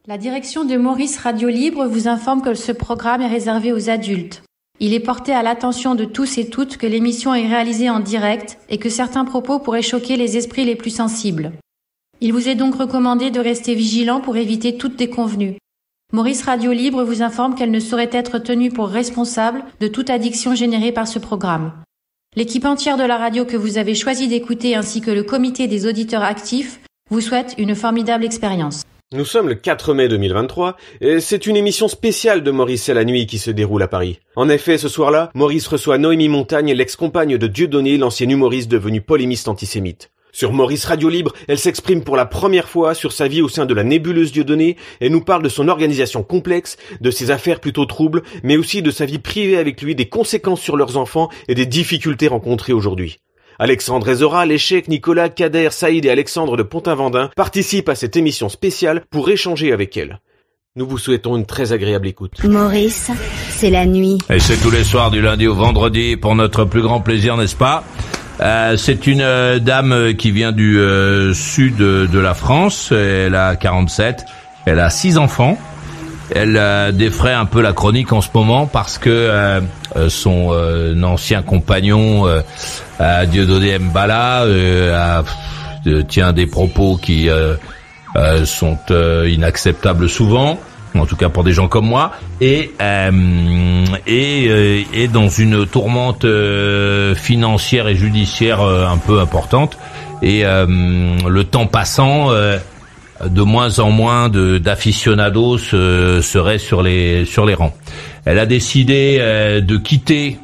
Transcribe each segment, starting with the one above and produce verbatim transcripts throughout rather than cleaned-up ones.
La direction de Maurice Radio Libre vous informe que ce programme est réservé aux adultes. Il est porté à l'attention de tous et toutes que l'émission est réalisée en direct et que certains propos pourraient choquer les esprits les plus sensibles. Il vous est donc recommandé de rester vigilant pour éviter toute déconvenue. Maurice Radio Libre vous informe qu'elle ne saurait être tenue pour responsable de toute addiction générée par ce programme. L'équipe entière de la radio que vous avez choisi d'écouter ainsi que le comité des auditeurs actifs vous souhaite une formidable expérience. Nous sommes le quatre mai deux mille vingt-trois et c'est une émission spéciale de Maurice et la nuit qui se déroule à Paris. En effet, ce soir-là, Maurice reçoit Noémie Montagne, l'ex-compagne de Dieudonné, l'ancien humoriste devenu polémiste antisémite. Sur Maurice Radio Libre, elle s'exprime pour la première fois sur sa vie au sein de la nébuleuse Dieudonné et nous parle de son organisation complexe, de ses affaires plutôt troubles, mais aussi de sa vie privée avec lui, des conséquences sur leurs enfants et des difficultés rencontrées aujourd'hui. Alexandre et Zora, Léchec, Nicolas, Kader, Saïd et Alexandre de Pontin-Vendin participent à cette émission spéciale pour échanger avec elle. Nous vous souhaitons une très agréable écoute. Maurice, c'est la nuit. Et c'est tous les soirs du lundi au vendredi pour notre plus grand plaisir, n'est-ce pas ? euh, C'est une euh, dame qui vient du euh, sud de la France. Elle a quarante-sept. Elle a six enfants. Elle euh, défraie un peu la chronique en ce moment parce que euh, son euh, ancien compagnon euh, euh, Dieudonné Mbala euh, a, euh, tient des propos qui euh, euh, sont euh, inacceptables souvent, en tout cas pour des gens comme moi, et euh, et euh, est dans une tourmente euh, financière et judiciaire euh, un peu importante. Et euh, le temps passant, euh, de moins en moins de d'aficionados euh, seraient sur les sur les rangs. Elle a décidé euh, de quitter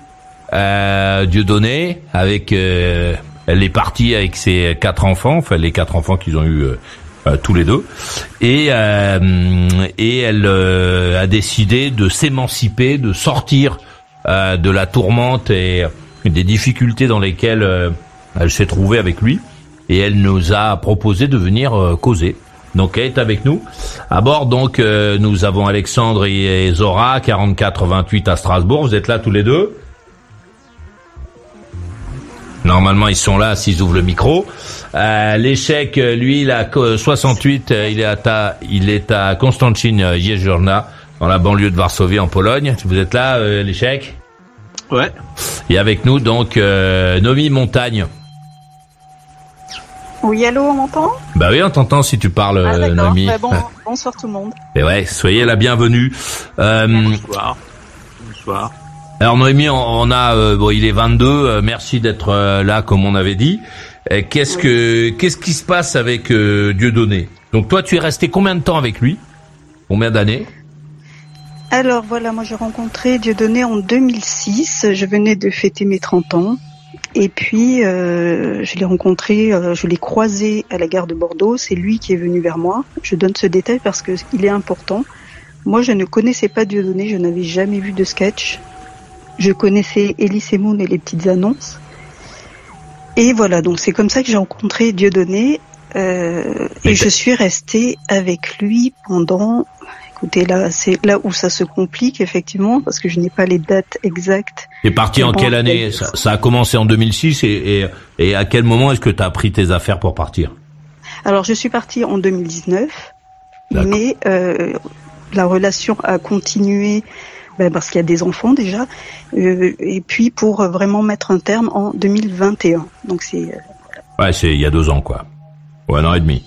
euh, Dieudonné avec euh, elle est partie avec ses quatre enfants, enfin les quatre enfants qu'ils ont eu euh, euh, tous les deux, et euh, et elle euh, a décidé de s'émanciper, de sortir euh, de la tourmente et des difficultés dans lesquelles euh, elle s'est trouvée avec lui, et elle nous a proposé de venir euh, causer. Donc elle est avec nous. À bord, donc, euh, nous avons Alexandre et Zora, quarante-quatre vingt-huit à Strasbourg. Vous êtes là tous les deux ? Normalement, ils sont là s'ils ouvrent le micro. Euh, L'échec, lui, il a soixante-huit. Il est à, ta, il est à Konstancin-Jeziorna, dans la banlieue de Varsovie, en Pologne. Vous êtes là, euh, l'échec ? Ouais. Et avec nous, donc, euh, Noémie Montagne. Oui, allô, on m'entend ? Bah oui, on t'entend si tu parles, ah, d'accord. Noémie. Bah bon, bonsoir tout le monde. Et ouais, soyez la bienvenue. Euh, Bonsoir. Bonsoir. Alors Noémie, on, on a, euh, bon, il est vingt-deux. Euh, merci d'être euh, là, comme on avait dit. Euh, qu'est-ce oui. que, qu'est-ce qui se passe avec euh, Dieudonné ? Donc toi, tu es resté combien de temps avec lui ? Combien d'années ? Alors voilà, moi j'ai rencontré Dieudonné en deux mille six. Je venais de fêter mes trente ans. Et puis, euh, je l'ai rencontré, euh, je l'ai croisé à la gare de Bordeaux. C'est lui qui est venu vers moi. Je donne ce détail parce que il est important. Moi, je ne connaissais pas Dieudonné, je n'avais jamais vu de sketch. Je connaissais Elise et Moon et les petites annonces. Et voilà, donc c'est comme ça que j'ai rencontré Dieudonné. Euh, et je suis restée avec lui pendant... Écoutez, là, c'est là où ça se complique, effectivement, parce que je n'ai pas les dates exactes. T'es parti en quelle année ? ça, ça a commencé en deux mille six et, et, et à quel moment est-ce que tu as pris tes affaires pour partir ? Alors, je suis partie en deux mille dix-neuf, D'accord. mais euh, la relation a continué ben, parce qu'il y a des enfants déjà, euh, et puis pour vraiment mettre un terme en deux mille vingt et un. Donc c'est... Euh, ouais, c'est il y a deux ans, quoi. Ou un an et demi.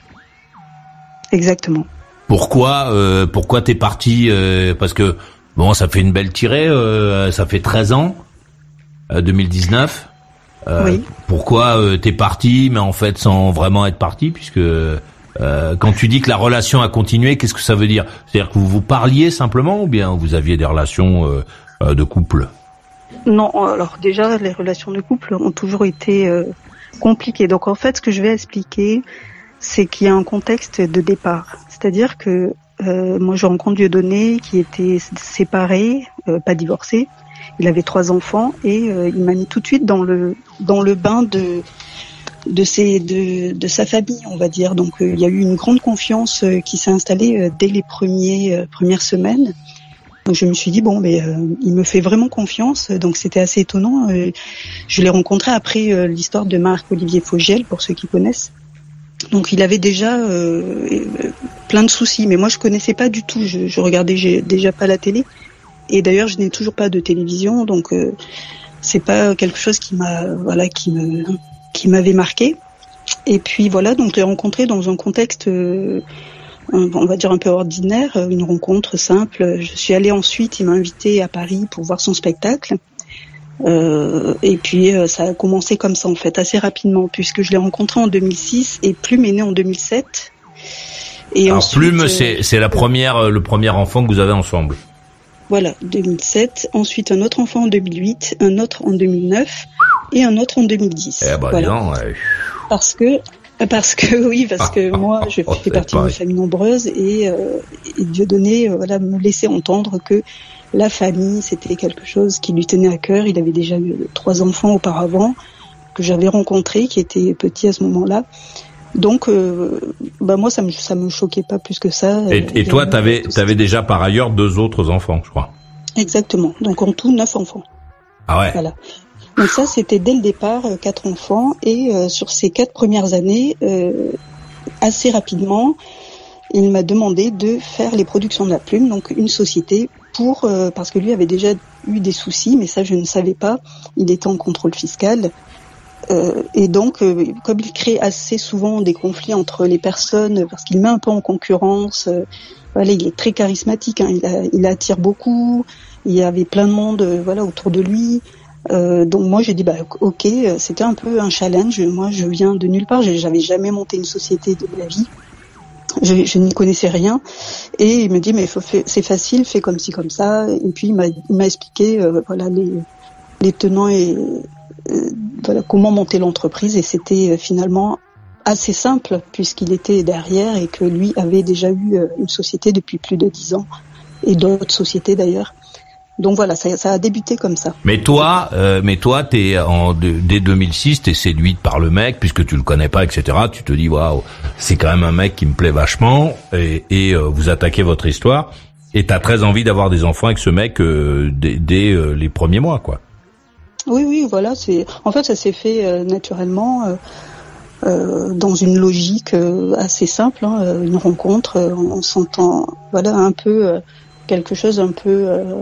Exactement. Pourquoi euh, pourquoi t'es parti euh, parce que bon, ça fait une belle tirée, euh, ça fait treize ans, euh, deux mille dix-neuf. Euh, oui. Pourquoi euh, t'es parti, mais en fait sans vraiment être parti, puisque euh, quand tu dis que la relation a continué, qu'est-ce que ça veut dire ? C'est-à-dire que vous vous parliez simplement, ou bien vous aviez des relations euh, euh, de couple ? Non, alors déjà les relations de couple ont toujours été euh, compliquées. Donc en fait, ce que je vais expliquer, c'est qu'il y a un contexte de départ. C'est-à-dire que euh, moi je rencontre Dieudonné qui était séparé, euh, pas divorcé. Il avait trois enfants et euh, il m'a mis tout de suite dans le dans le bain de de ses de de sa famille, on va dire. Donc euh, il y a eu une grande confiance euh, qui s'est installée euh, dès les premiers euh, premières semaines. Donc je me suis dit bon, mais euh, il me fait vraiment confiance. Donc c'était assez étonnant. Euh, je l'ai rencontré après euh, l'histoire de Marc-Olivier Fogiel, pour ceux qui connaissent. Donc il avait déjà euh, plein de soucis. Mais moi, je connaissais pas du tout. Je, je regardais j'ai déjà pas la télé. Et d'ailleurs, je n'ai toujours pas de télévision, donc euh, c'est pas quelque chose qui m'a, voilà, qui me, qui m'avait marqué. Et puis voilà, donc je l'ai rencontré dans un contexte, euh, on va dire un peu ordinaire, une rencontre simple. Je suis allée ensuite, il m'a invité à Paris pour voir son spectacle. Euh, et puis euh, ça a commencé comme ça en fait, assez rapidement, puisque je l'ai rencontré en deux mille six et Plume est né en deux mille sept. Et Alors ensuite, Plume, c'est, c'est la première, le premier enfant que vous avez ensemble. Voilà, deux mille sept. Ensuite un autre enfant en deux mille huit, un autre en deux mille neuf et un autre en deux mille dix. Eh ben, voilà. non, ouais. Parce que, parce que oui, parce que ah, moi, ah, je oh, fais partie d'une famille nombreuse et, euh, et Dieudonné, euh, voilà, me laissait entendre que la famille, c'était quelque chose qui lui tenait à cœur. Il avait déjà eu trois enfants auparavant que j'avais rencontrés, qui étaient petits à ce moment-là. Donc, euh, bah moi, ça me ça me choquait pas plus que ça. Et, et toi, t'avais t'avais déjà par ailleurs deux autres enfants, je crois. Exactement. Donc en tout neuf enfants. Ah ouais. Voilà. Donc ça, c'était dès le départ euh, quatre enfants et euh, sur ces quatre premières années, euh, assez rapidement, il m'a demandé de faire les productions de la Plume, donc une société pour euh, parce que lui avait déjà eu des soucis, mais ça je ne savais pas. Il était en contrôle fiscal. Euh, et donc, euh, comme il crée assez souvent des conflits entre les personnes, parce qu'il met un peu en concurrence, euh, voilà, il est très charismatique, hein, il, a, il attire beaucoup, il y avait plein de monde, euh, voilà, autour de lui. Euh, donc moi j'ai dit bah ok, c'était un peu un challenge. Moi je viens de nulle part, j'avais jamais monté une société de ma vie, je, je n'y connaissais rien. Et il me dit mais faut, c'est facile, fais comme ci comme ça. Et puis il m'a, il m'a expliqué euh, voilà les, les tenants et euh, voilà comment monter l'entreprise. Et c'était euh, finalement assez simple puisqu'il était derrière et que lui avait déjà eu euh, une société depuis plus de dix ans et d'autres sociétés d'ailleurs. Donc voilà, ça, ça a débuté comme ça. Mais toi, euh, mais toi, t'es en de, dès deux mille six, t'es séduite par le mec puisque tu le connais pas, et cetera. Tu te dis waouh, c'est quand même un mec qui me plaît vachement, et, et euh, vous attaquez votre histoire, et t'as très envie d'avoir des enfants avec ce mec euh, dès, dès euh, les premiers mois, quoi. Oui, oui, voilà. C'est en fait ça s'est fait euh, naturellement. Euh... Euh, dans une logique euh, assez simple, hein, une rencontre, euh, on s'entend, voilà, un peu euh, quelque chose un peu, euh,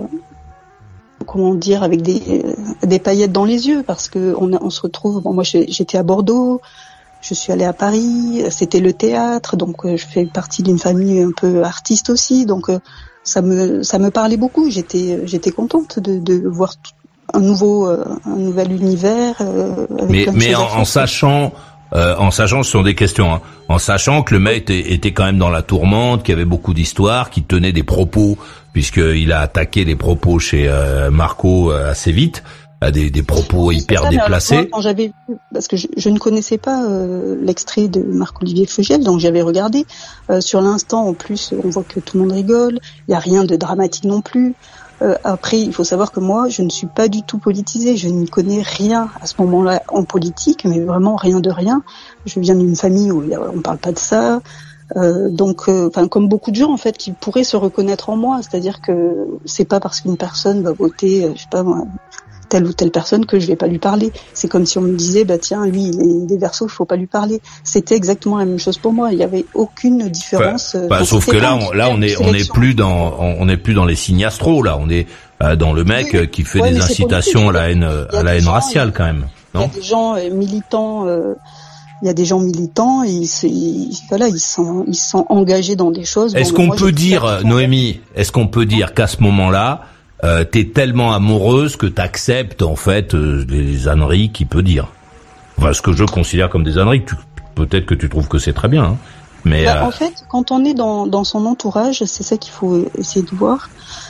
comment dire, avec des euh, des paillettes dans les yeux, parce que on, on se retrouve. Bon, moi, j'étais à Bordeaux, je suis allée à Paris, c'était le théâtre, donc euh, je fais partie d'une famille un peu artiste aussi, donc euh, ça me ça me parlait beaucoup. J'étais j'étais contente de, de voir tout, un nouveau euh, un nouvel univers. Euh, avec mais plein de mais choses en, en sachant Euh, en sachant, ce sont des questions, hein, en sachant que le mec était, était quand même dans la tourmente, qu'il y avait beaucoup d'histoires, qu'il tenait des propos, puisqu'il a attaqué des propos chez euh, Marco euh, assez vite, à des, des propos hyper ça, déplacés. Moi, quand j'avais vu, parce que je, je ne connaissais pas euh, l'extrait de Marc-Olivier Fogiel, donc j'avais regardé. Euh, sur l'instant, en plus, on voit que tout le monde rigole, il n'y a rien de dramatique non plus. Euh, après, il faut savoir que moi, je ne suis pas du tout politisée. Je n'y connais rien à ce moment-là en politique, mais vraiment rien de rien. Je viens d'une famille où on parle pas de ça. Euh, donc, enfin, euh, comme beaucoup de gens en fait, qui pourraient se reconnaître en moi. C'est-à-dire que c'est pas parce qu'une personne va voter, euh, je sais pas moi, telle ou telle personne que je vais pas lui parler. C'est comme si on me disait, bah tiens, lui, il est des Verseaux, il faut pas lui parler. C'était exactement la même chose pour moi. Il y avait aucune différence. Enfin, bah, sauf que là, on, là, on est, on est plus dans, on est plus dans les signes astro. Là, on est euh, dans le mec oui, qui fait ouais, des incitations à la haine, à la haine gens, raciale, quand même. Non ? Il y a des gens euh, militants. Euh, il y a des gens militants. Et ils, ils, voilà, ils sont, ils sont engagés dans des choses. Est-ce bon, qu'on moi, peut dire, Noémie, est-ce qu'on peut dire qu'à ce moment-là, Euh, t'es tellement amoureuse que t'acceptes en fait euh, les âneries qu'il peut dire. Enfin, ce que je considère comme des âneries, tu, peut-être que tu trouves que c'est très bien. Hein. Mais bah, euh... en fait, quand on est dans, dans son entourage, c'est ça qu'il faut essayer de voir.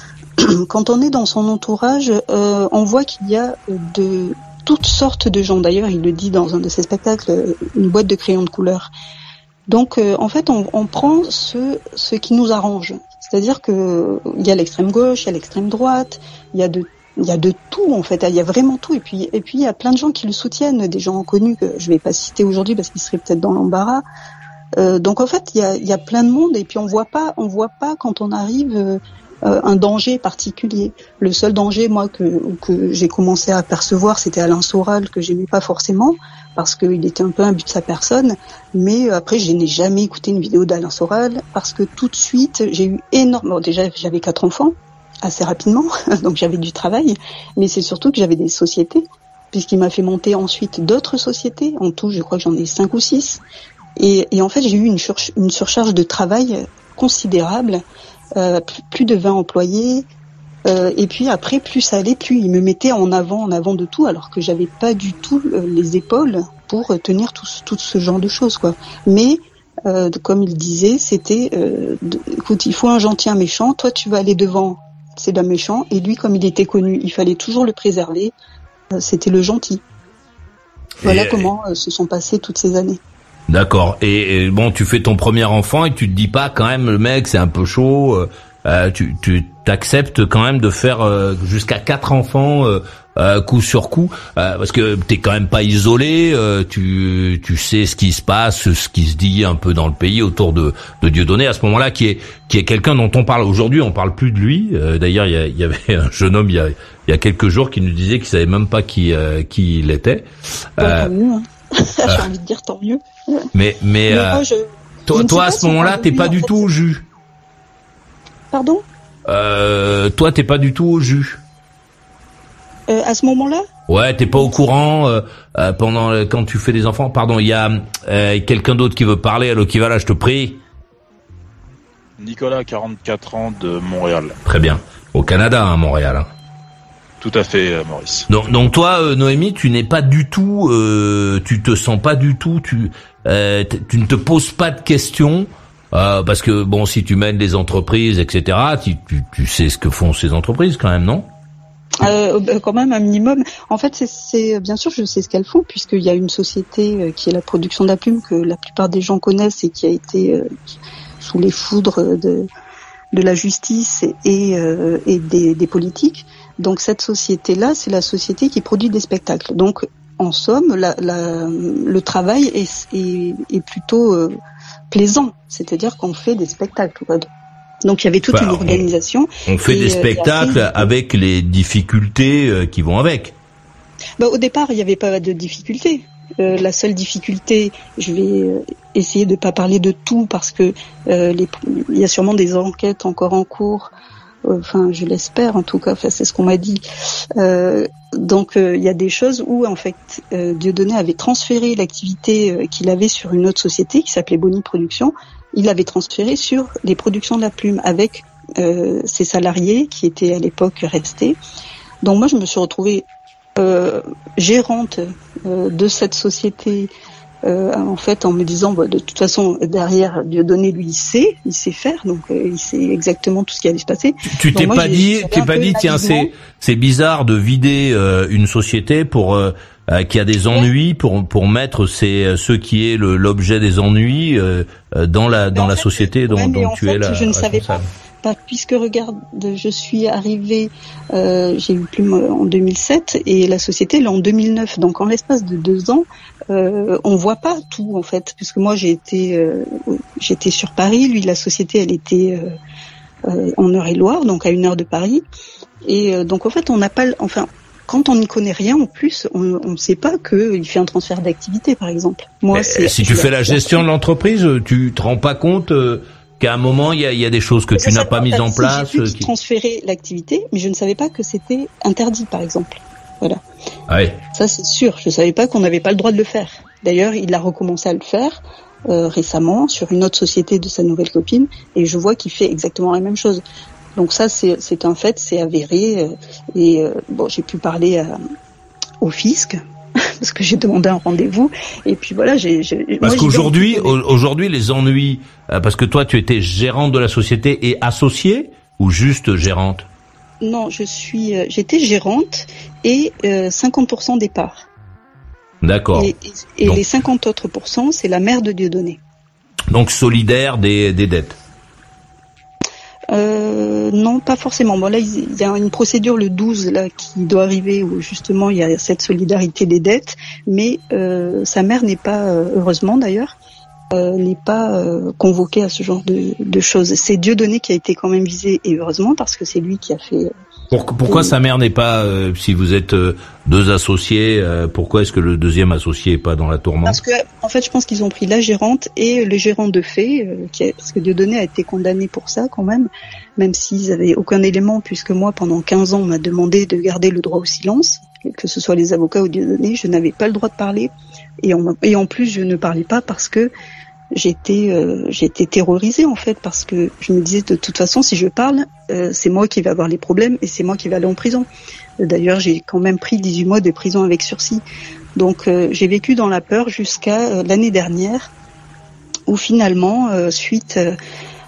Quand on est dans son entourage, euh, on voit qu'il y a de toutes sortes de gens. D'ailleurs, il le dit dans un de ses spectacles, une boîte de crayons de couleur. Donc, euh, en fait, on, on prend ce, ce qui nous arrange. C'est-à-dire que il y a l'extrême gauche, il y a l'extrême droite, il y a de, il y a de tout en fait. Il y a vraiment tout. Et puis, et puis il y a plein de gens qui le soutiennent, des gens connus que je vais pas citer aujourd'hui parce qu'ils seraient peut-être dans l'embarras. Euh, donc en fait, il y a, il y a plein de monde. Et puis on voit pas, on voit pas quand on arrive euh, euh, un danger particulier. Le seul danger, moi, que, que j'ai commencé à percevoir, c'était Alain Soral, que j'aimais pas forcément, parce qu'il était un peu imbu de sa personne. Mais après, je n'ai jamais écouté une vidéo d'Alain Soral, parce que tout de suite, j'ai eu énormément... Déjà, j'avais quatre enfants, assez rapidement, donc j'avais du travail, mais c'est surtout que j'avais des sociétés, puisqu'il m'a fait monter ensuite d'autres sociétés. En tout, je crois que j'en ai cinq ou six. Et, et en fait, j'ai eu une, sur, une surcharge de travail considérable, euh, plus de vingt employés. Euh, et puis après, plus ça allait, plus il me mettait en avant, en avant de tout, alors que j'avais pas du tout euh, les épaules pour tenir tout, tout ce genre de choses, quoi. Mais euh, comme il disait, c'était, euh, de, écoute, il faut un gentil, un méchant. Toi, tu vas aller devant, c'est le méchant. Et lui, comme il était connu, il fallait toujours le préserver. Euh, c'était le gentil. Voilà et comment euh, se sont passées toutes ces années. D'accord. Et, et bon, tu fais ton premier enfant et tu te dis pas quand même, le mec, c'est un peu chaud. Euh, tu, tu t'acceptes quand même de faire euh, jusqu'à quatre enfants euh, euh, coup sur coup, euh, parce que t'es quand même pas isolé. Euh, tu, tu sais ce qui se passe, ce qui se dit un peu dans le pays autour de, de Dieudonné à ce moment-là, qui est, qui est quelqu'un dont on parle aujourd'hui. On parle plus de lui. Euh, d'ailleurs, il y, a, il y avait un jeune homme il y a, il y a quelques jours qui nous disait qu'il savait même pas qui, euh, qui il était. Euh, tant mieux. Hein. J'ai envie de dire tant mieux. Mais, mais, mais euh, moi, je, toi, je toi à ce moment-là, t'es pas du tout au jus. Pardon ? Euh, toi, t'es pas du tout au jus. Euh, à ce moment-là ? Ouais, t'es pas au courant euh, euh, pendant euh, quand tu fais des enfants. Pardon, il y a euh, quelqu'un d'autre qui veut parler. Allô, qui va là, je te prie. Nicolas, quarante-quatre ans, de Montréal. Très bien. Au Canada, hein, Montréal. Hein. Tout à fait, euh, Maurice. Donc, donc toi, euh, Noémie, tu n'es pas du tout, euh, tu te sens pas du tout, tu, euh, tu ne te poses pas de questions. Euh, parce que bon, si tu mènes des entreprises, et cetera, tu, tu, tu sais ce que font ces entreprises quand même, non ? Euh, quand même un minimum. En fait, c'est, c'est bien sûr, je sais ce qu'elles font, puisqu'il y a une société qui est la production de la plume que la plupart des gens connaissent et qui a été euh, sous les foudres de, de la justice et, euh, et des, des politiques. Donc cette société-là, c'est la société qui produit des spectacles. Donc en somme, la, la, le travail est, est, est plutôt euh, plaisant, c'est-à-dire qu'on fait des spectacles. Donc il y avait toute bah, une organisation. On, on fait et, des spectacles après, avec les difficultés euh, qui vont avec. Bah, au départ, il n'y avait pas de difficultés. Euh, la seule difficulté, je vais essayer de pas parler de tout parce que euh, les, il y a sûrement des enquêtes encore en cours. Enfin, je l'espère en tout cas. Enfin, c'est ce qu'on m'a dit. Euh, donc, euh, il y a des choses où en fait, euh, Dieudonné avait transféré l'activité euh, qu'il avait sur une autre société qui s'appelait Boni Productions. Il l'avait transféré sur les productions de la plume avec euh, ses salariés qui étaient à l'époque restés. Donc moi, je me suis retrouvée euh, gérante euh, de cette société. Euh, en fait, en me disant, bah, de toute façon, derrière Dieudonné, lui, il sait, il sait faire, donc euh, il sait exactement tout ce qui allait se passer. Tu, tu t'es moi, pas dit, t'es pas dit, tiens, c'est c'est bizarre de vider euh, une société pour euh, euh, qui a des ennuis, pour pour mettre ces ce qui est le, l'objet des ennuis euh, dans la dans la fait, société dont, ouais, dont tu fait, es la je ne savais responsable. Pas. Puisque regarde, je suis arrivée, euh, j'ai eu Plume en deux mille sept et la société elle est en deux mille neuf. Donc en l'espace de deux ans, euh, on voit pas tout en fait, puisque moi j'ai été, euh, j'étais sur Paris, lui la société elle était euh, euh, en Eure-et-Loire, donc à une heure de Paris. Et euh, donc en fait on n'a pas, enfin quand on n'y connaît rien en plus, on ne sait pas qu'il fait un transfert d'activité par exemple. Moi, c'est, si tu fais la gestion de l'entreprise, tu te rends pas compte euh... qu'à un moment, il y a, il y a des choses que ça, tu n'as pas mises en place. J'ai pu qui... transférer l'activité, mais je ne savais pas que c'était interdit, par exemple. Voilà. Ah oui. Ça, c'est sûr. Je ne savais pas qu'on n'avait pas le droit de le faire. D'ailleurs, il a recommencé à le faire euh, récemment sur une autre société de sa nouvelle copine, et je vois qu'il fait exactement la même chose. Donc ça, c'est, c'est un fait, c'est avéré. Euh, et euh, bon, j'ai pu parler à, au fisc. Parce que j'ai demandé un rendez-vous et puis voilà, j'ai. j'ai parce moi, qu'aujourd'hui, j'ai aujourd'hui, les ennuis, euh, parce que toi, tu étais gérante de la société et associée ou juste gérante ? Non, je suis, euh, j'étais gérante et euh, cinquante pour cent des parts. D'accord. Et, et, et les cinquante autres pourcents, c'est la mère de Dieudonné. Donc solidaire des, des dettes. Euh, non, pas forcément. Bon, là, il y a une procédure le douze là qui doit arriver où justement il y a cette solidarité des dettes, mais euh, sa mère n'est pas, euh, heureusement d'ailleurs, euh, n'est pas euh, convoqué à ce genre de, de choses. C'est Dieudonné qui a été quand même visé, et heureusement, parce que c'est lui qui a fait... Pourquoi, pourquoi sa mère n'est pas, euh, si vous êtes euh, deux associés, euh, pourquoi est-ce que le deuxième associé n'est pas dans la tourmente? Parce que, en fait, je pense qu'ils ont pris la gérante et le gérant de fait, euh, qui a, parce que Dieudonné a été condamné pour ça quand même, même s'ils avaient aucun élément, puisque moi, pendant quinze ans, on m'a demandé de garder le droit au silence, que ce soit les avocats ou Dieudonné, je n'avais pas le droit de parler, et, on, et en plus, je ne parlais pas parce que j'étais euh, j'étais terrorisée en fait, parce que je me disais de toute façon si je parle euh, c'est moi qui vais avoir les problèmes et c'est moi qui vais aller en prison. D'ailleurs j'ai quand même pris dix-huit mois de prison avec sursis, donc euh, j'ai vécu dans la peur jusqu'à euh, l'année dernière où finalement euh, suite euh,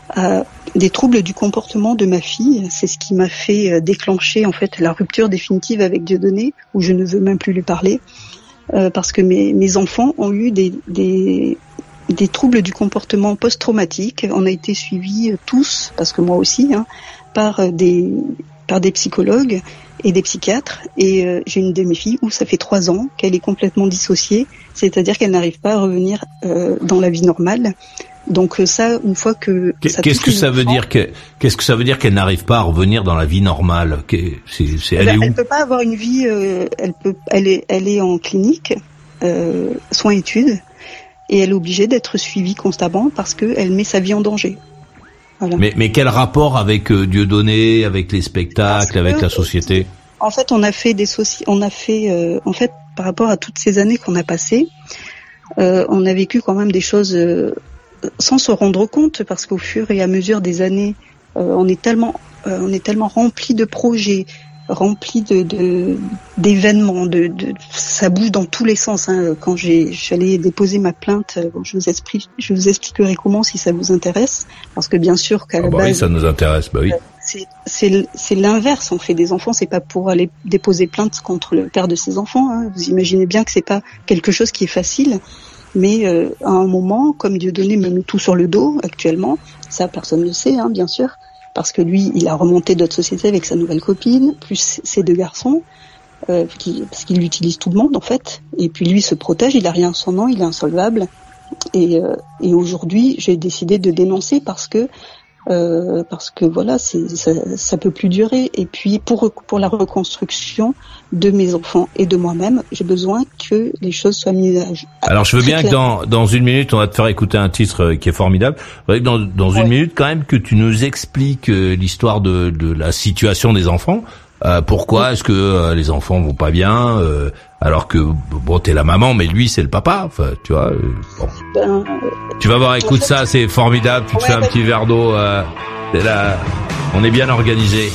à des troubles du comportement de ma fille, c'est ce qui m'a fait euh, déclencher en fait la rupture définitive avec Dieudonné, où je ne veux même plus lui parler, euh, parce que mes, mes enfants ont eu des, des des troubles du comportement post-traumatique. On a été suivis tous, parce que moi aussi, hein, par des par des psychologues et des psychiatres. Et euh, j'ai une de mes filles où ça fait trois ans qu'elle est complètement dissociée, c'est-à-dire qu'elle n'arrive pas à revenir euh, dans la vie normale. Donc ça, une fois que ça qu'est-ce que ça enfants, veut dire que qu'est-ce que ça veut dire qu'elle n'arrive pas à revenir dans la vie normale? C'est, c'est, elle, elle est où? Elle peut pas avoir une vie. Euh, elle peut. Elle est. Elle est en clinique, euh, soins-études. Et elle est obligée d'être suivie constamment parce qu'elle met sa vie en danger. Voilà. Mais, mais quel rapport avec euh, Dieudonné, avec les spectacles, parce avec que, la société? En fait, on a fait des soci... on a fait, euh, en fait, par rapport à toutes ces années qu'on a passées, euh, on a vécu quand même des choses euh, sans se rendre compte, parce qu'au fur et à mesure des années, euh, on est tellement, euh, on est tellement rempli de projets, rempli de, de d'événements, de, de ça bouge dans tous les sens. Hein. Quand j'ai j'allais déposer ma plainte, bon, je vous explique, je vous expliquerai comment si ça vous intéresse, parce que bien sûr qu'à ah la bah base, oui, ça nous intéresse, bah oui. C'est c'est c'est l'inverse. On fait des enfants, c'est pas pour aller déposer plainte contre le père de ses enfants. Hein. Vous imaginez bien que c'est pas quelque chose qui est facile. Mais euh, à un moment, comme Dieudonné me met tout sur le dos actuellement, ça personne ne le sait, hein, bien sûr. Parce que lui, il a remonté d'autres sociétés avec sa nouvelle copine, plus ses deux garçons, euh, qui, parce qu'il utilise tout le monde en fait. Et puis lui se protège, il a rien à son nom, il est insolvable. Et, euh, et aujourd'hui, j'ai décidé de dénoncer parce que euh, parce que voilà, c'est, ça, ça peut plus durer. Et puis pour pour la reconstruction de mes enfants et de moi-même, j'ai besoin que les choses soient mises à jour. Alors je veux bien que dans dans une minute, on va te faire écouter un titre qui est formidable. Je voudrais que dans dans ouais. une minute quand même que tu nous expliques l'histoire de de la situation des enfants. Euh, pourquoi est-ce que euh, les enfants vont pas bien euh, alors que bon t'es la maman mais lui c'est le papa, enfin tu vois euh, bon. Ben, euh, tu vas voir, écoute ça, c'est formidable, tu te ouais, fais un ben... petit verre d'eau, euh, là, on est bien organisé.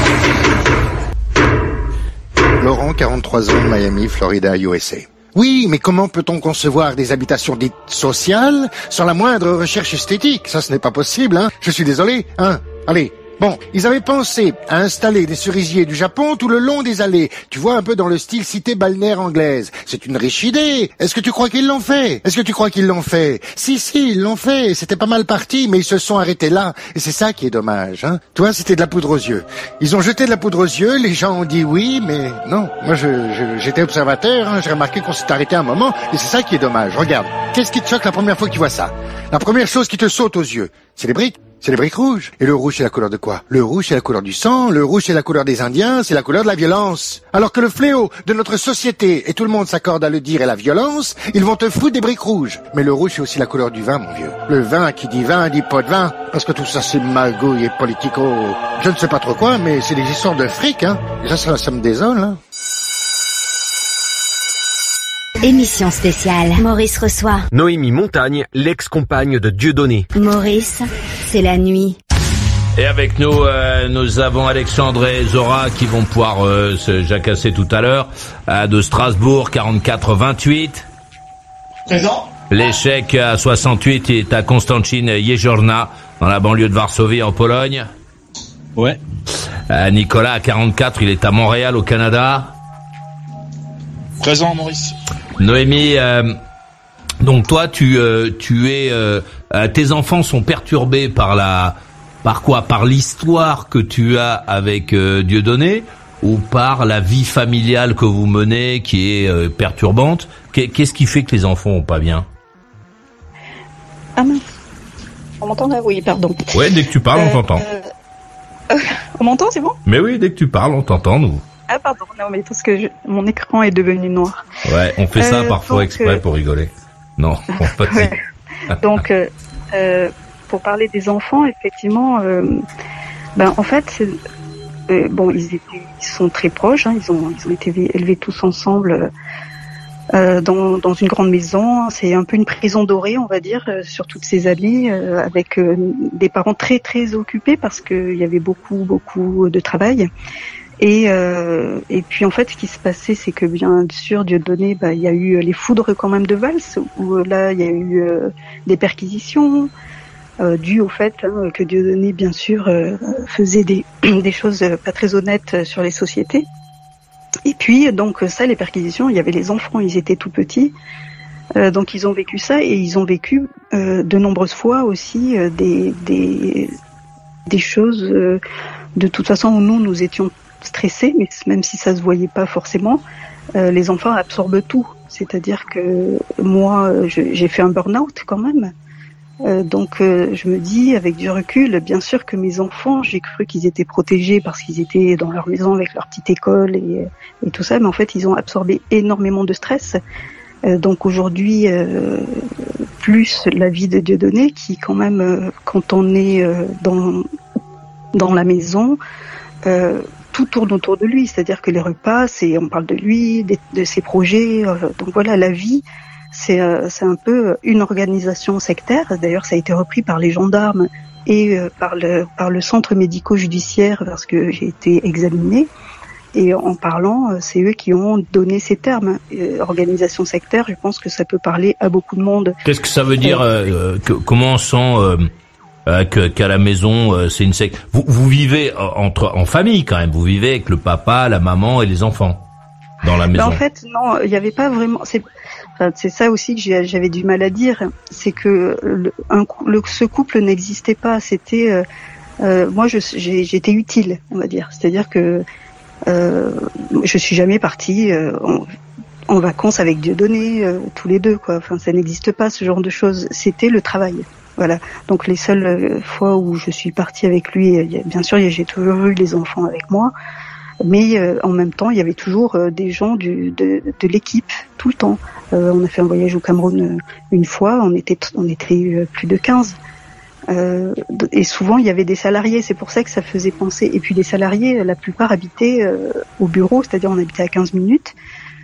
Laurent, quarante-trois ans, Miami, Florida, U S A. Oui, mais comment peut-on concevoir des habitations dites sociales sans la moindre recherche esthétique? Ça, ce n'est pas possible, hein. Je suis désolé, hein. Allez. Bon, ils avaient pensé à installer des cerisiers du Japon tout le long des allées. Tu vois, un peu dans le style cité balnéaire anglaise. C'est une riche idée. Est-ce que tu crois qu'ils l'ont fait? Est-ce que tu crois qu'ils l'ont fait? Si, si, ils l'ont fait. C'était pas mal parti, mais ils se sont arrêtés là. Et c'est ça qui est dommage, hein. Toi, c'était de la poudre aux yeux. Ils ont jeté de la poudre aux yeux, les gens ont dit oui, mais non. Moi, je, je j'étais observateur, hein. J'ai remarqué qu'on s'est arrêté un moment, et c'est ça qui est dommage. Regarde, qu'est-ce qui te choque la première fois que tu vois ça? La première chose qui te saute aux yeux, c'est les briques. C'est les briques rouges. Et le rouge, c'est la couleur de quoi? Le rouge, c'est la couleur du sang. Le rouge, c'est la couleur des Indiens. C'est la couleur de la violence. Alors que le fléau de notre société, et tout le monde s'accorde à le dire, est la violence, ils vont te foutre des briques rouges. Mais le rouge, c'est aussi la couleur du vin, mon vieux. Le vin, qui dit vin, dit pas de vin. Parce que tout ça, c'est magouille et politico. Je ne sais pas trop quoi, mais c'est des histoires de fric, hein. Et ça, ça, ça me désole, hein. Émission spéciale. Maurice reçoit Noémie Montagne, l'ex-compagne de Dieudonné. Maurice, c'est la nuit. Et avec nous, euh, nous avons Alexandre et Zora qui vont pouvoir euh, se jacasser tout à l'heure. Euh, de Strasbourg, quarante-quatre vingt-huit. Présent. L'échec à soixante-huit est à Konstantin Jeziorna, dans la banlieue de Varsovie, en Pologne. Ouais. Euh, Nicolas, à quarante-quatre, il est à Montréal, au Canada. Présent, Maurice. Noémie, euh, donc toi, tu euh, tu es, euh, tes enfants sont perturbés par la, par quoi, par l'histoire que tu as avec euh, Dieudonné, ou par la vie familiale que vous menez, qui est euh, perturbante. Qu'est-ce qui fait que les enfants ont pas bien? Ah mince. On m'entend là? Oui, pardon. Ouais, dès que tu parles, euh, on t'entend. Euh, on m'entend, c'est bon? Mais oui, dès que tu parles, on t'entend, nous. Ah pardon, non mais parce que je, mon écran est devenu noir. Ouais, on fait ça euh, parfois donc, exprès euh... pour rigoler. Non, on pas ouais. Donc, euh, euh, pour parler des enfants, effectivement, euh, ben en fait, c'est, euh, bon, ils étaient, ils sont très proches. Hein, ils ont, ils ont été élevés tous ensemble euh, dans, dans une grande maison. C'est un peu une prison dorée, on va dire, euh, sur toutes ces années, euh, avec euh, des parents très très occupés parce qu'il y avait beaucoup beaucoup de travail. Et, euh, et puis en fait, ce qui se passait, c'est que bien sûr, Dieudonné, bah, il y a eu les foudres quand même de Vals, où là, il y a eu euh, des perquisitions, euh, dues au fait hein, que Dieudonné, bien sûr, euh, faisait des, des choses pas très honnêtes sur les sociétés. Et puis, donc ça, les perquisitions, il y avait les enfants, ils étaient tout petits, euh, donc ils ont vécu ça, et ils ont vécu euh, de nombreuses fois aussi euh, des, des, des choses, euh, de toute façon, où nous, nous étions stressés, mais même si ça se voyait pas forcément, euh, les enfants absorbent tout. C'est-à-dire que moi, je, j'ai fait un burn-out quand même. Euh, donc, euh, je me dis, avec du recul, bien sûr que mes enfants, j'ai cru qu'ils étaient protégés parce qu'ils étaient dans leur maison avec leur petite école et, et tout ça, mais en fait, ils ont absorbé énormément de stress. Euh, donc aujourd'hui, euh, plus la vie de Dieudonné, qui quand même, euh, quand on est euh, dans dans la maison, euh, tout tourne autour de lui, c'est-à-dire que les repas, c'est, on parle de lui, de, de ses projets. Euh, donc voilà, la vie, c'est, euh, c'est un peu une organisation sectaire. D'ailleurs, ça a été repris par les gendarmes et euh, par le par le centre médico-judiciaire parce que j'ai été examinée. Et en parlant, c'est eux qui ont donné ces termes. Euh, organisation sectaire, je pense que ça peut parler à beaucoup de monde. Qu'est-ce que ça veut dire euh, que, Comment on sent euh, euh, que, qu'à la maison, euh, c'est une secte? Vous, vous vivez entre en famille quand même. Vous vivez avec le papa, la maman et les enfants dans la maison. Ben en fait, non, il n'y avait pas vraiment. C'est, enfin, c'est ça aussi que j'ai, j'avais du mal à dire. C'est que le, un, le, ce couple n'existait pas. C'était euh, euh, moi, je, j'ai, j'étais utile, on va dire. C'est-à-dire que Euh, je suis jamais partie euh, en, en vacances avec Dieudonné euh, tous les deux, quoi. Enfin, ça n'existe pas ce genre de choses. C'était le travail. Voilà. Donc les seules euh, fois où je suis partie avec lui, euh, y a, bien sûr, y a, j'ai toujours eu les enfants avec moi, mais euh, en même temps, il y avait toujours euh, des gens du, de, de l'équipe tout le temps. Euh, on a fait un voyage au Cameroun euh, une fois. On était, on était euh, plus de quinze. Euh, et souvent il y avait des salariés, c'est pour ça que ça faisait penser. Et puis les salariés, la plupart habitaient euh, au bureau, c'est-à-dire on habitait à quinze minutes.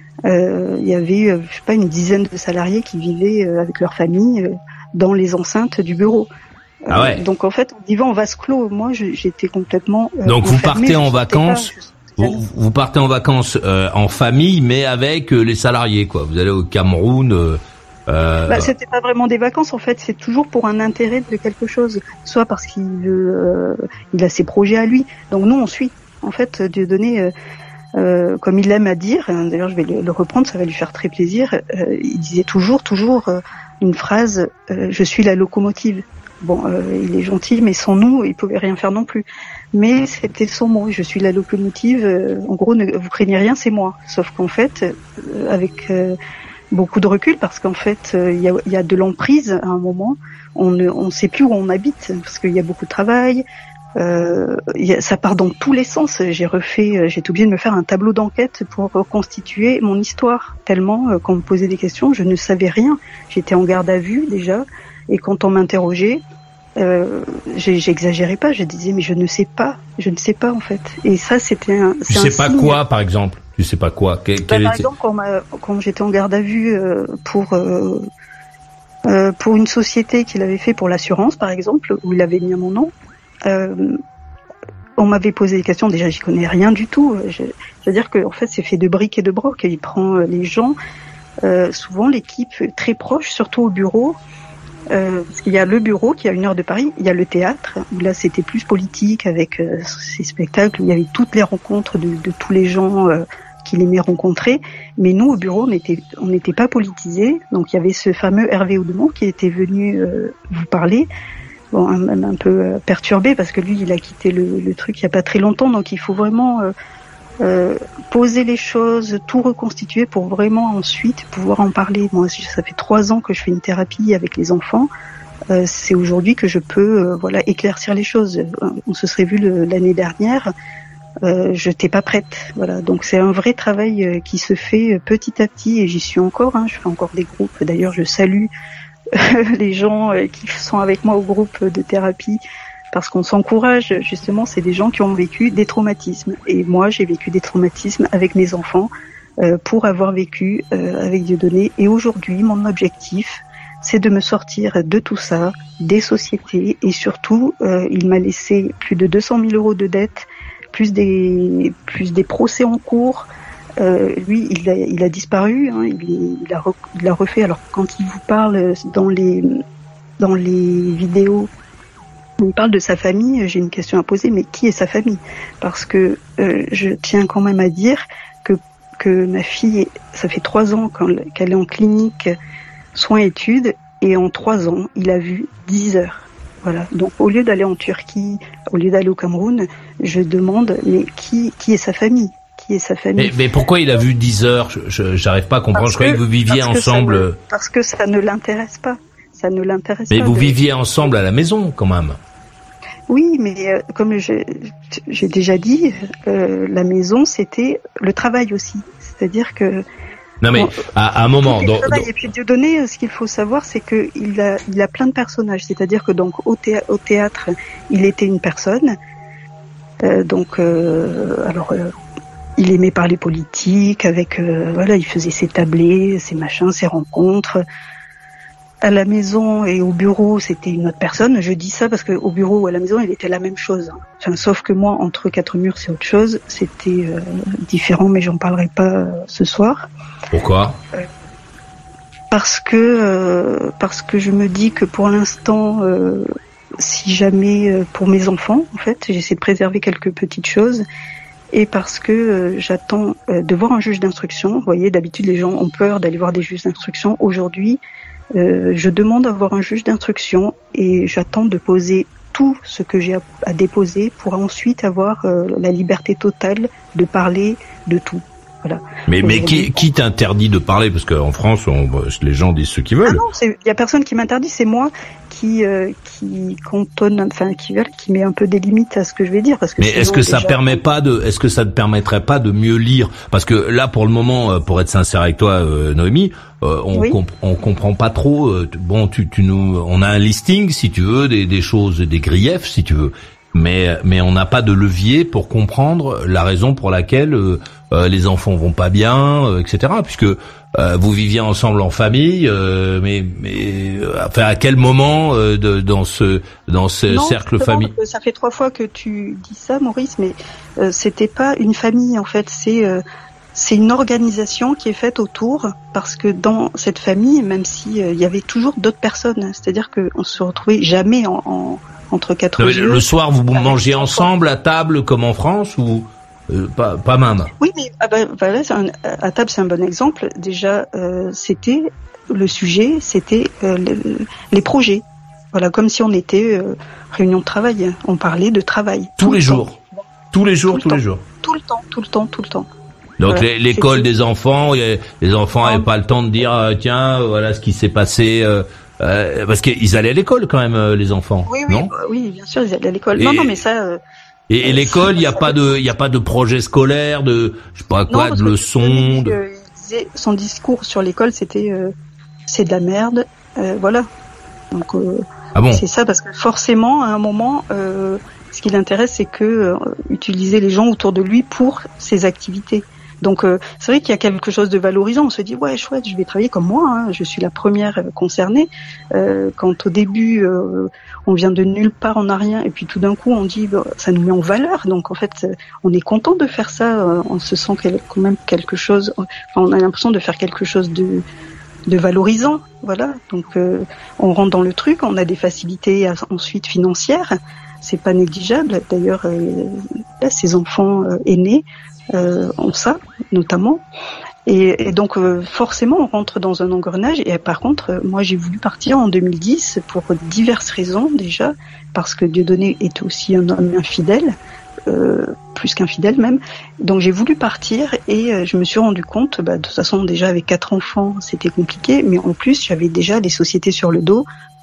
Euh, il y avait, euh, je sais pas, une dizaine de salariés qui vivaient euh, avec leur famille euh, dans les enceintes du bureau. Euh, ah ouais. Donc en fait, on vivait en vase clos. Moi, je, j'étais complètement. Euh, donc vous partez en pas, vacances. Vous, vous partez en vacances euh, en famille, mais avec euh, les salariés, quoi. Vous allez au Cameroun. Euh... Euh... Bah, c'était pas vraiment des vacances en fait, c'est toujours pour un intérêt de quelque chose, soit parce qu'il veut, euh, il a ses projets à lui. Donc nous on suit. En fait, Dieudonné, euh, euh, comme il aime à dire, hein, d'ailleurs je vais le, le reprendre, ça va lui faire très plaisir. Euh, il disait toujours, toujours euh, une phrase euh, "je suis la locomotive". Bon, euh, il est gentil, mais sans nous, il pouvait rien faire non plus. Mais c'était son mot, je suis la locomotive. Euh, en gros, ne vous craignez rien, c'est moi. Sauf qu'en fait, euh, avec euh, beaucoup de recul, parce qu'en fait, il euh, y, a, y a de l'emprise à un moment. On ne on sait plus où on habite, parce qu'il y a beaucoup de travail. Euh, y a, ça part dans tous les sens. J'ai refait, j'ai été obligée de me faire un tableau d'enquête pour reconstituer mon histoire. Tellement, euh, quand on me posait des questions, je ne savais rien. J'étais en garde à vue déjà, et quand on m'interrogeait, euh, j'exagérais pas. Je disais mais je ne sais pas, je ne sais pas en fait. Et ça, c'était un. Tu sais pas quoi, par exemple? Tu sais pas quoi? Quel, quel bah, Par était... exemple, quand, quand j'étais en garde à vue euh, pour euh, euh, pour une société qu'il avait fait pour l'assurance, par exemple, où il avait mis mon nom, euh, on m'avait posé des questions. Déjà, j'y connais rien du tout. Je, c'est-à-dire que en fait, c'est fait de briques et de broc. Il prend les gens, euh, souvent l'équipe très proche, surtout au bureau. Euh, parce qu'il y a le bureau qui est à une heure de Paris, il y a le théâtre où là c'était plus politique avec euh, ces spectacles où il y avait toutes les rencontres de, de tous les gens euh, qu'il aimait rencontrer. Mais nous au bureau on n'était on n'était pas politisés, donc il y avait ce fameux Hervé Oudemont qui était venu euh, vous parler, bon un, un peu euh, perturbé parce que lui il a quitté le, le truc il y a pas très longtemps, donc il faut vraiment euh, Euh, poser les choses, tout reconstituer pour vraiment ensuite pouvoir en parler. Moi, ça fait trois ans que je fais une thérapie avec les enfants. euh, c'est aujourd'hui que je peux euh, voilà éclaircir les choses. On se serait vu le, l'année dernière, euh, je n'étais pas prête. Voilà, donc c'est un vrai travail euh, qui se fait petit à petit et j'y suis encore. Hein, je fais encore des groupes. D'ailleurs, je salue euh, les gens euh, qui sont avec moi au groupe de thérapie parce qu'on s'encourage. Justement, c'est des gens qui ont vécu des traumatismes et moi, j'ai vécu des traumatismes avec mes enfants euh, pour avoir vécu euh, avec Dieudonné. Et aujourd'hui, mon objectif, c'est de me sortir de tout ça, des sociétés, et surtout, euh, il m'a laissé plus de deux cent mille euros de dettes, plus des plus des procès en cours. Euh, lui, il a, il a disparu, hein, il, il, a re, il a refait. Alors, quand il vous parle dans les dans les vidéos, il parle de sa famille. J'ai une question à poser, mais qui est sa famille? Parce que euh, je tiens quand même à dire que que ma fille, ça fait trois ans qu'elle est en clinique. Soins études, et en trois ans, il a vu dix heures. Voilà. Donc, au lieu d'aller en Turquie, au lieu d'aller au Cameroun, je demande, mais qui, qui est sa famille? Qui est sa famille? Mais, mais pourquoi il a vu dix heures? Je, je, j'arrive pas à comprendre. Parce je croyais que, que vous viviez ensemble. Ne, parce que ça ne l'intéresse pas. Ça ne l'intéresse mais pas. Mais vous de... viviez ensemble à la maison, quand même. Oui, mais euh, comme j'ai, j'ai déjà dit, euh, la maison, c'était le travail aussi. C'est-à-dire que non mais à, à un moment. Donc, et puis Dieudonné, ce qu'il faut savoir, c'est que il a, il a plein de personnages. C'est-à-dire que donc au, théâ- au théâtre, il était une personne. Euh, donc euh, alors euh, il aimait parler politique, avec euh, voilà, il faisait ses tablés, ses machins, ses rencontres. À la maison et au bureau, c'était une autre personne. Je dis ça parce que au bureau ou à la maison, il était la même chose. Enfin, sauf que moi, entre quatre murs, c'est autre chose. C'était euh, différent, mais j'en parlerai pas euh, ce soir. Pourquoi ? euh, Parce que euh, parce que je me dis que pour l'instant, euh, si jamais euh, pour mes enfants, en fait, j'essaie de préserver quelques petites choses. Et parce que euh, j'attends euh, de voir un juge d'instruction. Vous voyez, d'habitude, les gens ont peur d'aller voir des juges d'instruction. Aujourd'hui, Euh, je demande à voir un juge d'instruction et j'attends de poser tout ce que j'ai à, à déposer pour ensuite avoir euh, la liberté totale de parler de tout. Voilà. Mais, mais qui, qui t'interdit de parler? Parce qu'en France, on, les gens disent ce qu'ils veulent. Ah non, il y a personne qui m'interdit, c'est moi qui euh, qui cantonne, enfin qui qui met un peu des limites à ce que je vais dire. Parce que mais est-ce que ça déjà... permet pas de, est-ce que ça ne permettrait pas de mieux lire? Parce que là, pour le moment, pour être sincère avec toi, euh, Noémie, euh, on oui. comp- on comprend pas trop. Euh, bon, tu tu nous, on a un listing si tu veux, des des choses, des griefs si tu veux. Mais mais on n'a pas de levier pour comprendre la raison pour laquelle euh, euh, les enfants vont pas bien, euh, et cetera. Puisque euh, vous viviez ensemble en famille, euh, mais mais euh, enfin à quel moment euh, de, dans ce dans ce non, cercle familial? Ça fait trois fois que tu dis ça, Maurice, mais euh, c'était pas une famille en fait. C'est euh, c'est une organisation qui est faite autour, parce que dans cette famille, même si euh, il y avait toujours d'autres personnes, c'est-à-dire que on se retrouvait jamais en, en entre quatre non, yeux. Le soir, vous mangez ensemble à table comme en France ou euh, pas, pas même? Oui, mais ah bah, voilà, c'est un, à table, c'est un bon exemple. Déjà, euh, c'était le sujet, c'était euh, le, les projets. Voilà, comme si on était euh, réunion de travail. On parlait de travail. Tous les jours. Tous les jours, tous les jours. Tout le temps, tout le temps, tout le temps. Donc voilà, les, l'école des enfants, les enfants n'avaient pas le temps de dire euh, tiens, voilà ce qui s'est passé. Euh, Euh, parce qu'ils allaient à l'école quand même, euh, les enfants. Oui, oui, non bah, oui, bien sûr, ils allaient à l'école. Et, non, non, mais ça. Euh, et, et l'école, il y a pas de, il y a pas de projet scolaire, de, je sais pas quoi, non, de leçons. De... Euh, il disait, son discours sur l'école, c'était, euh, c'est de la merde, euh, voilà. Donc, euh, ah bon c'est ça, parce que forcément, à un moment, euh, ce qui l'intéresse, c'est que euh, utiliser les gens autour de lui pour ses activités. Donc euh, c'est vrai qu'il y a quelque chose de valorisant. On se dit ouais chouette, je vais travailler comme moi. Hein. Je suis la première concernée. Euh, quand au début euh, on vient de nulle part, on n'a rien, et puis tout d'un coup on dit bah, ça nous met en valeur. Donc en fait on est content de faire ça. Euh, on se sent quand même quelque chose. Enfin on a l'impression de faire quelque chose de de valorisant. Voilà. Donc euh, on rentre dans le truc. On a des facilités à, ensuite financières. C'est pas négligeable. D'ailleurs euh, là ces enfants euh, aînés. Euh, ont ça, notamment. Et, et donc, euh, forcément, on rentre dans un engrenage. Et par contre, euh, moi, j'ai voulu partir en deux mille dix pour diverses raisons, déjà, parce que Dieudonné est aussi un homme infidèle, euh, plus qu'infidèle même. Donc, j'ai voulu partir et euh, je me suis rendu compte, bah, de toute façon, déjà, avec quatre enfants, c'était compliqué. Mais en plus, j'avais déjà les sociétés sur le dos.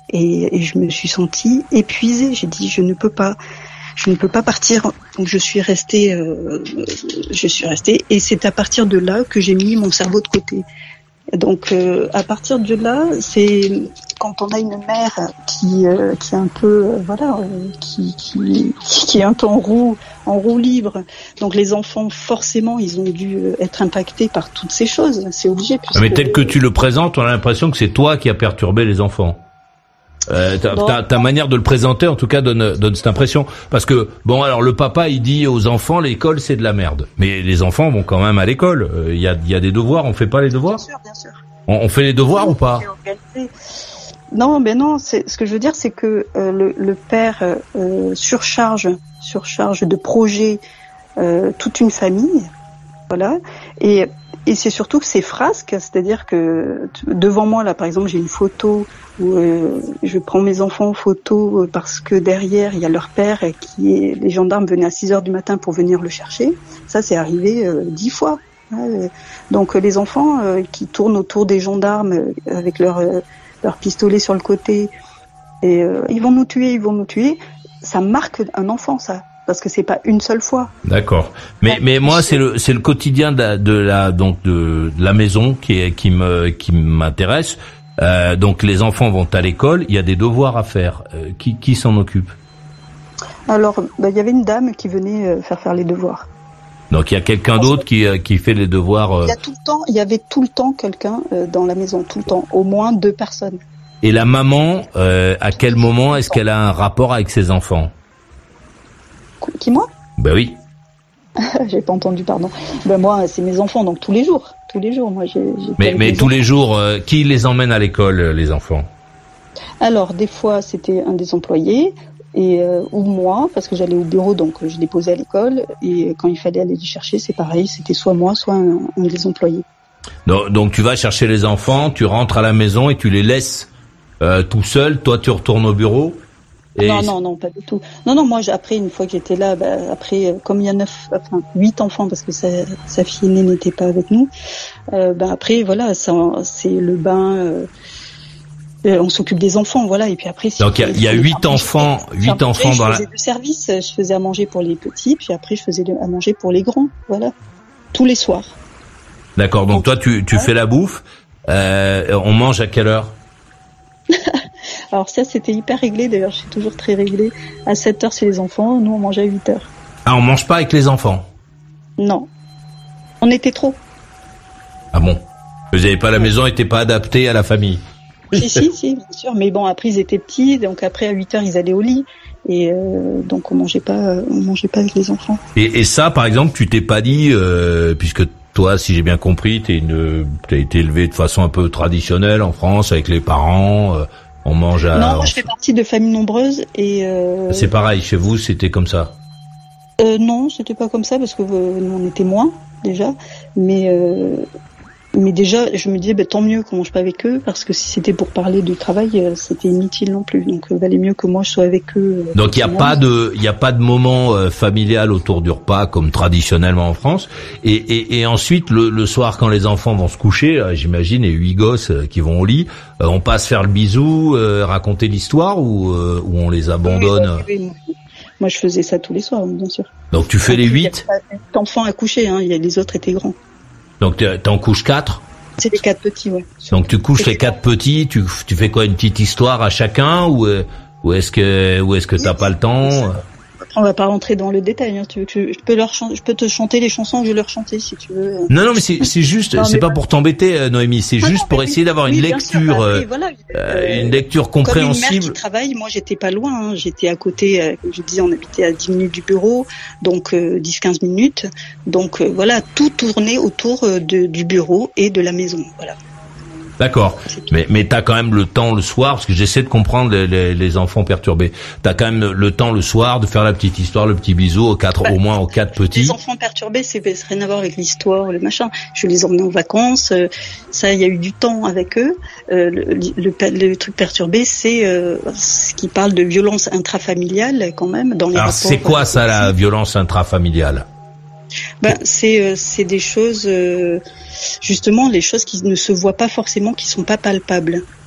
Et, et je me suis sentie épuisée. J'ai dit, je ne peux pas, je ne peux pas partir. Donc je suis restée, euh, je suis restée. Et c'est à partir de là que j'ai mis mon cerveau de côté. Donc euh, à partir de là, c'est quand on a une mère qui euh, qui est un peu euh, voilà euh, qui, qui qui est un peu en roue en roue libre. Donc les enfants forcément ils ont dû être impactés par toutes ces choses. C'est obligé. Puisque... Mais tel que tu le présentes, on a l'impression que c'est toi qui as perturbé les enfants. Euh, ta, ta, ta manière de le présenter, en tout cas, donne, donne cette impression. Parce que, bon, alors, le papa, il dit aux enfants, l'école, c'est de la merde. Mais les enfants vont quand même à l'école. Il euh, y a, il y a des devoirs, on fait pas les devoirs? Bien sûr, bien sûr. On, on fait les devoirs non, ou pas? Non, mais non, c'est, ce que je veux dire, c'est que euh, le, le père euh, surcharge, surcharge de projets euh, toute une famille. Voilà. Et, et c'est surtout que c'est frasque, c'est-à-dire que devant moi, là, par exemple, j'ai une photo où euh, je prends mes enfants en photo parce que derrière, il y a leur père qui est... Les gendarmes venaient à six heures du matin pour venir le chercher. Ça, c'est arrivé euh, dix fois. Ouais. Donc, les enfants euh, qui tournent autour des gendarmes euh, avec leur, euh, leur pistolet sur le côté, et euh, ils vont nous tuer, ils vont nous tuer. Ça marque un enfant, ça. Parce que c'est pas une seule fois. D'accord. Mais mais moi c'est le c'est le quotidien de la, de la donc de, de la maison qui est qui me qui m'intéresse. Euh, donc les enfants vont à l'école, il y a des devoirs à faire. Euh, qui qui s'en occupe? Alors bah, il y avait une dame qui venait euh, faire faire les devoirs. Donc il y a quelqu'un d'autre qui euh, qui fait les devoirs. Euh... Il y a tout le temps, il y avait tout le temps quelqu'un euh, dans la maison, tout le temps, au moins deux personnes. Et la maman, euh, à quel moment est-ce qu'elle a un rapport avec ses enfants? Qui, moi? Ben oui. J'ai pas entendu, pardon. Ben moi, c'est mes enfants, donc tous les jours, tous les jours. Moi, j'ai. j'ai mais mais tous les jours, euh, qui les emmène à l'école, les enfants? Alors, des fois, c'était un des employés et euh, ou moi, parce que j'allais au bureau, donc je les posais à l'école. Et quand il fallait aller les chercher, c'est pareil, c'était soit moi, soit un, un des employés. Donc, donc, tu vas chercher les enfants, tu rentres à la maison et tu les laisses euh, tout seuls. Toi, tu retournes au bureau. Et non, non, non, pas du tout. Non, non, moi, après, une fois que j'étais là, bah, après, comme il y a neuf, enfin, huit enfants, parce que sa, sa fille aînée n'était pas avec nous, euh, bah, après, voilà, ça, c'est le bain, euh, on s'occupe des enfants, voilà, et puis après... Si donc, il y a, il y a huit enfants, huit enfants après, dans la... Je faisais le service, je faisais à manger pour les petits, puis après, je faisais à manger pour les grands, voilà, tous les soirs. D'accord, donc, donc toi, tu, tu ouais. fais la bouffe, euh, on mange à quelle heure? Alors ça, c'était hyper réglé, d'ailleurs, je suis toujours très réglée. À sept heures, c'est les enfants, nous, on mangeait à huit heures. Ah, on mange pas avec les enfants? Non. On était trop. Ah bon? Vous avez pas, la maison était pas adaptée à la famille? Si, si, si, bien sûr. Mais bon, après, ils étaient petits, donc après, à huit heures, ils allaient au lit. Et euh, donc, on mangeait pas, on mangeait pas avec les enfants. Et, et ça, par exemple, tu t'es pas dit, euh, puisque toi, si j'ai bien compris, t'es une, t'as été élevé de façon un peu traditionnelle en France, avec les parents, euh, on mange à... Non, moi je fais partie de familles nombreuses et... Euh... C'est pareil, chez vous c'était comme ça? euh, Non, c'était pas comme ça parce que euh, nous on était moins déjà, mais euh, mais déjà je me disais bah, tant mieux qu'on mange pas avec eux parce que si c'était pour parler du travail euh, c'était inutile non plus, donc euh, valait mieux que moi je sois avec eux. Euh, donc il y a pas de il y a pas de moment euh, familial autour du repas comme traditionnellement en France et et, et ensuite le, le soir quand les enfants vont se coucher, euh, j'imagine les huit gosses euh, qui vont au lit, euh, on passe faire le bisou, euh, raconter l'histoire ou euh, ou on les abandonne? Oui, oui, oui. Moi je faisais ça tous les soirs bien sûr. Donc tu fais Après, les huit? Il y a pas d'enfants à coucher, hein, les autres étaient grands. Donc t'en couches quatre? C'est les quatre petits, ouais. Donc tu couches les quatre petits, tu tu fais quoi, une petite histoire à chacun ou ou est-ce que ou est-ce que t'as pas le temps? On va pas rentrer dans le détail. Hein. Tu veux que je, je peux leur chan- je peux te chanter les chansons que je leur chantais si tu veux. Non non mais c'est c'est juste, non, c'est pas pour t'embêter Noémie, c'est ah juste non, pour essayer oui, d'avoir oui, une lecture, euh, oui, voilà, euh, une lecture compréhensible. Comme une mère qui travaille, moi j'étais pas loin, hein. J'étais à côté, euh, comme je disais, on habitait à dix minutes du bureau, donc euh, dix quinze minutes, donc euh, voilà, tout tournait autour euh, de, du bureau et de la maison, voilà. D'accord, mais mais t'as quand même le temps le soir, parce que j'essaie de comprendre les, les, les enfants perturbés. T'as quand même le temps le soir de faire la petite histoire, le petit bisou aux quatre, bah, au moins aux quatre petits. Les enfants perturbés, c'est, c'est rien à voir avec l'histoire, le machin. Je les emmenais en vacances, euh, ça, il y a eu du temps avec eux. Euh, le, le, le truc perturbé, c'est euh, ce qui parle de violence intrafamiliale quand même dans les Alors, rapports. C'est quoi ça, la violence intrafamiliale? Ben, c'est euh, c'est des choses, euh, justement, les choses qui ne se voient pas forcément, qui sont pas palpables.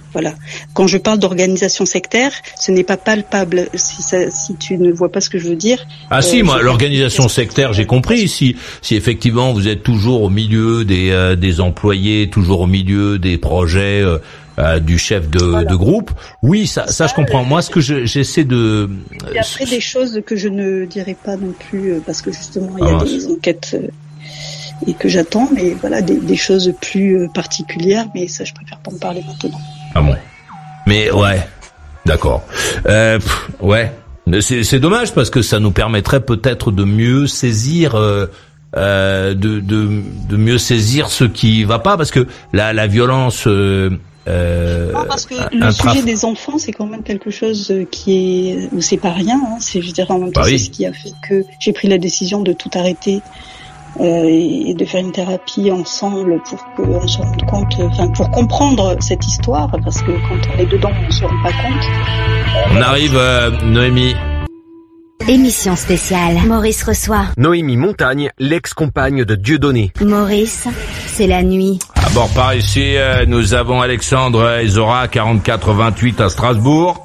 Voilà. Quand je parle d'organisation sectaire, ce n'est pas palpable. Si, ça, si tu ne vois pas ce que je veux dire. Ah euh, si, moi, l'organisation sectaire, j'ai compris. Si, si effectivement vous êtes toujours au milieu des euh, des employés, toujours au milieu des projets euh, euh, du chef de, voilà. de groupe, oui, ça, ça, ça je comprends. Moi, ce que je, j'essaie de. Il y a après des choses que je ne dirai pas non plus parce que justement il y a ah, des enquêtes. Euh, et que j'attends, mais voilà, des, des choses plus particulières, mais ça, je préfère pas en parler maintenant. Ah bon. Mais ouais, d'accord. Euh, pff, ouais, c'est, c'est dommage parce que ça nous permettrait peut-être de mieux saisir, euh, euh, de, de, de mieux saisir ce qui va pas, parce que la, la violence. Euh, euh, non, parce que le intraf... sujet des enfants, c'est quand même quelque chose qui est, ou c'est pas rien. Hein, c'est, je dirais en même temps, bah oui. C'est ce qui a fait que j'ai pris la décision de tout arrêter. Euh, et de faire une thérapie ensemble pour qu'on se rende compte, enfin pour comprendre cette histoire, parce que quand on est dedans, on ne se rend pas compte. On arrive, euh, Noémie. Émission spéciale. Maurice reçoit Noémie Montagne, l'ex-compagne de Dieudonné. Maurice, c'est la nuit. À bord par ici, euh, nous avons Alexandre et Zora, quarante-quatre vingt-huit à Strasbourg.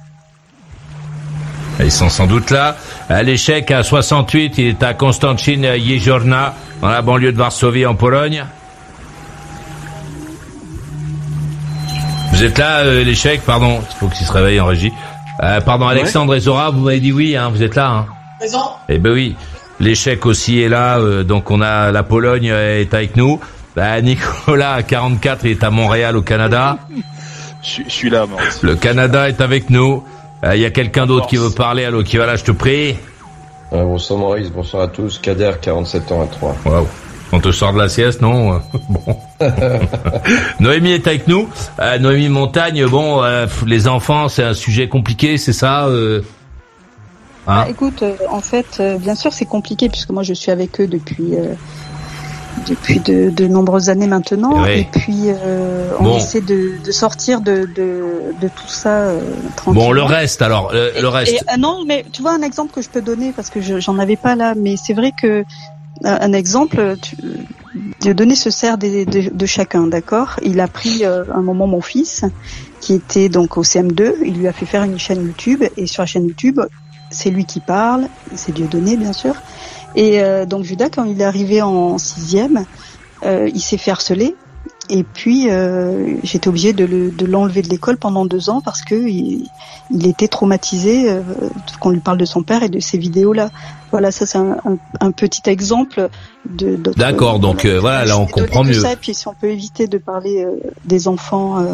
Ils sont sans doute là. L'échec à soixante-huit, il est à Konstantin Jeziorna, dans la banlieue de Varsovie, en Pologne. Vous êtes là, euh, l'échec, pardon, il faut qu'il se réveille en régie. Euh, pardon, Alexandre ouais. et Zora, vous m'avez dit oui, hein, vous êtes là. Hein. Présent. Eh ben oui, l'échec aussi est là, euh, donc on a la Pologne est avec nous. Bah, Nicolas, à quarante-quatre, il est à Montréal, au Canada. Je, je suis là, Maurice. Le Canada est avec nous. Il euh, y a quelqu'un d'autre qui veut parler, allô, qui va là, je te prie. Euh, bonsoir Maurice, bonsoir à tous. Kader, quarante-sept ans à trois. Waouh. On te sort de la sieste, non? Bon. Noémie est avec nous. Euh, Noémie Montagne, bon, euh, les enfants, c'est un sujet compliqué, c'est ça euh... hein? Bah, écoute, euh, en fait, euh, bien sûr, c'est compliqué puisque moi je suis avec eux depuis euh, depuis de, de nombreuses années maintenant, oui. Et puis euh, on bon. essaie de, de sortir de, de, de tout ça euh, tranquillement. Bon, le reste alors, le, et, le reste. Et, euh, non, mais tu vois un exemple que je peux donner parce que je, j'en avais pas là, mais c'est vrai que un exemple, tu, Dieudonné se sert de, de, de chacun, d'accord. Il a pris euh, un moment mon fils qui était donc au C M deux, il lui a fait faire une chaîne YouTube et sur la chaîne YouTube, c'est lui qui parle, c'est Dieudonné bien sûr. Et euh, donc Judas, quand il est arrivé en sixième, euh, il s'est fait harceler. Et puis euh, j'étais obligée de, le, de l'enlever de l'école pendant deux ans parce que il, il était traumatisé euh, qu'on lui parle de son père et de ces vidéos-là. Voilà, ça c'est un, un, un petit exemple de. D'accord, euh, donc euh, voilà, là on comprend mieux. Ça, et puis si on peut éviter de parler euh, des enfants. Euh...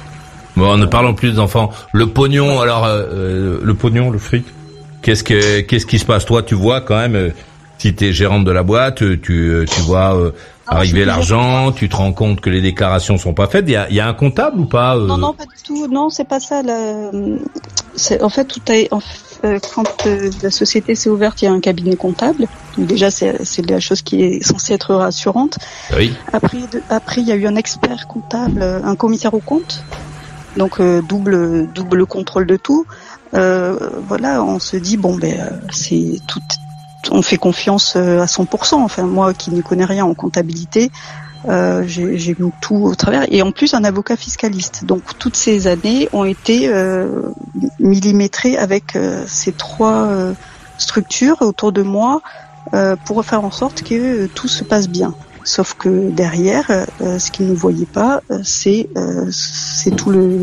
Bon, ne parlons plus des enfants. Le pognon, alors euh, le pognon, le fric. Qu'est-ce que qu'est-ce qui se passe? Toi, tu vois quand même. Euh, Si t'es gérante de la boîte, tu tu vois euh, non, arriver l'argent, tu te rends compte que les déclarations sont pas faites. Il y a, il y a un comptable ou pas euh... Non, non, pas du tout. Non, c'est pas ça. La... C'est, en fait, tout a, en fait, quand euh, la société s'est ouverte, il y a un cabinet comptable. Donc déjà, c'est, c'est la chose qui est censée être rassurante. Oui. Après, de, après, il y a eu un expert comptable, un commissaire aux comptes. Donc euh, double double contrôle de tout. Euh, voilà, on se dit bon ben c'est tout. On fait confiance à cent pour cent. Enfin, moi qui ne connais rien en comptabilité, euh, j'ai, j'ai mis tout au travers. Et en plus, un avocat fiscaliste. Donc, toutes ces années ont été euh, millimétrées avec euh, ces trois euh, structures autour de moi euh, pour faire en sorte que euh, tout se passe bien. Sauf que derrière, euh, ce qu'ils ne voyaient pas, euh, c'est, euh, c'est tout le...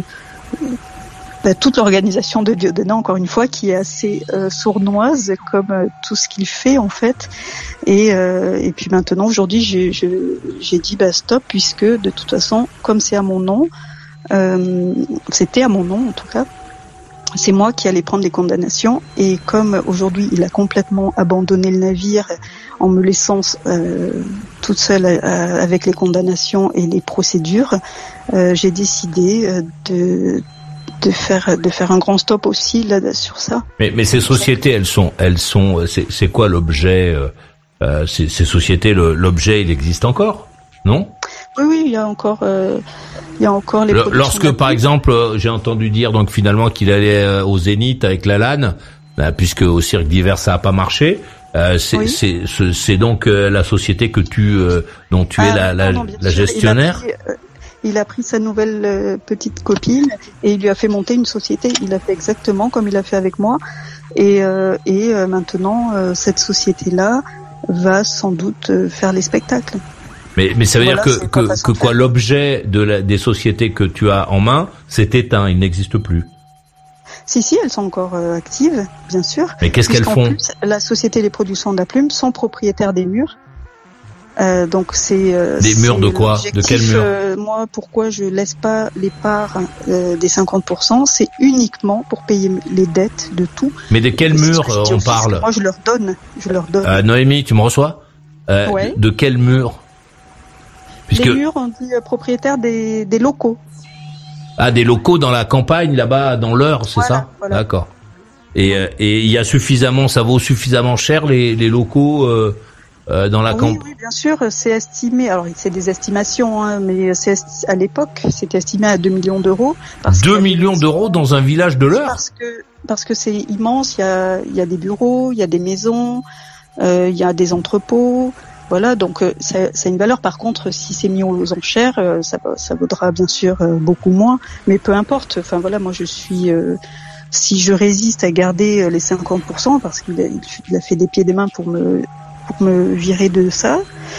Bah, toute l'organisation de Dieudonné, encore une fois, qui est assez euh, sournoise, comme euh, tout ce qu'il fait en fait. Et, euh, et puis maintenant, aujourd'hui, j'ai, j'ai, j'ai dit bah stop, puisque de toute façon, comme c'est à mon nom, euh, c'était à mon nom en tout cas, c'est moi qui allais prendre les condamnations. Et comme aujourd'hui, il a complètement abandonné le navire en me laissant euh, toute seule euh, avec les condamnations et les procédures, euh, j'ai décidé euh, de de faire de faire un grand stop aussi là sur ça. Mais mais ces sociétés, elles sont elles sont c'est c'est quoi l'objet euh, ces, ces sociétés le, l'objet il existe encore, non? Oui oui, il y a encore euh, il y a encore les le, lorsque par exemple, j'ai entendu dire donc finalement qu'il allait au Zénith avec la LAN, bah, puisque au cirque d'hiver ça a pas marché. Euh, c'est, oui. c'est, c'est, c'est donc euh, la société que tu, euh, dont tu ah, es la, la, non, non, la gestionnaire. Il a, pris, euh, il a pris sa nouvelle euh, petite copine et il lui a fait monter une société. Il a fait exactement comme il a fait avec moi. Et, euh, et euh, maintenant, euh, cette société-là va sans doute euh, faire les spectacles. Mais, mais ça veut Voilà, dire que, que, que quoi, l'objet de la, des sociétés que tu as en main, c'est éteint, il n'existe plus. Si, si, elles sont encore euh, actives, bien sûr. Mais qu'est-ce qu'elles font ? Plus, la société Les Productions de la Plume sont propriétaires des murs. Euh, donc c'est euh, des murs de quoi ? De quel mur ? euh, Moi, pourquoi je laisse pas les parts euh, des cinquante pour cent, c'est uniquement pour payer les dettes de tout. Mais de quel mur euh, on parle ? Moi, je leur donne, je leur donne. Euh, Noémie, tu me reçois ? euh, Ouais. De quel mur ? Puisque... Les murs, on dit euh, propriétaires des, des locaux. Ah, des locaux dans la campagne, là-bas, dans l'Eure, c'est voilà, ça ? Voilà. D'accord. Et euh, et il y a suffisamment, ça vaut suffisamment cher les les locaux euh, euh, dans la oui, campagne. Oui, bien sûr, c'est estimé. Alors, c'est des estimations, hein, mais c'est esti- à l'époque, c'était estimé à deux millions d'euros. deux millions d'euros dans un village de l'Eure ? Parce que parce que c'est immense. Il y a il y a des bureaux, il y a des maisons, euh, il y a des entrepôts. Voilà, donc euh, ça, ça a une valeur. Par contre, si c'est mis aux enchères, euh, ça, ça vaudra bien sûr euh, beaucoup moins. Mais peu importe. Enfin voilà, moi je suis. Euh, si je résiste à garder euh, les cinquante pour cent, parce qu'il a, il a fait des pieds et des mains pour me pour me virer de ça,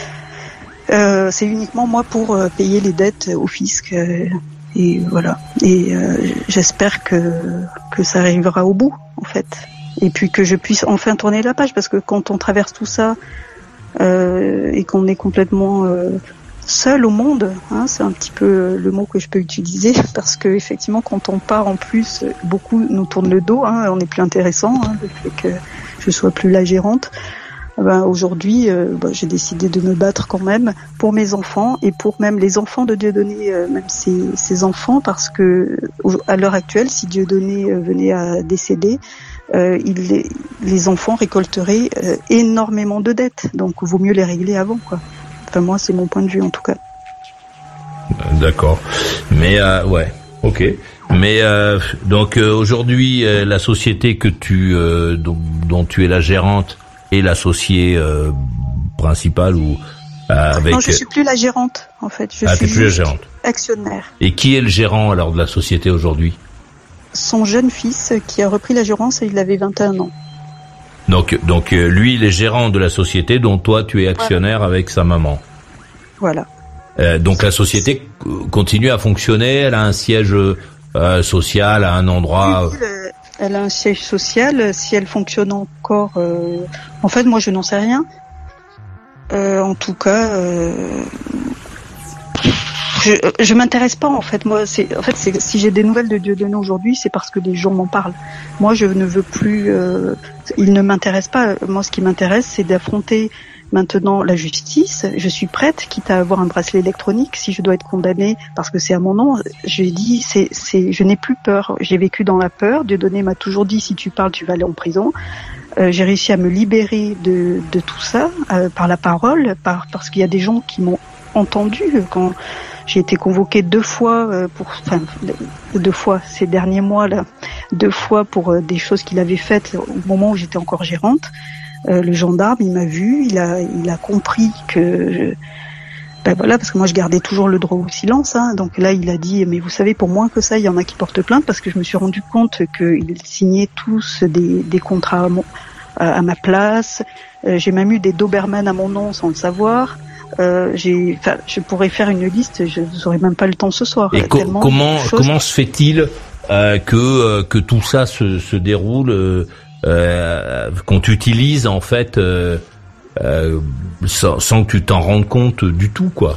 euh, c'est uniquement moi pour euh, payer les dettes au fisc. Euh, et voilà. Et euh, j'espère que que ça arrivera au bout, en fait. Et puis que je puisse enfin tourner la page, parce que quand on traverse tout ça. Euh, et qu'on est complètement euh, seul au monde, hein, c'est un petit peu le mot que je peux utiliser, parce que effectivement quand on part en plus, beaucoup nous tournent le dos, hein, on est plus intéressant, hein, le fait que je sois plus la gérante. Ben, aujourd'hui, euh, ben, j'ai décidé de me battre quand même pour mes enfants et pour même les enfants de Dieudonné, euh, même ses, ses enfants, parce que à l'heure actuelle, si Dieudonné euh, venait à décéder, Euh, il, les, les enfants récolteraient euh, énormément de dettes, donc vaut mieux les régler avant, quoi. Enfin moi c'est mon point de vue en tout cas. D'accord, mais euh, ouais, ok. Mais euh, donc euh, aujourd'hui euh, la société que tu euh, dont, dont tu es la gérante est l'associée euh, principale ou euh, avec. Non, je suis plus la gérante en fait. Je ah, suis t'es plus la gérante. Actionnaire. Et qui est le gérant alors de la société aujourd'hui ? Son jeune fils qui a repris la gérance et il avait vingt et un ans. Donc, donc lui, il est gérant de la société dont toi, tu es actionnaire voilà. avec sa maman. Voilà. Euh, donc la société continue à fonctionner, elle a un siège euh, social à un endroit... Oui, le, elle a un siège social, si elle fonctionne encore... Euh, en fait, moi, je n'en sais rien. Euh, en tout cas... Euh, Je, je m'intéresse pas en fait. Moi, c'est en fait, c'est, si j'ai des nouvelles de Dieudonné aujourd'hui, c'est parce que les gens m'en parlent. Moi, je ne veux plus. Euh, il ne m'intéresse pas. Moi, ce qui m'intéresse, c'est d'affronter maintenant la justice. Je suis prête, quitte à avoir un bracelet électronique, si je dois être condamnée, parce que c'est à mon nom. J'ai dit, c'est, c'est, je n'ai plus peur. J'ai vécu dans la peur. Dieudonné m'a toujours dit, si tu parles, tu vas aller en prison. Euh, j'ai réussi à me libérer de, de tout ça euh, par la parole, par parce qu'il y a des gens qui m'ont entendu quand. J'ai été convoquée deux fois euh, pour, enfin, deux fois ces derniers mois là, deux fois pour euh, des choses qu'il avait faites au moment où j'étais encore gérante. Euh, le gendarme, il m'a vu, il a, il a compris que, je, ben voilà, parce que moi je gardais toujours le droit au silence. Hein, donc là, il a dit, mais vous savez, pour moins que ça, il y en a qui portent plainte, parce que je me suis rendu compte qu'ils signaient tous des, des contrats à, mon, à, à ma place. Euh, j'ai même eu des Doberman à mon nom sans le savoir. Euh, j'ai, enfin, je pourrais faire une liste, je n'aurai même pas le temps ce soir. Et co- comment comment se fait-il euh, que euh, que tout ça se, se déroule, euh, euh, qu'on t'utilise en fait euh, euh, sans, sans que tu t'en rendes compte du tout, quoi?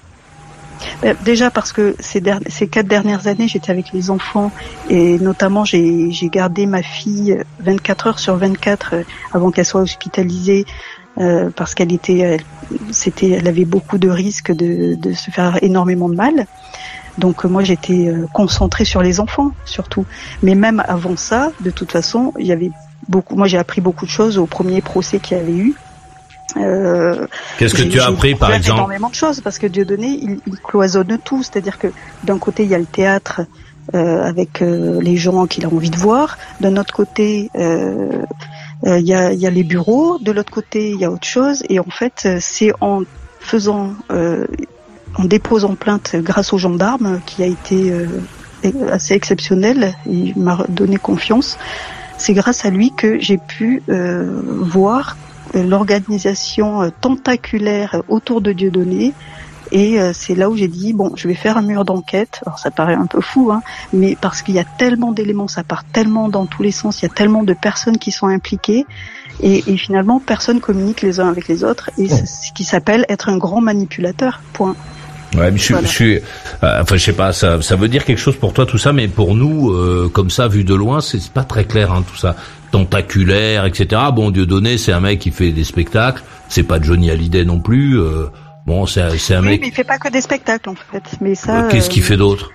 Déjà parce que ces, der- ces quatre dernières années, j'étais avec les enfants et notamment j'ai, j'ai gardé ma fille vingt-quatre heures sur vingt-quatre avant qu'elle soit hospitalisée. Euh, parce qu'elle était, elle, c'était, elle avait beaucoup de risques de, de se faire énormément de mal. Donc euh, moi j'étais euh, concentrée sur les enfants surtout. Mais même avant ça, de toute façon, il y avait beaucoup. Moi j'ai appris beaucoup de choses au premier procès qu'il y avait eu. Euh, Qu'est-ce que tu as appris par exemple ? Énormément de choses parce que Dieudonné, il, il cloisonne tout. C'est-à-dire que d'un côté il y a le théâtre euh, avec euh, les gens qu'il a envie de voir. D'un autre côté. Euh, Il euh, y, a, y a les bureaux, de l'autre côté il y a autre chose, et en fait c'est en faisant, euh, en déposant plainte grâce aux gendarmes, qui a été euh, assez exceptionnel. Il m'a donné confiance. C'est grâce à lui que j'ai pu euh, voir l'organisation tentaculaire autour de Dieudonné. Et euh, c'est là où j'ai dit, bon, je vais faire un mur d'enquête. Alors ça paraît un peu fou, hein, mais parce qu'il y a tellement d'éléments, ça part tellement dans tous les sens, il y a tellement de personnes qui sont impliquées. Et, et finalement, personne communique les uns avec les autres. Et c'est ce qui s'appelle être un grand manipulateur, point. Ouais, mais je, voilà. je suis, euh, enfin, je sais pas, ça, ça veut dire quelque chose pour toi tout ça, mais pour nous, euh, comme ça, vu de loin, c'est, c'est pas très clair, hein, tout ça, tentaculaire, et cetera. Bon, Dieudonné, c'est un mec qui fait des spectacles, c'est pas Johnny Hallyday non plus. Euh, bon, c'est, c'est un oui, mec. Mais il fait pas que des spectacles en fait, mais ça. Euh, qu'est-ce qu'il fait d'autre?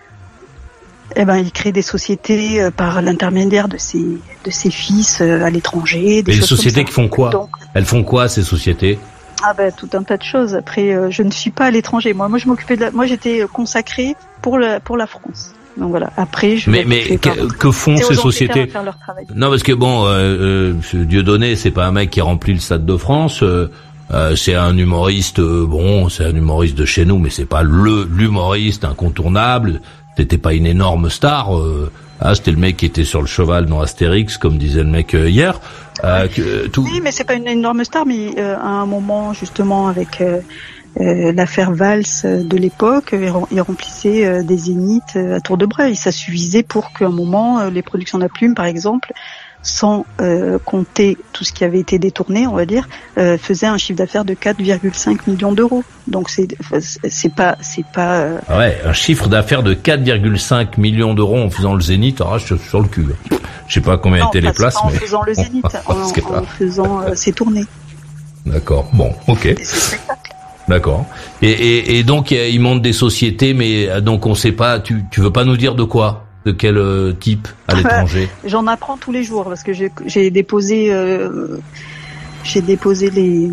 Eh ben, il crée des sociétés euh, par l'intermédiaire de ses de ses fils euh, à l'étranger. Des Et les choses sociétés qui font quoi? Donc, elles font quoi ces sociétés? Ah ben tout un tas de choses. Après, euh, je ne suis pas à l'étranger. Moi, moi, je m'occupais de la... moi, j'étais consacrée pour la pour la France. Donc voilà. Après, je. Mais mais que, que font ces sociétés? Non, parce que bon, euh, euh, Dieudonné, c'est pas un mec qui remplit le Stade de France. Euh, euh, c'est un humoriste. Euh, bon, c'est un humoriste de chez nous, mais c'est pas le l'humoriste incontournable. C'était pas une énorme star. Euh, ah, c'était le mec qui était sur le cheval dans Astérix, comme disait le mec euh, hier. Euh, que, tout... Oui, mais c'est pas une énorme star, mais euh, à un moment justement avec euh, euh, l'affaire Valls de l'époque, il remplissait euh, des zéniths à tour de bras. Et ça suffisait pour qu'à un moment, euh, les productions de la Plume, par exemple, sans euh, compter tout ce qui avait été détourné, on va dire, euh, faisait un chiffre d'affaires de quatre virgule cinq millions d'euros. Donc c'est c'est pas c'est pas euh... ah ouais, un chiffre d'affaires de quatre virgule cinq millions d'euros en faisant le Zénith, alors je suis sur le cul. Je sais pas combien non, étaient les places, pas mais en faisant le Zénith, en, en faisant euh, ses tournées. D'accord. Bon, OK. Et ses spectacles. D'accord. Et, et et donc ils montent des sociétés, mais donc on sait pas. Tu tu veux pas nous dire de quoi? De quel euh, type à l'étranger? J'en apprends tous les jours parce que j'ai, j'ai déposé, euh, j'ai déposé les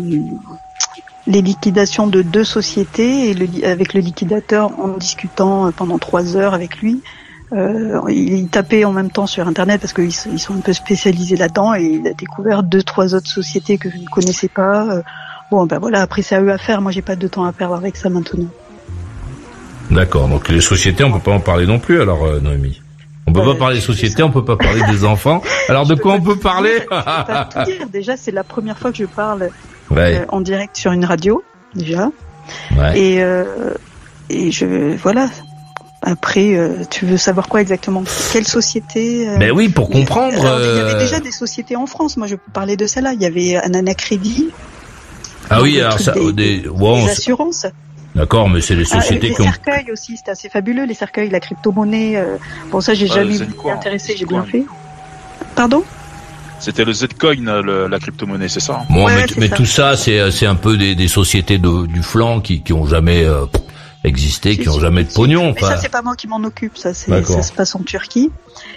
les liquidations de deux sociétés et le, avec le liquidateur en discutant pendant trois heures avec lui. Euh, il, il tapait en même temps sur Internet parce qu'ils ils sont un peu spécialisés là-dedans et il a découvert deux trois autres sociétés que je ne connaissais pas. Bon ben voilà, après c'est à eux à faire. Moi j'ai pas de temps à perdre avec ça maintenant. D'accord, donc les sociétés, on peut pas en parler non plus, alors euh, Noémie. On peut euh, pas parler des sociétés, on peut pas parler des enfants. Alors de quoi on peut parler? Je peux pas tout dire. Déjà, c'est la première fois que je parle ouais. euh, en direct sur une radio, déjà. Ouais. Et euh, et je voilà. Après, euh, tu veux savoir quoi exactement? Quelle société euh, Ben oui, pour comprendre. Alors, il y avait euh... déjà des sociétés en France. Moi, je peux parler de celle-là. Il y avait Anana Crédit. Ah oui, alors ça, des, des, des, wow, des assurances. D'accord, mais c'est les sociétés ah, qui ont... Les cercueils aussi, c'était assez fabuleux, les cercueils, la crypto-monnaie. Euh... Bon, ça, j'ai ah, jamais été intéressé, j'ai bien fait. Pardon? C'était le Zcoin, le, la crypto-monnaie, c'est ça? Bon, ouais, mais, mais ça. tout ça, c'est, c'est un peu des, des sociétés de, du flanc qui, qui ont jamais euh, existé, si, qui si, ont jamais de pognon. Mais enfin... ça, c'est pas moi qui m'en occupe, ça, c'est, ça se passe en Turquie.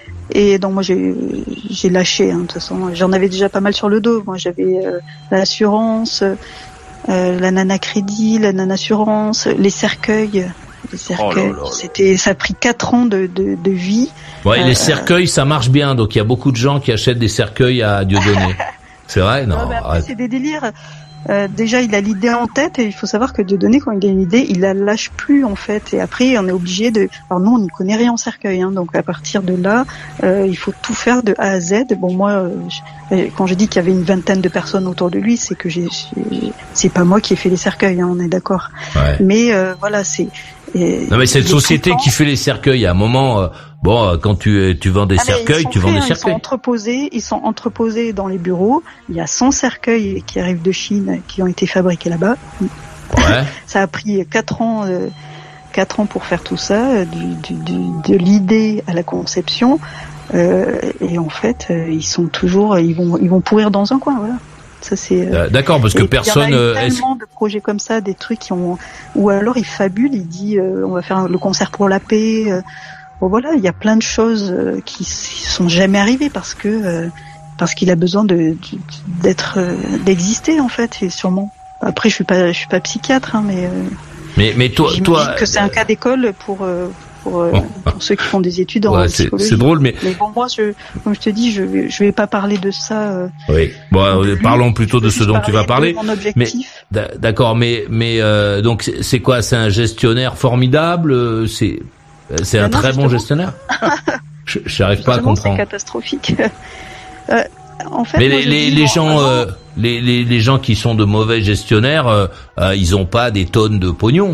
Et donc moi j'ai j'ai lâché, hein, de toute façon. J'en avais déjà pas mal sur le dos. Moi j'avais euh, l'assurance. Euh, la nana crédit, la nana assurance, les cercueils, les cercueils. Oh là là là. C'était, ça a pris quatre ans de, de, de vie. Ouais, euh, les cercueils, ça marche bien. Donc il y a beaucoup de gens qui achètent des cercueils à Dieudonné. C'est vrai, non? non mais après, c'est des délires. Euh, déjà, il a l'idée en tête et il faut savoir que Dieudonné, quand il a une idée, il la lâche plus en fait. Et après, on est obligé de. Alors nous, on n'y connaît rien en cercueil, hein, donc à partir de là, euh, il faut tout faire de A à Z. Bon, moi, euh, je... quand je dis qu'il y avait une vingtaine de personnes autour de lui, c'est que j'ai, j'ai... c'est pas moi qui ai fait les cercueils, hein, on est d'accord. Ouais. Mais euh, voilà, c'est. Et non mais cette société qui fait les cercueils, à un moment, euh, bon, quand tu tu vends des ah cercueils, tu vends faits, des hein, cercueils. Ils sont entreposés, ils sont entreposés dans les bureaux. Il y a cent cercueils qui arrivent de Chine, qui ont été fabriqués là-bas. Ouais. Ça a pris quatre ans, euh, quatre ans pour faire tout ça, du, du, du, de l'idée à la conception. Euh, et en fait, euh, ils sont toujours, ils vont, ils vont pourrir dans un coin, voilà. Ça c'est. Euh, D'accord, parce que personne. Il y a tellement de projets comme ça, des trucs qui ont, ou alors il fabule, il dit, euh, on va faire le concert pour la paix. Euh, bon voilà, il y a plein de choses euh, qui sont jamais arrivées parce que euh, parce qu'il a besoin de, de d'être euh, d'exister en fait, et sûrement. Après, je suis pas, je suis pas psychiatre, hein, mais. Euh, mais mais toi, toi. que c'est un cas d'école pour euh, pour, euh, bon. pour ceux qui font des études en ouais, psychologie. C'est, c'est drôle, mais... mais bon, moi, je, comme je te dis, je je vais pas parler de ça. Euh, oui. Bon, euh, parlons plutôt de ce dont tu vas parler. Mon objectif. Mais d'accord, mais mais euh, donc c'est, c'est quoi? C'est un gestionnaire formidable. C'est c'est un non, très bon gestionnaire. je j'arrive pas à comprendre. C'est catastrophique. euh, en fait, mais moi, les les, les gens euh, les, les les gens qui sont de mauvais gestionnaires, euh, euh, ils ont pas des tonnes de pognon.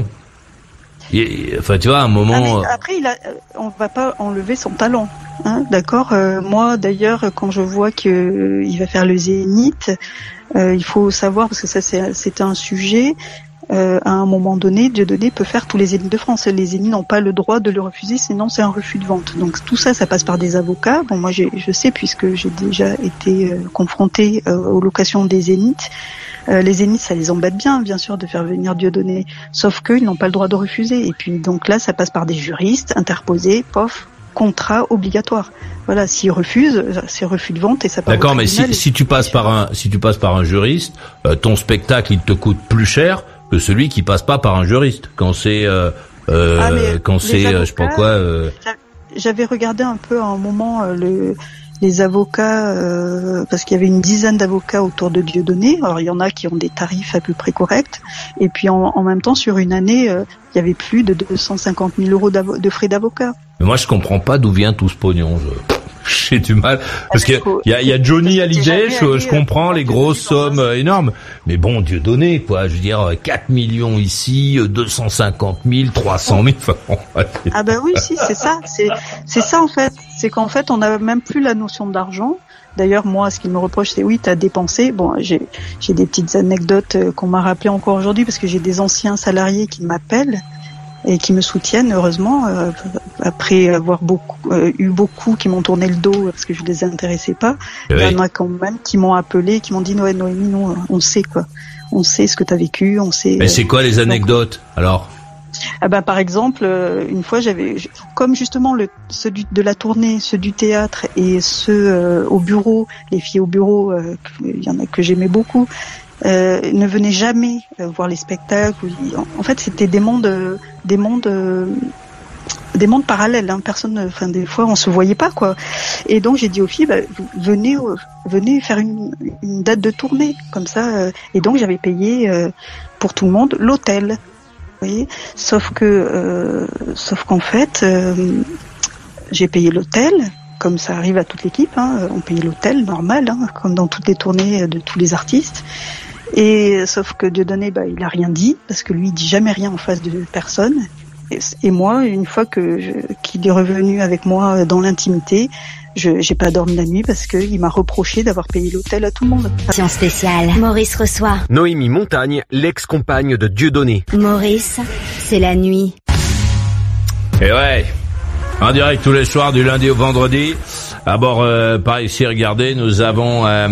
Et, enfin, tu vois, à un moment. Ah, après, il a, on va pas enlever son talent, hein, d'accord. Euh, moi, d'ailleurs, quand je vois que euh, il va faire le Zénith, euh, il faut savoir parce que ça, c'est, c'est un sujet. Euh, à un moment donné, Dieudonné peut faire tous les Zéniths de France. Les Zéniths n'ont pas le droit de le refuser, sinon c'est un refus de vente. Donc tout ça, ça passe par des avocats. Bon, moi, j'ai, je sais puisque j'ai déjà été euh, confrontée euh, aux locations des Zéniths. Euh, les Zéniths, ça les embête bien, bien sûr, de faire venir Dieudonné, sauf qu'ils n'ont pas le droit de refuser. Et puis donc là, ça passe par des juristes interposés, pof, contrat obligatoire. Voilà, s'ils refusent, c'est refus de vente et ça part. D'accord, mais si, si tu passes par un, si tu passes par un juriste, euh, ton spectacle il te coûte plus cher que celui qui passe pas par un juriste. Quand c'est, euh, euh, ah, quand c'est, avocats, je sais pas quoi. Euh... J'avais regardé un peu à un moment euh, le. les avocats, euh, parce qu'il y avait une dizaine d'avocats autour de Dieudonné. Alors il y en a qui ont des tarifs à peu près corrects, et puis en, en même temps sur une année, euh, il y avait plus de deux cent cinquante mille euros de frais d'avocat. Mais moi je comprends pas d'où vient tout ce pognon. Je... J'ai du mal parce qu'il y a, y a Johnny Hallyday, je, je comprends les grosses sommes énormes, mais bon, Dieudonné quoi, je veux dire quatre millions ici, deux cent cinquante mille, trois cent mille. Ah ben oui, si c'est ça, c'est c'est ça en fait, c'est qu'en fait on n'a même plus la notion d'argent. D'ailleurs moi, ce qu'il me reproche, c'est oui, t'as dépensé. Bon, j'ai j'ai des petites anecdotes qu'on m'a rappelées encore aujourd'hui parce que j'ai des anciens salariés qui m'appellent et qui me soutiennent, heureusement, euh, après avoir beaucoup, euh, eu beaucoup qui m'ont tourné le dos parce que je les intéressais pas. Oui. Il y en a quand même qui m'ont appelé, qui m'ont dit Noël, Noémie, nous, on sait quoi, on sait ce que t'as vécu, on sait. Mais c'est quoi les anecdotes donc, alors? Ah ben par exemple, une fois j'avais, comme justement le ceux du, de la tournée, ceux du théâtre et ceux euh, au bureau, les filles au bureau, euh, il y en a que j'aimais beaucoup. Euh, ne venaient jamais euh, voir les spectacles. En fait, c'était des mondes, euh, des mondes, euh, des mondes parallèles. Hein. Personne, enfin, des fois, on se voyait pas, quoi. Et donc, j'ai dit aux filles, bah, venez, euh, venez faire une, une date de tournée, comme ça. Euh, et donc, j'avais payé euh, pour tout le monde l'hôtel. Vous voyez. Sauf que, euh, sauf qu'en fait, euh, j'ai payé l'hôtel. Comme ça arrive à toute l'équipe, hein, on paye l'hôtel normal, hein, comme dans toutes les tournées de tous les artistes. Et sauf que Dieudonné, bah, il a rien dit parce que lui, il dit jamais rien en face de personne. Et, et moi, une fois que je, qu'il est revenu avec moi dans l'intimité, je j'ai pas dormi la nuit parce que il m'a reproché d'avoir payé l'hôtel à tout le monde. Émission spéciale. Maurice reçoit Noémie Montagne, l'ex-compagne de Dieudonné. Maurice, c'est la nuit. Et ouais. En direct tous les soirs du lundi au vendredi. D'abord, euh, par ici, regardez, nous avons euh,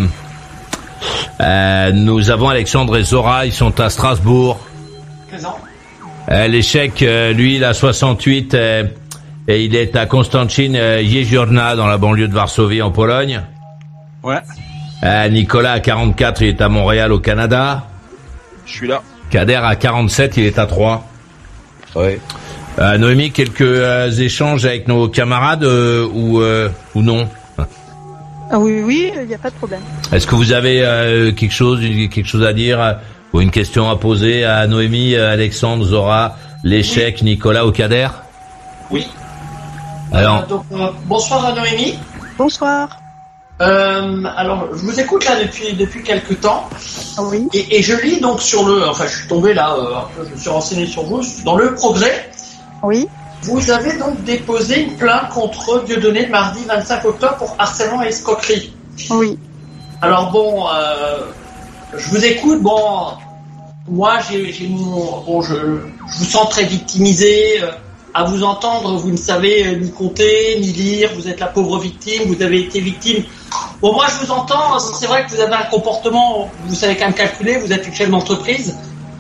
euh, nous avons Alexandre et Zora, ils sont à Strasbourg. Présent. Euh, L'échec, euh, lui, il a soixante-huit euh, et il est à Konstancin euh, Jeziorna dans la banlieue de Varsovie en Pologne. Ouais. Euh, Nicolas à quarante-quatre, il est à Montréal au Canada. Je suis là. Kader à quarante-sept, il est à Troyes. Ouais. Euh, Noémie, quelques euh, échanges avec nos camarades euh, ou euh, ou non? Ah oui, oui, il n'y a pas de problème. Est-ce que vous avez euh, quelque chose, quelque chose à dire euh, ou une question à poser à Noémie, euh, Alexandre, Zora, l'échec, oui. Nicolas ou Kader? Oui. Alors. Euh, donc, euh, bonsoir à Noémie. Bonsoir. Euh, alors, je vous écoute là depuis depuis quelques temps. Oui. Et, et je lis donc sur le, enfin, je suis tombé là, euh, un peu, je me suis renseigné sur vous dans le Progrès. Oui. Vous avez donc déposé une plainte contre Dieudonné le mardi vingt-cinq octobre pour harcèlement et escroquerie. Oui. Alors bon, euh, je vous écoute. Bon, moi, j'ai, j'ai mon, bon, je, je vous sens très victimisé. Euh, à vous entendre, vous ne savez euh, ni compter ni lire. Vous êtes la pauvre victime. Vous avez été victime. Bon, moi, je vous entends. C'est vrai que vous avez un comportement. Vous savez quand même calculer. Vous êtes une chef d'entreprise.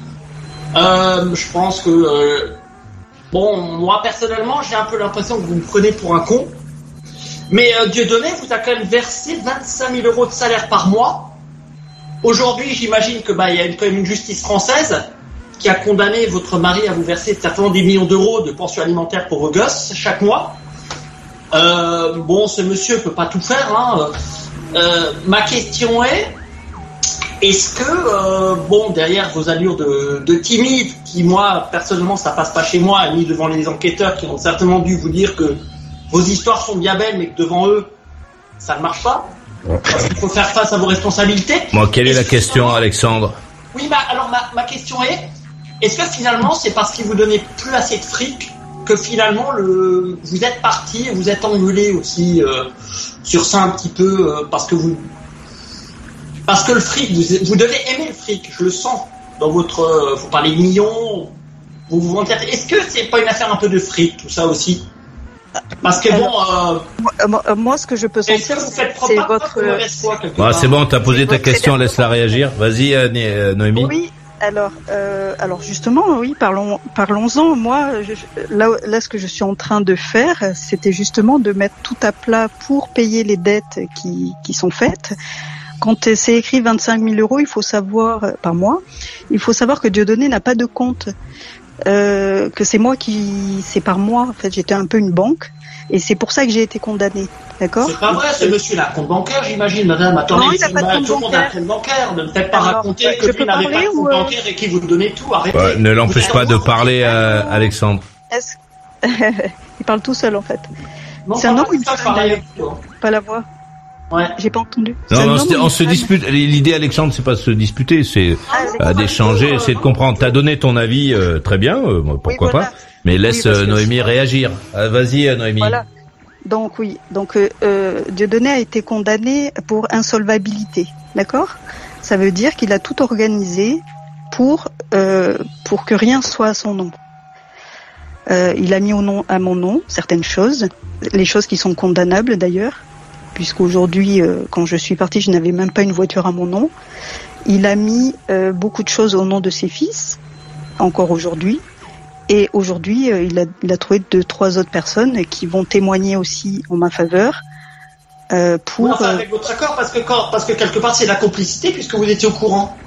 Euh, je pense que. Euh, Bon, moi personnellement, j'ai un peu l'impression que vous me prenez pour un con. Mais euh, Dieudonné vous a quand même versé vingt-cinq mille euros de salaire par mois. Aujourd'hui, j'imagine que bah il y a une, quand même une justice française. qui a condamné votre mari à vous verser certainement des millions d'euros de pension alimentaire pour vos gosses chaque mois. Euh, bon, ce monsieur peut pas tout faire. Hein. Euh, ma question est, est-ce que, euh, bon, derrière vos allures de, de timide, qui moi, personnellement, ça passe pas chez moi, ni devant les enquêteurs qui ont certainement dû vous dire que vos histoires sont bien belles, mais que devant eux, ça ne marche pas, parce qu'il faut faire face à vos responsabilités. Bon, quelle est la question, Alexandre? Oui, bah, alors ma, ma question est, est-ce que finalement, c'est parce qu'il vous donnait plus assez de fric que finalement, le, vous êtes parti et vous êtes engueulé aussi euh, sur ça un petit peu, euh, parce que vous... Parce que le fric, vous, vous devez aimer le fric, je le sens dans votre... Euh, vous parlez de millions, vous vous vendez... Est-ce que c'est pas une affaire un peu de fric, tout ça aussi? Parce que bon... Euh, moi, moi, ce que je peux sentir, c'est votre... Bon, c'est bon, t'as posé ta question, laisse-la réagir. Vas-y, euh, Noémie. Oui, alors, euh, alors justement, oui, parlons, parlons-en. Moi, je, là, là, ce que je suis en train de faire, c'était justement de mettre tout à plat pour payer les dettes qui, qui sont faites. Quand c'est écrit vingt-cinq mille euros, il faut savoir, par mois, il faut savoir que Dieudonné n'a pas de compte, euh, que c'est moi qui, c'est par mois, en fait, j'étais un peu une banque, et c'est pour ça que j'ai été condamnée, d'accord? C'est pas vrai, ce monsieur-là, compte bancaire, j'imagine, madame, attendez, non, il a pas de compte tout le monde a un compte bancaire, ne me faites pas Alors, raconter que lui n'avait pas de compte ou... bancaire et qu'il vous donnait tout, arrêtez. Ouais, ne l'empêche pas de parler, euh, Alexandre. Est-ce... il parle tout seul, en fait. Non, c'est un homme ou une ça, femme, d'ailleurs? Pas la voix. Ouais. J'ai pas entendu. Non, on, se, on se dispute. L'idée, Alexandre, c'est pas de se disputer, c'est ah, euh, d'échanger, c'est de comprendre. T'as donné ton avis, euh, très bien, euh, pourquoi oui, voilà. pas. Mais laisse oui, euh, Noémie réagir. Euh, vas-y, euh, Noémie. Voilà. Donc oui, donc euh, Dieudonné a été condamné pour insolvabilité, d'accord? Ça veut dire qu'il a tout organisé pour euh, pour que rien soit à son nom. Euh, il a mis au nom à mon nom certaines choses, les choses qui sont condamnables d'ailleurs. Puisqu'aujourd'hui, euh, quand je suis partie, je n'avais même pas une voiture à mon nom. Il a mis euh, beaucoup de choses au nom de ses fils, encore aujourd'hui. Et aujourd'hui, euh, il, a, il a trouvé deux, trois autres personnes qui vont témoigner aussi en ma faveur. Euh, pour, oui, enfin, avec votre accord, parce que, quand, parce que quelque part, c'est la complicité, puisque vous étiez au courant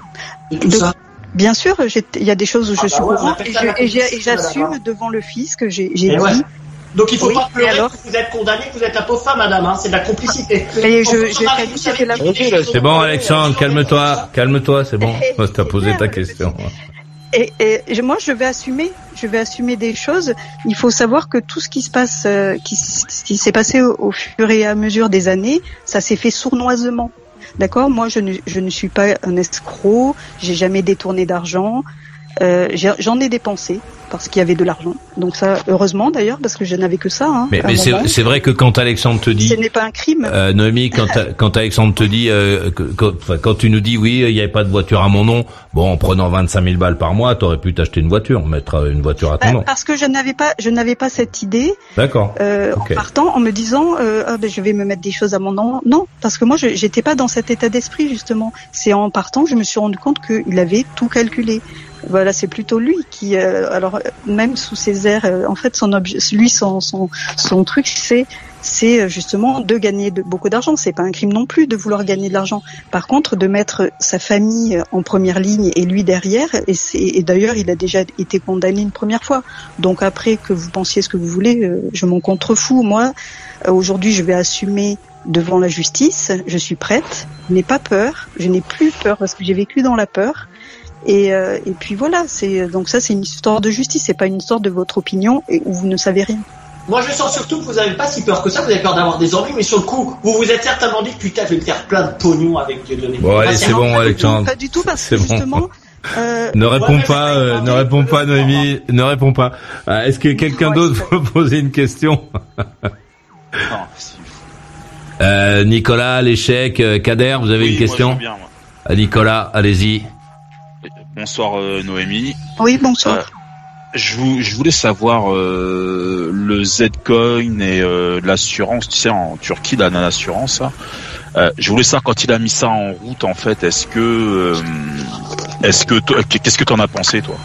de tout de, ça. Bien sûr, il y a des choses où je ah, suis bah au ouais, courant, et, je, et, et j'assume devant le fisc, j'ai, j'ai dit... Ouais. Donc il ne faut oui, pas pleurer alors... que vous êtes condamné, que vous êtes la pauvre femme, madame, hein, c'est de la complicité. Mais je, je, je fait la... C'est bon, Alexandre, calme-toi, calme-toi, c'est bon. T'as posé ta question. Et, et moi, je vais assumer, je vais assumer des choses. Il faut savoir que tout ce qui se passe, euh, qui, qui s'est passé au, au fur et à mesure des années, ça s'est fait sournoisement. D'accord? Moi, je ne, je ne suis pas un escroc. J'ai jamais détourné d'argent. Euh, j'en ai dépensé parce qu'il y avait de l'argent. Donc ça, heureusement d'ailleurs, parce que je n'avais que ça. Hein, mais mais c'est, c'est vrai que quand Alexandre te dit, ce n'est pas un crime. Euh, Noémie, quand quand Alexandre te dit, euh, que, quand, quand tu nous dis oui, il n'y avait pas de voiture à mon nom. Bon, en prenant vingt-cinq mille balles par mois, t'aurais pu t'acheter une voiture, mettre une voiture à ton bah, nom. Parce que je n'avais pas, je n'avais pas cette idée. D'accord. Euh, okay. En partant, en me disant, euh, ah, ben, je vais me mettre des choses à mon nom. Non, parce que moi, je, j'étais pas dans cet état d'esprit justement. C'est en partant que je me suis rendu compte qu'il avait tout calculé. Voilà, c'est plutôt lui qui, euh, alors même sous ses airs, euh, en fait, son objet, lui, son son son truc, c'est c'est justement de gagner de, beaucoup d'argent. C'est pas un crime non plus de vouloir gagner de l'argent. Par contre, de mettre sa famille en première ligne et lui derrière, et, c'est, et d'ailleurs, il a déjà été condamné une première fois. Donc après, que vous pensiez ce que vous voulez, euh, je m'en contrefous. Moi, euh, aujourd'hui, je vais assumer devant la justice. Je suis prête. Je n'ai pas peur. Je n'ai plus peur parce que j'ai vécu dans la peur. Et, euh, et puis voilà, c'est donc ça, c'est une histoire de justice, c'est pas une histoire de votre opinion et où vous ne savez rien. Moi, je sens surtout que vous n'avez pas si peur que ça. Vous avez peur d'avoir des ennuis, mais sur le coup, vous vous êtes certainement dit putain, je vais me faire plein de pognon avec Dieudonné. Bon, allez, c'est bon, Alexandre. Pas du tout, parce que justement. Euh, ne réponds ouais, pas, euh, ne réponds pas, Noémie, ne réponds pas. Euh, est-ce que quelqu'un ouais, d'autre veut poser une question? Non, si. euh, Nicolas, l'échec, euh, Kader, vous avez oui, une question? moi, bien, moi. Nicolas, allez-y. Bonsoir euh, Noémie. Oui, bonsoir. Euh, je, vous, je voulais savoir euh, le Zcoin et euh, l'assurance, tu sais, en Turquie, la non-assurance. Euh, je voulais savoir quand il a mis ça en route, en fait, est-ce que, euh, est-ce que, toi, qu'est-ce que t'en as pensé, toi?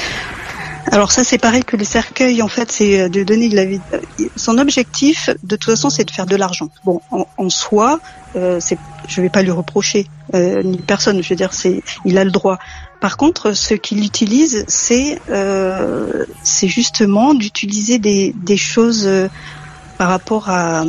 Alors ça, c'est pareil que les cercueils. En fait, c'est de donner de la vie. Son objectif, de toute façon, c'est de faire de l'argent. Bon, en, en soi, euh, c'est, je vais pas lui reprocher euh, ni personne. Je veux dire, c'est, il a le droit. Par contre, ce qu'il utilise, c'est euh, c'est justement d'utiliser des des choses euh, par rapport à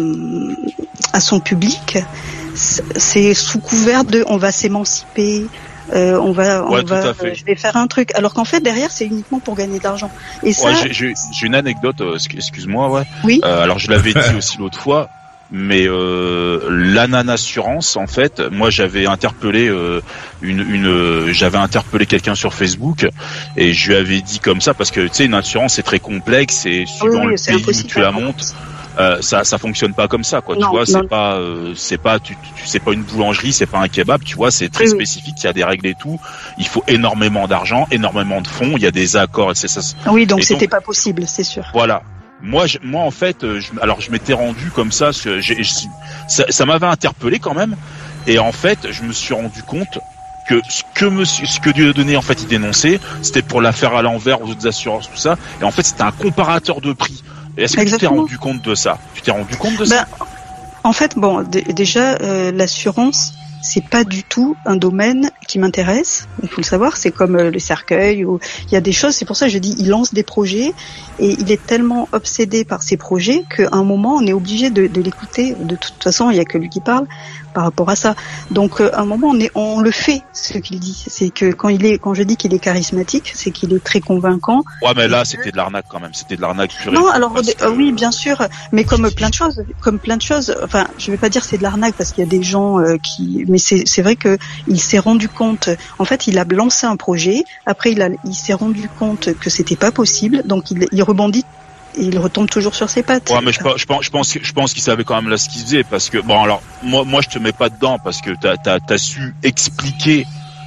à son public. C'est sous couvert de on va s'émanciper, euh, on va on ouais, va euh, je vais faire un truc, alors qu'en fait derrière c'est uniquement pour gagner de l'argent. Et ça, ouais, j'ai, j'ai, j'ai une anecdote, euh, excuse-moi, ouais. Oui. Euh, alors je l'avais dit aussi l'autre fois. Mais euh, l'Anana Assurance, en fait, moi j'avais interpellé euh, une, une euh, j'avais interpellé quelqu'un sur Facebook et je lui avais dit comme ça parce que tu sais une assurance c'est très complexe et suivant oui, le pays où tu la montes, euh, ça ça fonctionne pas comme ça quoi. Non, tu vois, non. c'est pas euh, c'est pas tu, tu c'est pas une boulangerie, c'est pas un kebab, tu vois, c'est très oui, spécifique, il y a des règles et tout. Il faut énormément d'argent, énormément de fonds, il y a des accords et c'est ça. Oui, donc et c'était donc, pas possible, c'est sûr. Voilà. Moi, je, moi en fait, je, alors je m'étais rendu comme ça, j'ai, j'ai, ça, ça m'avait interpellé quand même, et en fait, je me suis rendu compte que ce que Monsieur, ce que Dieudonné en fait il dénonçait, c'était pour la faire à l'envers aux autres assurances, tout ça, et en fait c'était un comparateur de prix. Et est-ce que Exactement. tu t'es rendu compte de ça Tu t'es rendu compte de ça ben, En fait, bon, d- déjà euh, l'assurance, c'est pas du tout un domaine qui m'intéresse. Il faut le savoir. C'est comme euh, les cercueils où il y a des choses. C'est pour ça que je dis, il lance des projets et il est tellement obsédé par ces projets qu'à un moment, on est obligé de, de l'écouter. De toute façon, il y a que lui qui parle par rapport à ça. Donc, euh, à un moment, on est, on le fait ce qu'il dit. C'est que quand il est, quand je dis qu'il est charismatique, c'est qu'il est très convaincant. Ouais, mais là, c'était de l'arnaque quand même. C'était de l'arnaque pure. Non, alors que... euh, oui, bien sûr, mais comme plein de choses, comme plein de choses. Enfin, je vais pas dire c'est de l'arnaque parce qu'il y a des gens euh, qui, mais c'est, c'est vrai que il s'est rendu compte. En fait, il a lancé un projet. Après, il a, il s'est rendu compte que c'était pas possible. Donc, il, il rebondit. Et il retombe toujours sur ses pattes. Ouais, mais je, je pense, je pense, je pense qu'il savait quand même là ce qu'il faisait parce que bon, alors moi, moi, je te mets pas dedans parce que t'as, t'as, t'as su expliquer,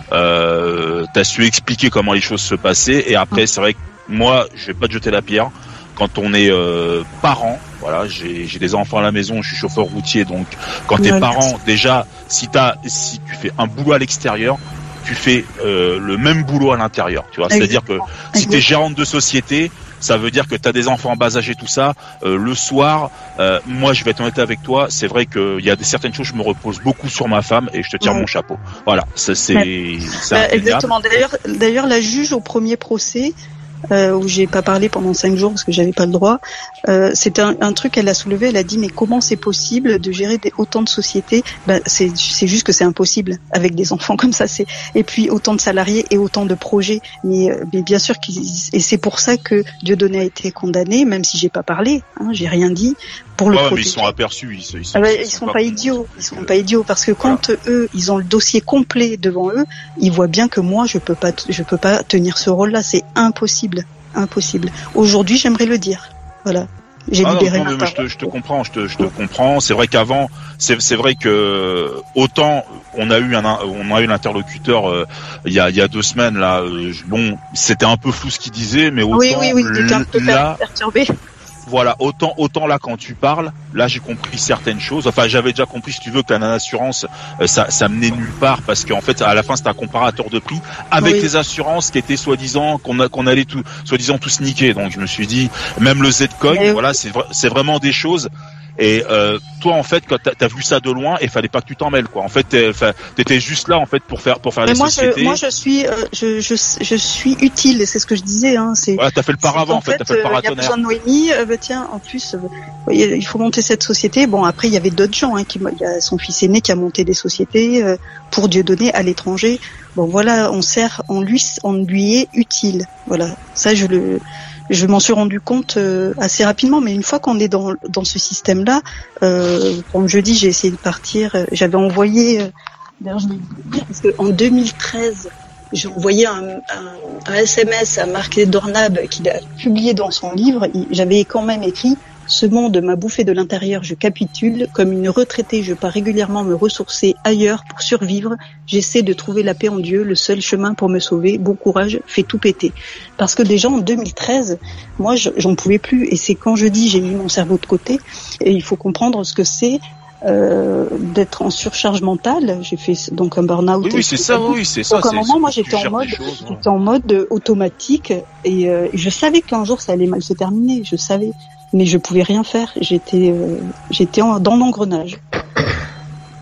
euh, t'as su expliquer comment les choses se passaient. Et après, c'est vrai que moi, je vais pas te jeter la pierre. Quand on est euh, parent, voilà, j'ai, j'ai des enfants à la maison, je suis chauffeur routier, donc quand t'es ouais, parent, déjà, si t'as, si tu fais un boulot à l'extérieur, tu fais euh, le même boulot à l'intérieur, tu vois. Exactement. C'est-à-dire que si t'es gérante de société, ça veut dire que tu as des enfants en bas âge et tout ça. Euh, le soir, euh, moi, je vais être honnête avec toi, c'est vrai qu'il y a des certaines choses, je me repose beaucoup sur ma femme et je te tire mmh. mon chapeau. Voilà, ça, c'est, ouais. c'est bah, exactement. D'ailleurs, d'ailleurs, la juge au premier procès, euh, où j'ai pas parlé pendant cinq jours parce que j'avais pas le droit, euh, c'était un, un truc qu'elle a soulevé. Elle a dit mais comment c'est possible de gérer des, autant de sociétés? Ben c'est, c'est juste que c'est impossible avec des enfants comme ça. C'est et puis autant de salariés et autant de projets. Mais, mais bien sûr qu'ils, et c'est pour ça que Dieudonné a été condamné, même si j'ai pas parlé, hein, j'ai rien dit. Pour le ouais, protéger. Mais ils sont aperçus, ils, ils sont, ah ouais, ils sont pas, pas idiots, ils sont pas idiots parce que quand voilà. eux, ils ont le dossier complet devant eux, ils voient bien que moi, je peux pas, je peux pas tenir ce rôle-là, c'est impossible, impossible. Aujourd'hui, j'aimerais le dire, voilà. J'ai ah libéré non, ma non, mais je te, je te comprends, je te, je te comprends. C'est vrai qu'avant, c'est, c'est vrai que autant on a eu un, on a eu l'interlocuteur euh, il y a, il y a deux semaines là. Euh, bon, c'était un peu flou ce qu'il disait, mais autant oui, oui, oui, il était un peu là, perturbé. Voilà, autant autant là quand tu parles, là j'ai compris certaines choses. Enfin, j'avais déjà compris, si tu veux, que la assurance, euh, ça ça menait nulle part parce qu'en fait, à la fin, c'était un comparateur de prix avec oui. les assurances qui étaient soi-disant qu'on a qu'on allait tout soi-disant tous niquer. Donc je me suis dit, même le Z-Coin, oui. voilà, c'est c'est vraiment des choses. Et euh, toi, en fait, quand t'as, t'as vu ça de loin, il fallait pas que tu t'en mêles, quoi. En fait, t'es, t'étais juste là, en fait, pour faire pour faire mais les moi, sociétés. Je, moi, je suis, euh, je, je, je suis utile. C'est ce que je disais. Hein. C'est. Ouais, t'as fait le paravent, en fait. T'as fait le paratonnerre. Il y a besoin de Noémie. Euh, bah, tiens, en plus, euh, il faut monter cette société. Bon, après, il y avait d'autres gens. Hein, qui, il y a son fils aîné qui a monté des sociétés euh, pour Dieudonné à l'étranger. Bon, voilà, on sert, on lui, on lui est utile. Voilà, ça, je le. Je m'en suis rendu compte euh, assez rapidement, mais une fois qu'on est dans dans ce système-là, euh, comme je dis, j'ai essayé de partir. Euh, j'avais envoyé, euh, d'ailleurs je vais vous dire, parce que en deux mille treize, j'ai envoyé un, un, un S M S à Marc Dornab qu'il a publié dans son livre. Il, j'avais quand même écrit: ce monde m'a bouffé de l'intérieur, je capitule. Comme une retraitée, je pars régulièrement me ressourcer ailleurs pour survivre. J'essaie de trouver la paix en Dieu, le seul chemin pour me sauver. Bon courage, fais tout péter. Parce que déjà en deux mille treize, moi j'en pouvais plus. Et c'est quand je dis j'ai mis mon cerveau de côté. Et il faut comprendre ce que c'est euh, d'être en surcharge mentale. J'ai fait donc un burn-out. Oui, oui c'est ça, oui, c'est ça. Donc à un moment, moi j'étais en mode, choses, j'étais en mode automatique. Et euh, je savais qu'un jour ça allait mal se terminer. Je savais. Mais je pouvais rien faire. J'étais, euh, j'étais en, dans l'engrenage.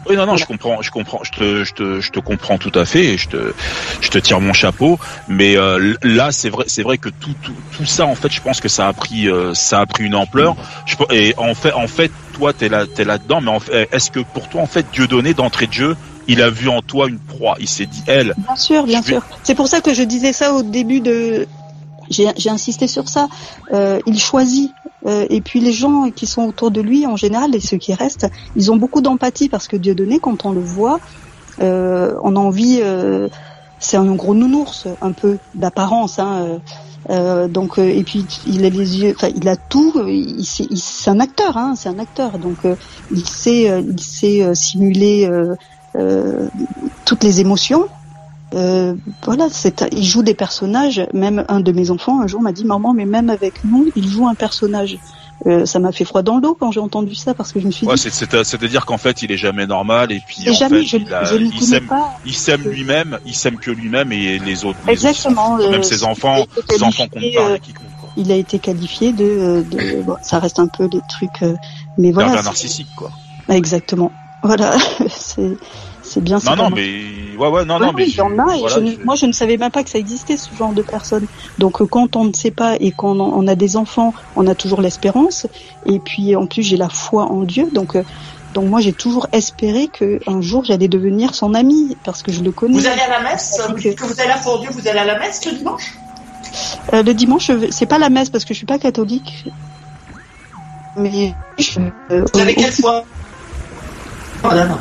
Oui, non, non, je comprends, je comprends, je te, je te, je te comprends tout à fait, et je te, je te tire mon chapeau. Mais euh, là, c'est vrai, c'est vrai que tout, tout, tout ça, en fait, je pense que ça a pris, euh, ça a pris une ampleur. Je, et en fait, en fait, toi, t'es là, t'es là-dedans. Mais en fait, est-ce que pour toi, en fait, Dieudonné d'entrée de jeu, il a vu en toi une proie. Il s'est dit, elle. Bien sûr, bien sûr. Vais... C'est pour ça que je disais ça au début de. J'ai, j'ai insisté sur ça. Euh, il choisit. Euh, et puis les gens qui sont autour de lui, en général, et ceux qui restent, ils ont beaucoup d'empathie parce que Dieudonné, quand on le voit, euh, on a envie. Euh, c'est un gros nounours, un peu d'apparence. Hein, euh, donc euh, et puis il a les yeux. Enfin, il a tout. Il, il, il, c'est un acteur. Hein, c'est un acteur. Donc euh, il sait, euh, il sait euh, simuler euh, euh, toutes les émotions. Euh, voilà, c'est, il joue des personnages. Même un de mes enfants un jour m'a dit, maman, mais même avec nous, il joue un personnage. Euh, ça m'a fait froid dans le dos quand j'ai entendu ça, parce que je me suis ouais, dit. C'est, c'est, c'est-à-dire qu'en fait, il est jamais normal, et puis et en jamais, fait, je, il, a, je il s'aime, pas il s'aime lui-même, il s'aime que lui-même et les autres. Les Exactement. autres, euh, même ses enfants, ses enfants comptent pas, qui comptent. Il a été qualifié de, de bon, ça reste un peu des trucs, euh, mais voilà. Pervers narcissique, quoi. Exactement. Voilà, c'est. C'est bien non, non, mais ouais, ouais, non, oui, non, mais il y en a. Et voilà, je ne, moi, je ne savais même pas que ça existait, ce genre de personnes. Donc, quand on ne sait pas et quand on a des enfants, on a toujours l'espérance. Et puis, en plus, j'ai la foi en Dieu. Donc, donc moi, j'ai toujours espéré que un jour, j'allais devenir son ami, parce que je le connais. Vous allez à la messe? Vous dites que vous allez là pour Dieu. Vous allez à la messe le dimanche? euh, Le dimanche, c'est pas la messe parce que je suis pas catholique. Mais je, euh, vous avez quelle foi? Madame.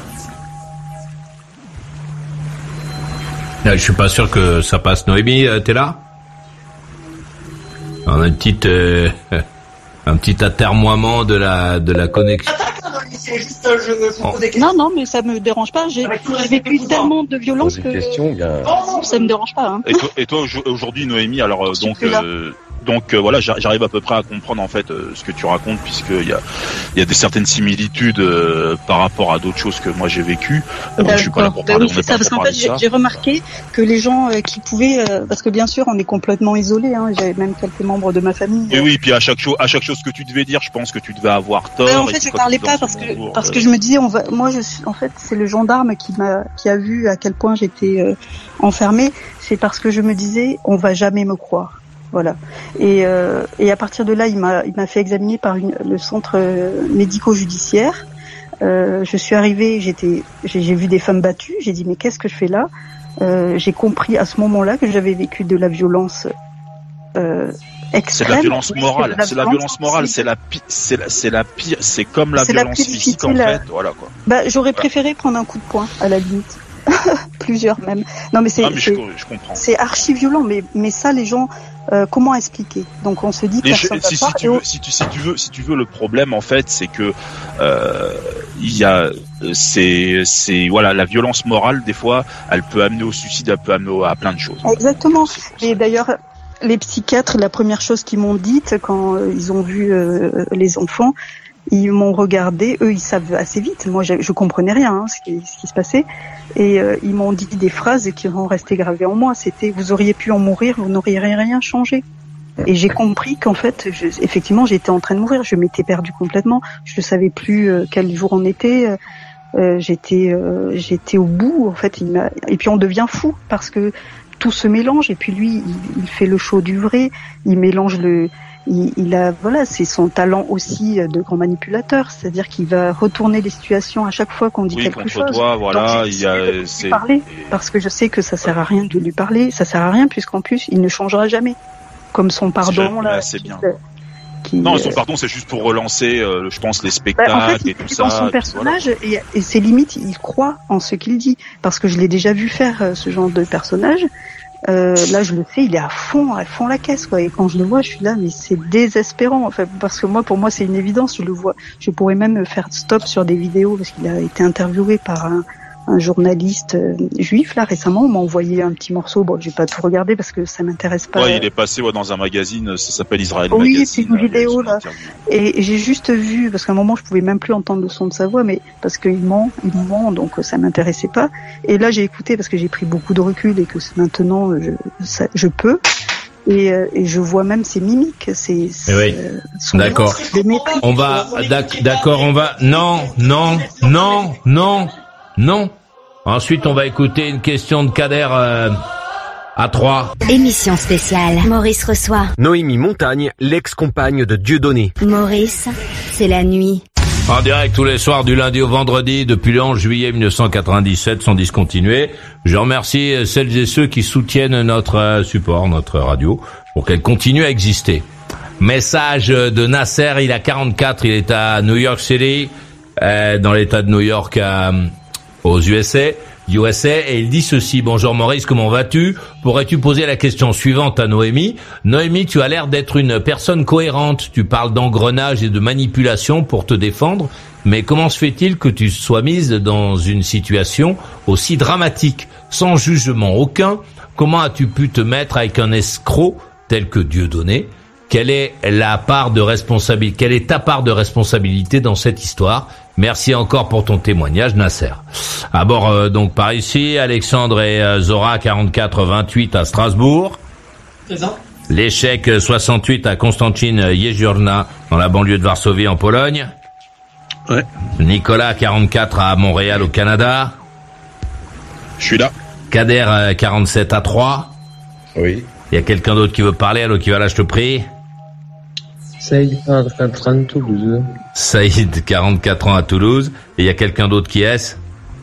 Je suis pas sûr que ça passe. Noémie, t'es là? On a une petite, euh, un petit atermoiement de la de la connexion. C'est juste, je me pose des questions. Non, non, mais ça me dérange pas. J'ai, j'ai vécu tellement de violence que question, bien... oh, ça me dérange pas. Hein. Et toi, et toi aujourd'hui, Noémie, alors euh, donc. Euh, Donc euh, voilà, j'arrive à peu près à comprendre en fait euh, ce que tu racontes, puisqu'il y a il y a des certaines similitudes euh, par rapport à d'autres choses que moi j'ai vécues. Euh, bon, je suis pas là pour parler. Bah oui, c'est ça, parce qu'en fait j'ai, j'ai remarqué que les gens euh, qui pouvaient, euh, parce que bien sûr on est complètement isolé. Hein, j'avais même quelques membres de ma famille. Et euh... oui, puis à chaque chose, à chaque chose que tu devais dire, je pense que tu devais avoir tort. Mais en fait, je parlais pas parce que jour, parce euh... que je me disais, on va, moi je suis, en fait c'est le gendarme qui m'a qui a vu à quel point j'étais euh, enfermée. C'est parce que je me disais, on va jamais me croire. Voilà. Et, euh, et à partir de là, il m'a, il m'a fait examiner par une, le centre euh, médico-judiciaire. Euh, je suis arrivée, j'étais, j'ai, j'ai vu des femmes battues. J'ai dit mais qu'est-ce que je fais là? euh, J'ai compris à ce moment-là que j'avais vécu de la violence euh, extrême. C'est de la violence morale. C'est la violence morale. C'est la pire. C'est la, c'est la pire. C'est comme la c'est violence la physique en fait. Voilà quoi. Bah j'aurais préféré prendre un coup de poing à la limite. Plusieurs même. Non mais c'est, ah, mais c'est, je, je comprends. C'est archi violent, mais mais ça les gens, euh, comment expliquer? Donc on se dit. Les personne si, si, tu veux, si tu si tu veux si tu veux le problème en fait c'est que euh, il y a c'est c'est voilà la violence morale des fois elle peut amener au suicide, elle peut amener à plein de choses. Exactement. Et d'ailleurs les psychiatres la première chose qu'ils m'ont dite quand euh, ils ont vu euh, les enfants. Ils m'ont regardé, eux ils savent assez vite, moi je, je comprenais rien hein, ce, qui, ce qui se passait, et euh, ils m'ont dit des phrases qui vont rester gravées en moi, c'était vous auriez pu en mourir, vous n'auriez rien changé. Et j'ai compris qu'en fait, je, effectivement j'étais en train de mourir, je m'étais perdue complètement, je ne savais plus euh, quel jour on était, euh, j'étais, euh, j'étais au bout en fait, il m'a... et puis on devient fou parce que tout se mélange, et puis lui il, il fait le show du vrai, il mélange le... Il, il a, voilà, c'est son talent aussi de grand manipulateur, c'est-à-dire qu'il va retourner les situations à chaque fois qu'on dit oui, quelque contre chose. Toi, voilà, donc, il y a, c'est... parler, parce que je sais que ça sert à rien de lui parler, ça sert à rien puisqu'en plus il ne changera jamais. Comme son pardon c'est là. C'est bien. Qui, non, euh... son pardon, c'est juste pour relancer, euh, je pense, les spectacles bah, en fait, et tout il ça. Dans son personnage voilà. et, et ses limites, il croit en ce qu'il dit, parce que je l'ai déjà vu faire euh, ce genre de personnage. Euh, là, je le sais, il est à fond, à fond la caisse, quoi. Et quand je le vois, je suis là, mais c'est désespérant, en fait, parce que moi, pour moi, c'est une évidence. Je le vois. Je pourrais même faire stop sur des vidéos parce qu'il a été interviewé par un, un journaliste euh, juif là récemment. On m'a envoyé un petit morceau. Bon, j'ai pas tout regardé parce que ça m'intéresse pas. Ouais, il est passé ouais, dans un magazine. Ça s'appelle Israël oui, Magazine. Oui, c'est une là, vidéo là. Et, et j'ai juste vu parce qu'à un moment, je pouvais même plus entendre le son de sa voix, mais parce qu'il ment, il ment, donc ça m'intéressait pas. Et là, j'ai écouté parce que j'ai pris beaucoup de recul et que maintenant, je, ça, je peux. Et, euh, et je vois même ses mimiques, ses, ses oui. euh, d'accord. On va, d'accord, on va. Non, non, non, non. Non. Ensuite, on va écouter une question de Kader euh, à trois. Émission spéciale. Maurice reçoit. Noémie Montagne, l'ex-compagne de Dieudonné. Maurice, c'est la nuit. En direct tous les soirs du lundi au vendredi depuis le onze juillet mille neuf cent quatre-vingt-dix-sept sans discontinuer. Je remercie celles et ceux qui soutiennent notre support, notre radio, pour qu'elle continue à exister. Message de Nasser, il a quarante-quatre, il est à New York City, euh, dans l'état de New York, à, aux U S A. U S A, et il dit ceci: bonjour Maurice, comment vas-tu? Pourrais-tu poser la question suivante à Noémie? Noémie, tu as l'air d'être une personne cohérente, tu parles d'engrenage et de manipulation pour te défendre, mais comment se fait-il que tu sois mise dans une situation aussi dramatique, sans jugement aucun? Comment as-tu pu te mettre avec un escroc tel que Dieudonné? Quelle est la part de responsabilité, quelle est ta part de responsabilité dans cette histoire? Merci encore pour ton témoignage, Nasser. À bord euh, donc par ici, Alexandre et euh, Zora, quarante-quatre vingt-huit à Strasbourg. Présent. L'échec soixante-huit à Konstantin Jezurna, dans la banlieue de Varsovie en Pologne. Ouais. Nicolas, quarante-quatre à Montréal au Canada. Je suis là. Kader, quarante-sept à Troyes. Oui. Il y a quelqu'un d'autre qui veut parler, alors qui va là, je te prie. Saïd, quarante-quatre ans à Toulouse. Saïd, quarante-quatre ans à Toulouse. Et il y a quelqu'un d'autre qui est-ce?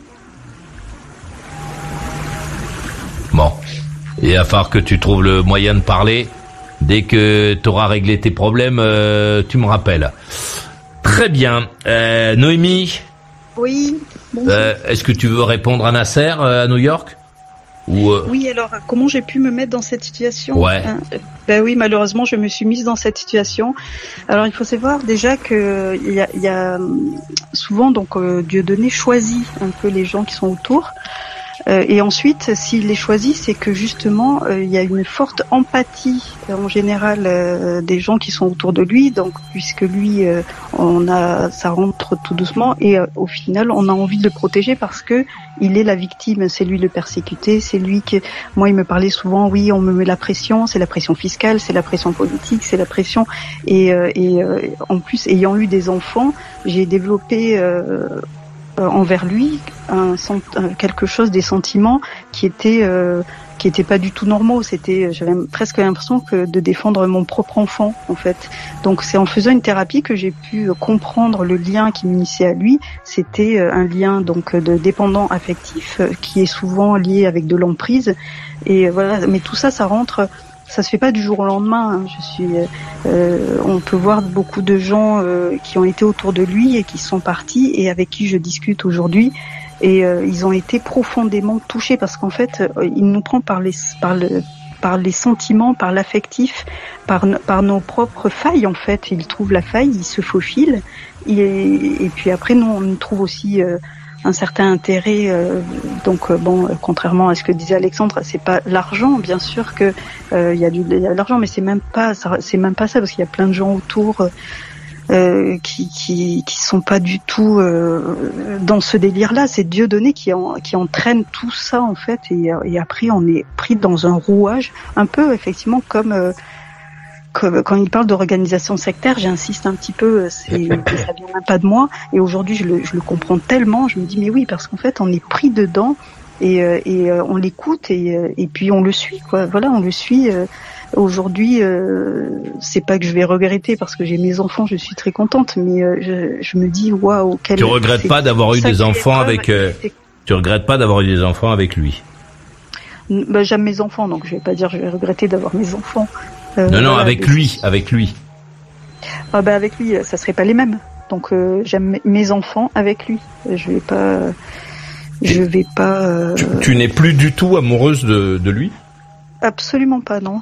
Bon. Il va falloir que tu trouves le moyen de parler. Dès que tu auras réglé tes problèmes, euh, tu me rappelles. Très bien. Euh, Noémie? Oui. Bonjour. Euh, est-ce que tu veux répondre à Nasser euh, à New York? Ou euh... Oui, alors comment j'ai pu me mettre dans cette situation? Ouais. hein Ben oui, malheureusement, je me suis mise dans cette situation. Alors, il faut savoir déjà que il y a, il y a souvent donc euh, Dieudonné choisit un peu les gens qui sont autour. Euh, et ensuite, s'il les choisit, c'est que justement, euh, il y a une forte empathie euh, en général euh, des gens qui sont autour de lui. Donc, puisque lui, euh, on a, ça rentre tout doucement, et euh, au final, on a envie de le protéger parce que il est la victime. C'est lui le persécuté, c'est lui qui. Moi, il me parlait souvent. Oui, on me met la pression. C'est la pression fiscale, c'est la pression politique, c'est la pression. Et, euh, et euh, en plus, ayant eu des enfants, j'ai développé. Euh, envers lui un, un quelque chose, des sentiments qui étaient euh, qui étaient pas du tout normaux. C'était, j'avais presque l'impression que de défendre mon propre enfant en fait. Donc c'est en faisant une thérapie que j'ai pu comprendre le lien qui m'initiait à lui. C'était un lien donc de dépendant affectif qui est souvent lié avec de l'emprise. Et voilà, mais tout ça, ça rentre. Ça se fait pas du jour au lendemain. Hein. Je suis, euh, on peut voir beaucoup de gens euh, qui ont été autour de lui et qui sont partis et avec qui je discute aujourd'hui. Et euh, ils ont été profondément touchés parce qu'en fait, euh, il nous prend par les, par le, par les sentiments, par l'affectif, par, par nos propres failles en fait. Il trouve la faille, il se faufile. Et, et puis après, nous, on trouve aussi. Euh, un certain intérêt, euh, donc euh, bon, euh, contrairement à ce que disait Alexandre, c'est pas l'argent, bien sûr que euh, il y a du, il y a de l'argent, mais c'est même pas, ça, c'est même pas ça, parce qu'il y a plein de gens autour euh, qui, qui, qui sont pas du tout euh, dans ce délire-là. C'est Dieudonné qui, en, qui entraîne tout ça en fait, et, et après on est pris dans un rouage, un peu effectivement comme. Euh, Quand il parle d'organisation sectaire, j'insiste un petit peu, c'est, ça vient même pas de moi. Et aujourd'hui, je le, je le comprends tellement. Je me dis, mais oui, parce qu'en fait, on est pris dedans et, et on l'écoute et, et puis on le suit, quoi. Voilà, on le suit. Aujourd'hui, c'est pas que je vais regretter parce que j'ai mes enfants, je suis très contente, mais je, je me dis, waouh, quel. Tu regrettes pas d'avoir eu des enfants avec. Euh, tu regrettes pas d'avoir eu des enfants avec lui? Bah, j'aime mes enfants, donc je vais pas dire je vais regretter d'avoir mes enfants. Euh, non, non, voilà, avec lui, avec lui. Ah bah avec lui, ça serait pas les mêmes. Donc euh, j'aime mes enfants avec lui. Je vais pas, je vais pas. Euh... Tu, tu n'es plus du tout amoureuse de, de lui? Absolument pas, non.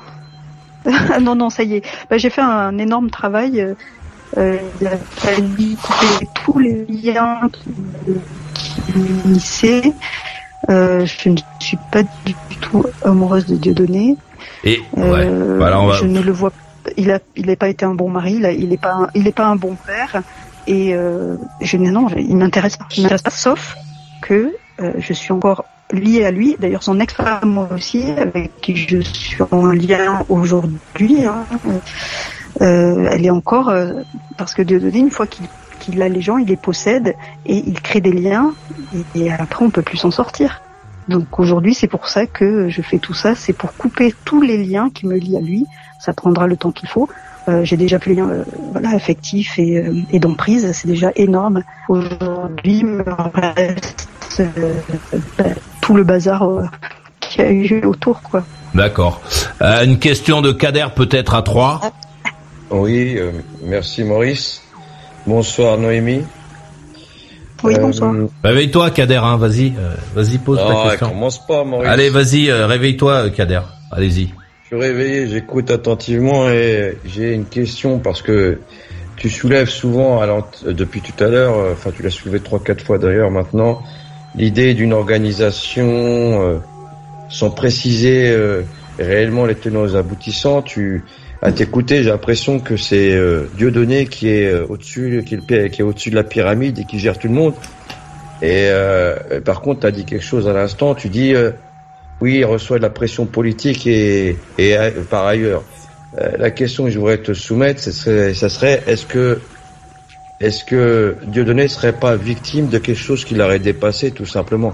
non, non, ça y est. Bah, j'ai fait un énorme travail. Euh, il a fallu couper tous les liens qui, qui m'unissaient. Euh, je ne suis pas du tout amoureuse de Dieudonné. Et ouais. Euh, voilà, on va... je ne le vois. Il a, il n'a pas été un bon mari. Il, a, il est pas, un, il est pas un bon père. Et euh, je non, je, il m'intéresse pas. Il m'intéresse pas, sauf que euh, je suis encore liée à lui. D'ailleurs, son ex-femme aussi, avec qui je suis en lien aujourd'hui. Hein, euh, elle est encore euh, parce que Dieudonné, une fois qu'il qu'il a les gens, il les possède et il crée des liens et, et après on peut plus s'en sortir. Donc aujourd'hui, c'est pour ça que je fais tout ça, c'est pour couper tous les liens qui me lient à lui. Ça prendra le temps qu'il faut. Euh, j'ai déjà plus de liens euh, voilà, affectifs et, euh, et d'emprise, c'est déjà énorme. Aujourd'hui, il me reste euh, bah, tout le bazar euh, qu'il y a eu autour, quoi. D'accord. Euh, une question de Kader peut-être à trois. Oui, euh, merci Maurice. Bonsoir Noémie. Oui, bonsoir. Euh, Réveille-toi Kader, hein, vas-y, euh, vas-y pose non, ta question. Commence pas Maurice. Allez, vas-y, euh, réveille-toi Kader, allez-y. Je suis réveillé, j'écoute attentivement et j'ai une question parce que tu soulèves souvent, alors, depuis tout à l'heure, enfin tu l'as soulevé trois, quatre fois d'ailleurs maintenant, l'idée d'une organisation euh, sans préciser euh, réellement les tenants et aboutissants. Tu, à t'écouter, j'ai l'impression que c'est euh, Dieudonné qui est euh, au-dessus, qui est, le, qui est au-dessus de la pyramide et qui gère tout le monde. Et euh, par contre, tu as dit quelque chose à l'instant. Tu dis euh, oui, il reçoit de la pression politique et, et euh, par ailleurs. Euh, la question que je voudrais te soumettre, ce serait, ça serait est-ce que est-ce que Dieudonné serait pas victime de quelque chose qui l'aurait dépassé tout simplement?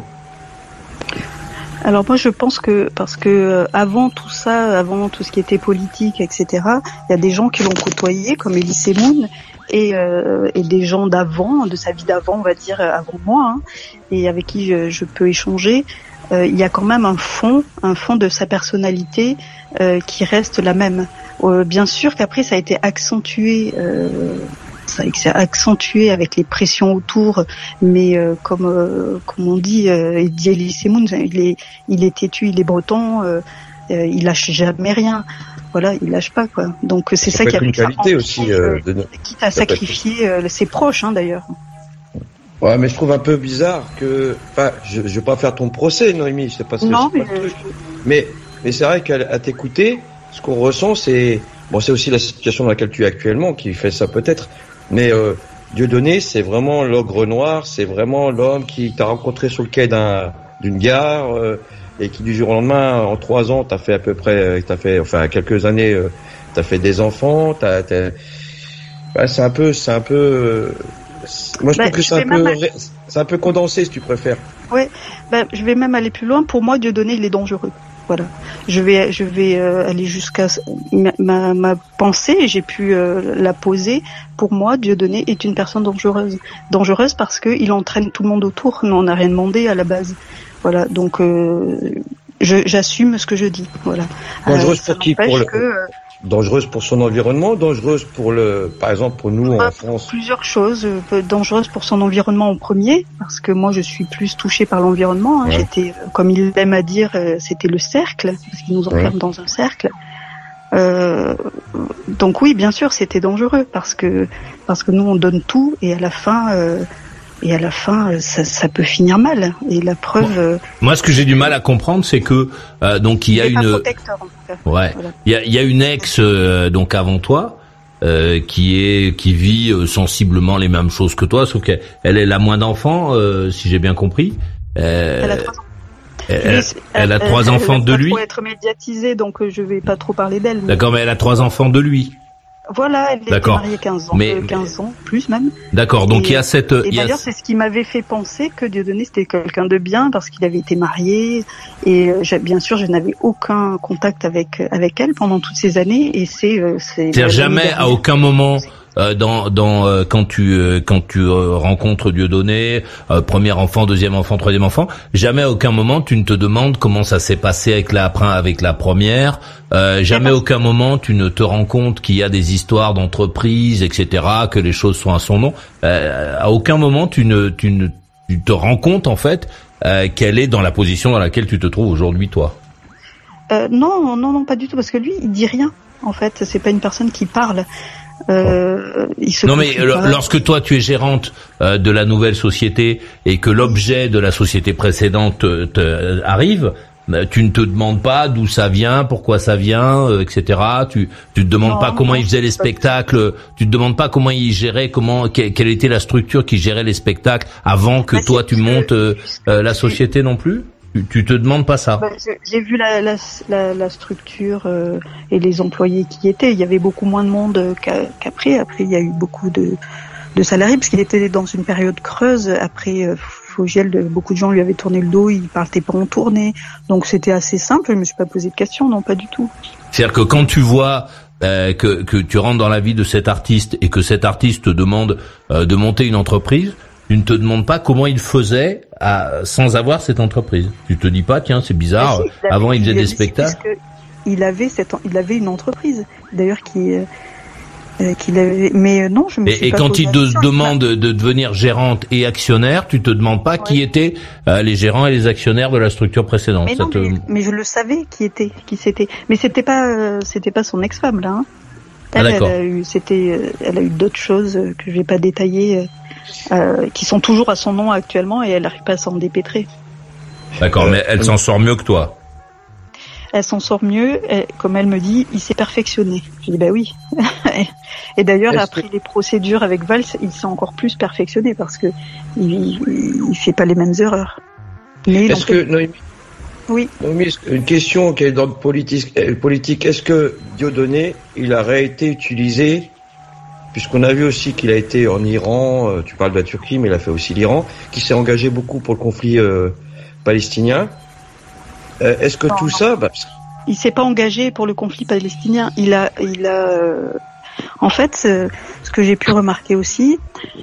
Alors moi je pense que parce que euh, avant tout ça, avant tout ce qui était politique, et cetera, il y a des gens qui l'ont côtoyé comme Elie Semoun et, euh, et des gens d'avant, de sa vie d'avant, on va dire avant moi, hein, et avec qui je, je peux échanger. Euh, il y a quand même un fond, un fond de sa personnalité euh, qui reste la même. Euh, bien sûr qu'après ça a été accentué. Euh, Ça s'est accentué avec les pressions autour, mais euh, comme euh, comme on dit, euh, Elie Semoun, il est il est têtu, il est breton, euh, euh, il lâche jamais rien. Voilà, il lâche pas quoi. Donc c'est ça, ça qui a une qualité aussi, euh, de... quitte à sacrifier euh, ses proches, hein, d'ailleurs. Ouais, mais je trouve un peu bizarre que, enfin, je, je vais pas faire ton procès, Noémie, je sais pas ce que non, c'est mais, pas le truc. mais mais c'est vrai qu'à à t'écouter, ce qu'on ressent, c'est bon, c'est aussi la situation dans laquelle tu es actuellement qui fait ça peut-être. Mais euh, Dieudonné, c'est vraiment l'ogre noir, c'est vraiment l'homme qui t'a rencontré sur le quai d'un, d'une gare euh, et qui du jour au lendemain, en trois ans, t'as fait à peu près, t'as fait, enfin quelques années, euh, t'as fait des enfants, t'as, t'as... Bah, c'est un peu, c'est un peu, euh... moi je bah, trouve que c'est un peu, aller... c'est un peu condensé si tu préfères. Ouais, bah, je vais même aller plus loin. Pour moi, Dieudonné, il est dangereux. Voilà, je vais je vais euh, aller jusqu'à ma, ma, ma pensée et j'ai pu euh, la poser. Pour moi, Dieudonné est une personne dangereuse, dangereuse parce que il entraîne tout le monde autour. Nous, on n'a rien demandé à la base. Voilà, donc euh, je, j'assume ce que je dis. Voilà. Dangereuse euh, pour qui? Pour le... que, euh, dangereuse pour son environnement, dangereuse pour le, par exemple pour nous bah, en France. Plusieurs choses, euh, dangereuse pour son environnement en premier, parce que moi je suis plus touchée par l'environnement. Hein. Ouais. J'étais, comme il aime à dire, euh, c'était le cercle, parce qu'il nous enferme ouais. dans un cercle. Euh, donc oui, bien sûr, c'était dangereux parce que parce que nous on donne tout et à la fin. Euh, Et à la fin, ça, ça peut finir mal. Et la preuve. Euh... Moi, ce que j'ai du mal à comprendre, c'est que euh, donc il y a il une. Pas protecteur, en tout cas. Ouais. Voilà. Il y a, il y a une ex euh, donc avant toi euh, qui est qui vit euh, sensiblement les mêmes choses que toi, sauf qu'elle elle est la moins d'enfants, euh, si j'ai bien compris. Euh, elle a trois ans. Elle, elle, elle a trois elle, enfants elle de lui. Elle être médiatisée, donc je vais pas trop parler d'elle. Mais... D'accord, mais elle a trois enfants de lui. Voilà, elle était mariée quinze ans, mais, euh, quinze ans, plus même. D'accord, donc il y a cette... Et y a... d'ailleurs, c'est ce qui m'avait fait penser que Dieudonné, c'était quelqu'un de bien, parce qu'il avait été marié, et euh, bien sûr, je n'avais aucun contact avec avec elle pendant toutes ces années, et c'est... Euh, c'est C'est-à-dire jamais, à aucun moment... Euh, dans dans euh, quand tu euh, quand tu euh, rencontres Dieudonné, euh, premier enfant, deuxième enfant, troisième enfant, jamais à aucun moment tu ne te demandes comment ça s'est passé avec la avec la première, euh, jamais à aucun moment tu ne te rends compte qu'il y a des histoires d'entreprise, et cetera, que les choses sont à son nom. Euh, à aucun moment tu ne tu ne tu te rends compte en fait euh, qu'elle est dans la position dans laquelle tu te trouves aujourd'hui, toi. Euh, non non non pas du tout, parce que lui il dit rien en fait, c'est pas une personne qui parle. Euh, il se non mais pas. Lorsque toi tu es gérante euh, de la nouvelle société et que l'objet de la société précédente te, te, arrive, tu ne te demandes pas d'où ça vient, pourquoi ça vient, euh, et cetera. Tu tu te demandes non, pas comment non, il faisait les spectacles, tu te demandes pas comment il gérait, comment quelle, quelle était la structure qui gérait les spectacles avant que bah, toi tu montes euh, euh, la société non plus. Tu, tu te demandes pas ça? Bah, j'ai vu la, la, la, la structure euh, et les employés qui y étaient. Il y avait beaucoup moins de monde qu'a, qu'après. Après, il y a eu beaucoup de, de salariés, parce qu'il était dans une période creuse. Après euh, Fogiel, beaucoup de gens lui avaient tourné le dos, il partait pas en tournée. Donc c'était assez simple, je me suis pas posé de questions, non, pas du tout. C'est-à-dire que quand tu vois euh, que, que tu rentres dans la vie de cet artiste et que cet artiste te demande euh, de monter une entreprise, tu ne te demandes pas comment il faisait à, sans avoir cette entreprise. Tu te dis pas, tiens, c'est bizarre, si, il avait, avant il faisait il des spectacles. Il avait cette, il avait une entreprise, d'ailleurs, qui, euh, qu'il avait, mais non, je me et, suis et pas quand posé il te demande de devenir gérante et actionnaire, tu te demandes pas ouais. qui étaient euh, les gérants et les actionnaires de la structure précédente. Mais, non, te... mais, mais je le savais qui était, qui c'était. Mais c'était pas, euh, c'était pas son ex-femme là. Hein. Elle, ah, d'accord. elle a eu, c'était, euh, elle a eu d'autres choses que je vais pas détailler, euh, euh, qui sont toujours à son nom actuellement, et elle n'arrive pas à s'en dépêtrer. D'accord, euh, mais elle euh... s'en sort mieux que toi. Elle s'en sort mieux, et, comme elle me dit, il s'est perfectionné. Je dis bah oui. Et d'ailleurs, Est-ce après que... les procédures avec Valls, il s'est encore plus perfectionné parce que il, il, il fait pas les mêmes erreurs. Mais Est-ce que Noémie, oui. Noémie, une question qui est d'ordre politique. Politique. Est-ce que Dieudonné, il a été utilisé, puisqu'on a vu aussi qu'il a été en Iran. Tu parles de la Turquie, mais il a fait aussi l'Iran, qui s'est engagé beaucoup pour le conflit euh, palestinien. Euh, est-ce que non, tout non. ça, bah... il s'est pas engagé pour le conflit palestinien. Il a, il a. Euh... En fait, ce, ce que j'ai pu remarquer aussi,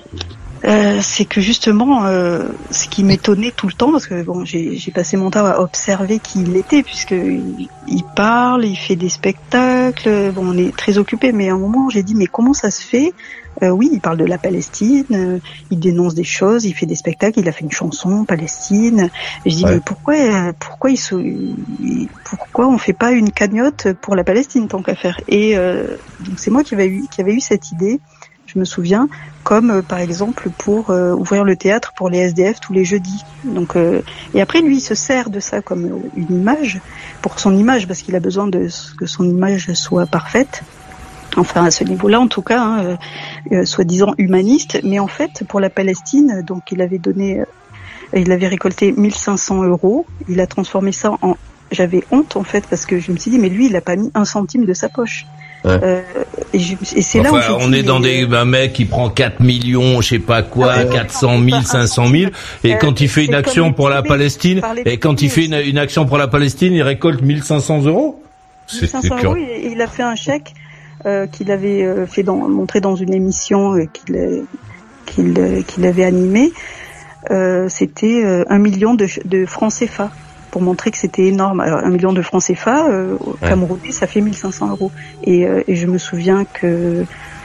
euh, c'est que justement, euh, ce qui m'étonnait tout le temps, parce que bon, j'ai, j'ai passé mon temps à observer qui il était, puisque il, il parle, il fait des spectacles. Bon, on est très occupé, mais à un moment, j'ai dit mais comment ça se fait? Euh, oui, il parle de la Palestine, euh, il dénonce des choses, il fait des spectacles, il a fait une chanson Palestine. Et je dis ouais. mais pourquoi, euh, pourquoi il, se, il, pourquoi on fait pas une cagnotte pour la Palestine tant qu'à faire? Et euh, donc c'est moi qui avait eu, qui avait eu cette idée. Je me souviens, comme euh, par exemple pour euh, ouvrir le théâtre pour les S D F tous les jeudis. Donc euh, et après lui il se sert de ça comme euh, une image pour son image parce qu'il a besoin de que son image soit parfaite. Enfin à ce niveau-là en tout cas, hein, euh, euh, soi-disant humaniste, mais en fait pour la Palestine, donc il avait donné, euh, il avait récolté mille cinq cents euros, il a transformé ça en, j'avais honte en fait parce que je me suis dit mais lui il a pas mis un centime de sa poche. Ouais. Euh, et, je, et c'est enfin, là où je on dis, est dans des un mec qui prend quatre millions, je sais pas quoi, ah, quatre cents mille, cinq cent mille, et euh, quand il fait une action pour la Palestine, et quand il fait une, une action pour la Palestine, il récolte mille cinq cents euros. C'est, mille cinq cents euros, et il a fait un chèque. Euh, qu'il avait euh, fait dans, montré dans une émission euh, qu'il, euh, qu'il, euh, qu'il avait animée, euh, c'était euh, un million de, de francs C F A pour montrer que c'était énorme. Alors un million de francs C F A euh, au ouais. Camerounais, ça fait mille cinq cents euros. Et, euh, et je me souviens que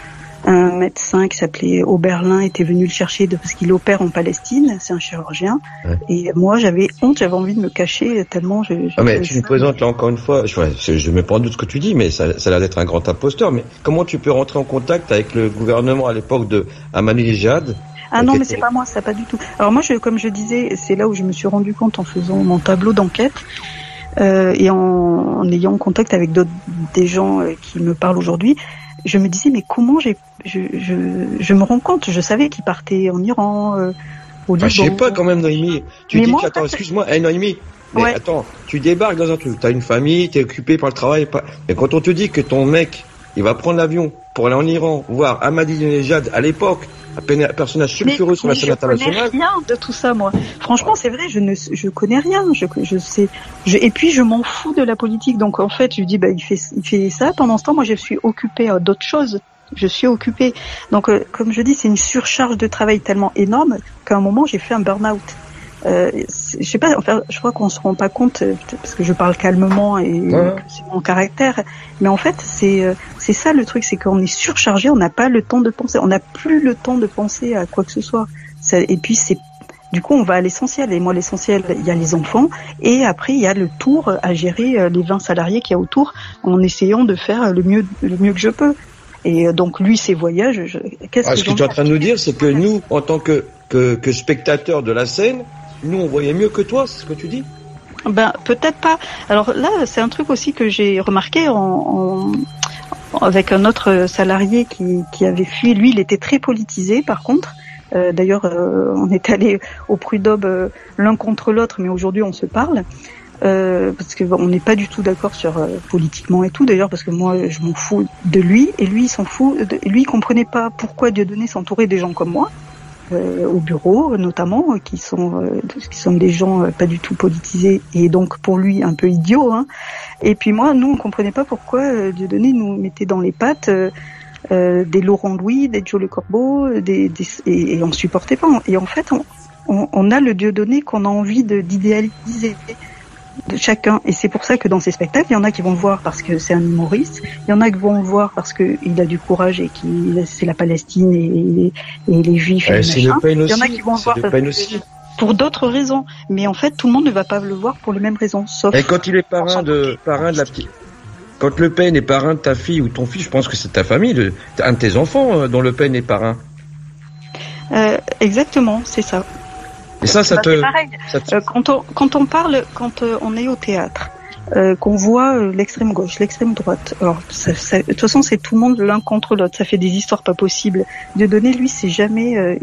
un médecin qui s'appelait Oberlin était venu le chercher de, parce qu'il opère en Palestine, c'est un chirurgien. Ouais. Et moi, j'avais honte, j'avais envie de me cacher tellement. Je, je ah mais tu ça. me présentes là encore une fois. Je, je me prends en doute ce que tu dis, mais ça, ça a l'air d'être un grand imposteur. Mais comment tu peux rentrer en contact avec le gouvernement à l'époque de Ahmadinejad? Ah non, mais c'est pas moi, ça pas du tout. Alors moi, je, comme je disais, c'est là où je me suis rendu compte en faisant mon tableau d'enquête. Euh, et en, en ayant contact avec d'autres des gens euh, qui me parlent aujourd'hui, je me disais mais comment j'ai je je je me rends compte, je savais qu'il partait en Iran, euh, au Liban. Ah, je sais pas quand même Noémie. Tu mais dis moi, que, attends, excuse-moi, hey, Noémie. Mais ouais. attends, tu débarques dans un truc, t'as une famille, t'es occupé par le travail, pas... et quand on te dit que ton mec, il va prendre l'avion pour aller en Iran voir Ahmadinejad à l'époque, un personnage sulfureux sur la scène internationale. Je connais rien de tout ça, moi. Franchement, c'est vrai, je ne, je connais rien. Je, je sais. Je, et puis, je m'en fous de la politique. Donc, en fait, je dis, bah, il fait, il fait ça. Pendant ce temps, moi, je suis occupée à d'autres choses. Je suis occupée. Donc, euh, comme je dis, c'est une surcharge de travail tellement énorme qu'à un moment, j'ai fait un burn-out. Euh, je sais pas, enfin, je crois qu'on se rend pas compte parce que je parle calmement et ouais. que c'est mon caractère. Mais en fait, c'est c'est ça le truc, c'est qu'on est surchargé, on n'a pas le temps de penser, on n'a plus le temps de penser à quoi que ce soit. Ça, et puis c'est du coup, on va à l'essentiel. Et moi, l'essentiel, il y a les enfants, et après il y a le tour à gérer les vingt salariés qu'il y a autour, en essayant de faire le mieux le mieux que je peux. Et donc lui, ses voyages, je, qu'est-ce ah, que ce que tu es en train de nous dire, c'est que nous, en tant que que, que spectateurs de la scène, nous, on voyait mieux que toi, c'est ce que tu dis? Ben, peut-être pas. Alors là, c'est un truc aussi que j'ai remarqué en, en, avec un autre salarié qui, qui avait fui. Lui, il était très politisé, par contre. Euh, d'ailleurs, euh, on est allé au Prud'homme euh, l'un contre l'autre, mais aujourd'hui, on se parle. euh, parce que bon, on n'est pas du tout d'accord sur euh, politiquement et tout. D'ailleurs, parce que moi, je m'en fous de lui et lui, il s'en fout. De, lui, il comprenait pas pourquoi Dieudonné s'entourait des gens comme moi. Euh, au bureau notamment, euh, qui sont euh, qui sont des gens euh, pas du tout politisés et donc pour lui un peu idiots. Hein. Et puis moi, nous on comprenait pas pourquoi euh, Dieudonné nous mettait dans les pattes euh, euh, des Laurent Louis, des Joe Le Corbeau, des, des et, et on supportait pas. Et en fait, on, on, on a le Dieudonné qu'on a envie de, d'idéaliser de chacun. Et c'est pour ça que dans ces spectacles, il y en a qui vont le voir parce que c'est un humoriste, il y en a qui vont le voir parce que il a du courage et qu'il c'est la Palestine et, et les Juifs et ouais, les c'est machins. le Il y en a qui vont le voir parce que, pour d'autres raisons. Mais en fait, tout le monde ne va pas le voir pour les mêmes raisons, sauf. Et quand il est parrain de parrain de la petite, quand Le Pen est parrain de ta fille ou ton fils, je pense que c'est ta famille, de, un de tes enfants dont Le Pen est parrain. Euh, exactement, c'est ça. Et ça, ça bah, te, ça te... Euh, quand on quand on parle, quand euh, on est au théâtre, euh, qu'on voit euh, l'extrême gauche, l'extrême droite. Alors, ça, ça, de toute façon, c'est tout le monde l'un contre l'autre. Ça fait des histoires pas possibles. Dieudonné, lui, c'est jamais. Euh,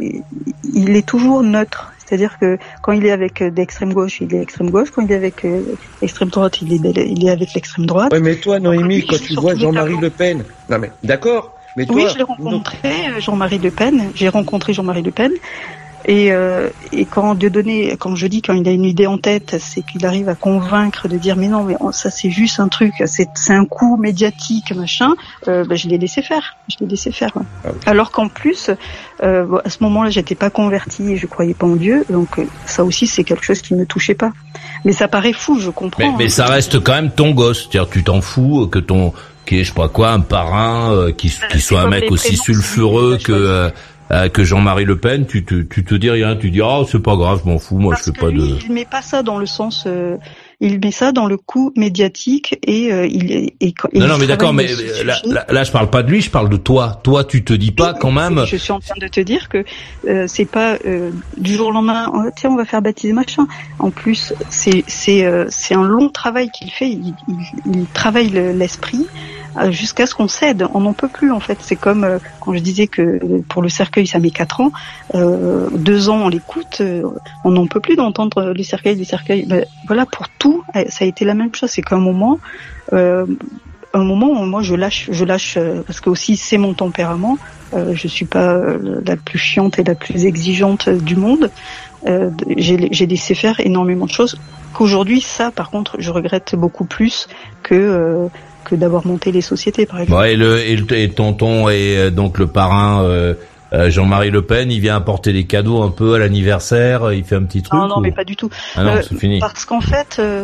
il est toujours neutre. C'est-à-dire que quand il est avec euh, l'extrême gauche, il est extrême gauche. Quand il est avec euh, l'extrême droite, il est il est avec l'extrême droite. Ouais, mais toi, Noémie, quand tu vois Jean-Marie Le Pen, non mais d'accord. Mais toi, oui, je l'ai rencontré, non... Jean-Marie Le Pen. J'ai rencontré Jean-Marie Le Pen. Et, euh, et quand Dieudonné, quand je dis quand il a une idée en tête, c'est qu'il arrive à convaincre de dire mais non, mais ça c'est juste un truc, c'est, c'est un coup médiatique, machin. Euh, ben, je l'ai laissé faire, je l'ai laissé faire. Ouais. Ah oui. Alors qu'en plus, euh, bon, à ce moment-là, j'étais pas convertie et je croyais pas en Dieu, donc euh, ça aussi c'est quelque chose qui me touchait pas. Mais ça paraît fou, je comprends. Mais, mais hein, ça reste quand même ton gosse, c'est-à-dire tu t'en fous que ton, qui est je sais pas quoi, un parrain, euh, qui, qui soit un mec aussi sulfureux que. Euh, Euh, que Jean-Marie Le Pen, tu te, tu te dis rien, tu dis ah oh, c'est pas grave, je m'en fous, moi Parce je fais que pas lui, de. Il met pas ça dans le sens, euh, il met ça dans le coup médiatique et euh, il est. Et, et non non mais d'accord, mais là, là, là je parle pas de lui, je parle de toi. Toi tu te dis pas quand même. Je suis en train de te dire que euh, c'est pas euh, du jour au lendemain. Oh, tiens, on va faire baptiser machin. En plus, c'est c'est euh, c'est un long travail qu'il fait. Il, il, il travaille le, l'esprit. Jusqu'à ce qu'on cède, on n'en peut plus en fait. C'est comme euh, quand je disais que pour le cercueil ça met quatre ans, euh, deux ans on l'écoute, euh, on n'en peut plus d'entendre les cercueils, les cercueils. Ben, voilà, pour tout, ça a été la même chose. C'est qu'à un moment, euh, un moment où moi je lâche, je lâche euh, parce que aussi c'est mon tempérament. Euh, je suis pas euh, la plus chiante et la plus exigeante du monde. Euh, j'ai, j'ai laissé faire énormément de choses qu'aujourd'hui ça, par contre, je regrette beaucoup plus que euh, que d'avoir monté les sociétés, par exemple. Ouais, et le et, le, et tonton et euh, donc le parrain euh, euh, Jean-Marie Le Pen, il vient apporter des cadeaux un peu à l'anniversaire, il fait un petit truc. Non, non, ou... mais pas du tout. Ah non, euh, c'est fini. Parce qu'en fait, euh,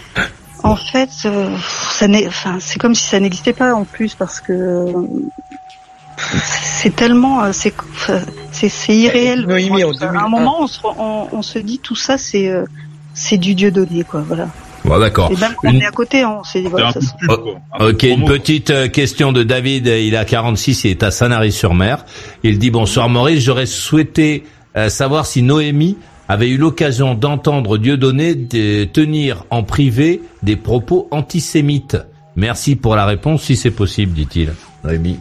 en fait, euh, ça n'est, enfin, c'est comme si ça n'existait pas en plus, parce que euh, c'est tellement, c'est c'est, c'est irréel. Noémie, en à un moment, on se, on, on se dit tout ça, c'est euh, c'est du Dieudonné, quoi. Voilà. Bon, d'accord. Et même quand une... on est à côté, on s'est dit, voilà, ça se... oh, ok, une petite euh, question de David, il a quarante-six, il est à Sanary-sur-Mer. Il dit, bonsoir Maurice, j'aurais souhaité euh, savoir si Noémie avait eu l'occasion d'entendre Dieudonné de tenir en privé des propos antisémites. Merci pour la réponse, si c'est possible, dit-il. Noémie.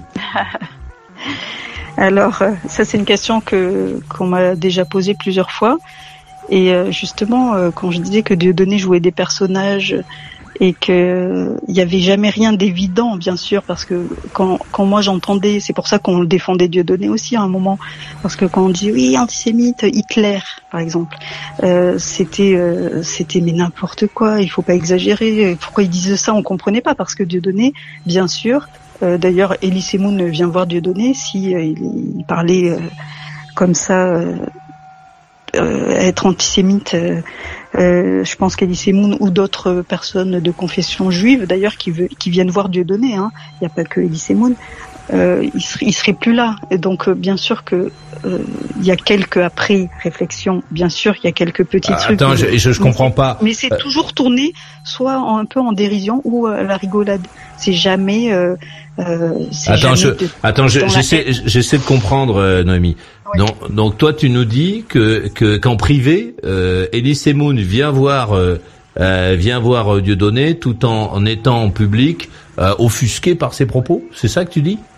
Alors, ça c'est une question que qu'on m'a déjà posée plusieurs fois. Et justement, quand je disais que Dieudonné jouait des personnages et que il y avait jamais rien d'évident, bien sûr, parce que quand quand moi j'entendais, c'est pour ça qu'on défendait Dieudonné aussi à un moment, parce que quand on dit oui antisémite, Hitler par exemple, euh, c'était euh, c'était mais n'importe quoi, il faut pas exagérer. Pourquoi ils disaient ça, on comprenait pas, parce que Dieudonné, bien sûr. Euh, d'ailleurs, Elie Semoun vient voir Dieudonné si euh, il, il parlait euh, comme ça. Euh, Euh, être antisémite, euh, euh, je pense qu'Elie Semoun ou d'autres personnes de confession juive, d'ailleurs, qui, veut, qui viennent voir Dieudonné, hein, il n'y a pas que Elie Semoun, euh, il, ser, il serait plus là. Et donc, euh, bien sûr que euh, il y a quelques après réflexions, bien sûr, il y a quelques petits ah, trucs. Attends, je, je, je comprends pas. Mais c'est euh... toujours tourné, soit en, un peu en dérision ou à la rigolade. C'est jamais. Euh, euh, c'est attends, jamais je, de, attends, je, j'essaie, j'essaie de comprendre, euh, Noémie. Oui. Donc, donc toi, tu nous dis que, que qu'en privé, euh, Elie Semoun vient voir, euh, euh, vient voir Dieudonné, tout en, en étant en public euh, offusqué par ses propos. C'est ça que tu dis?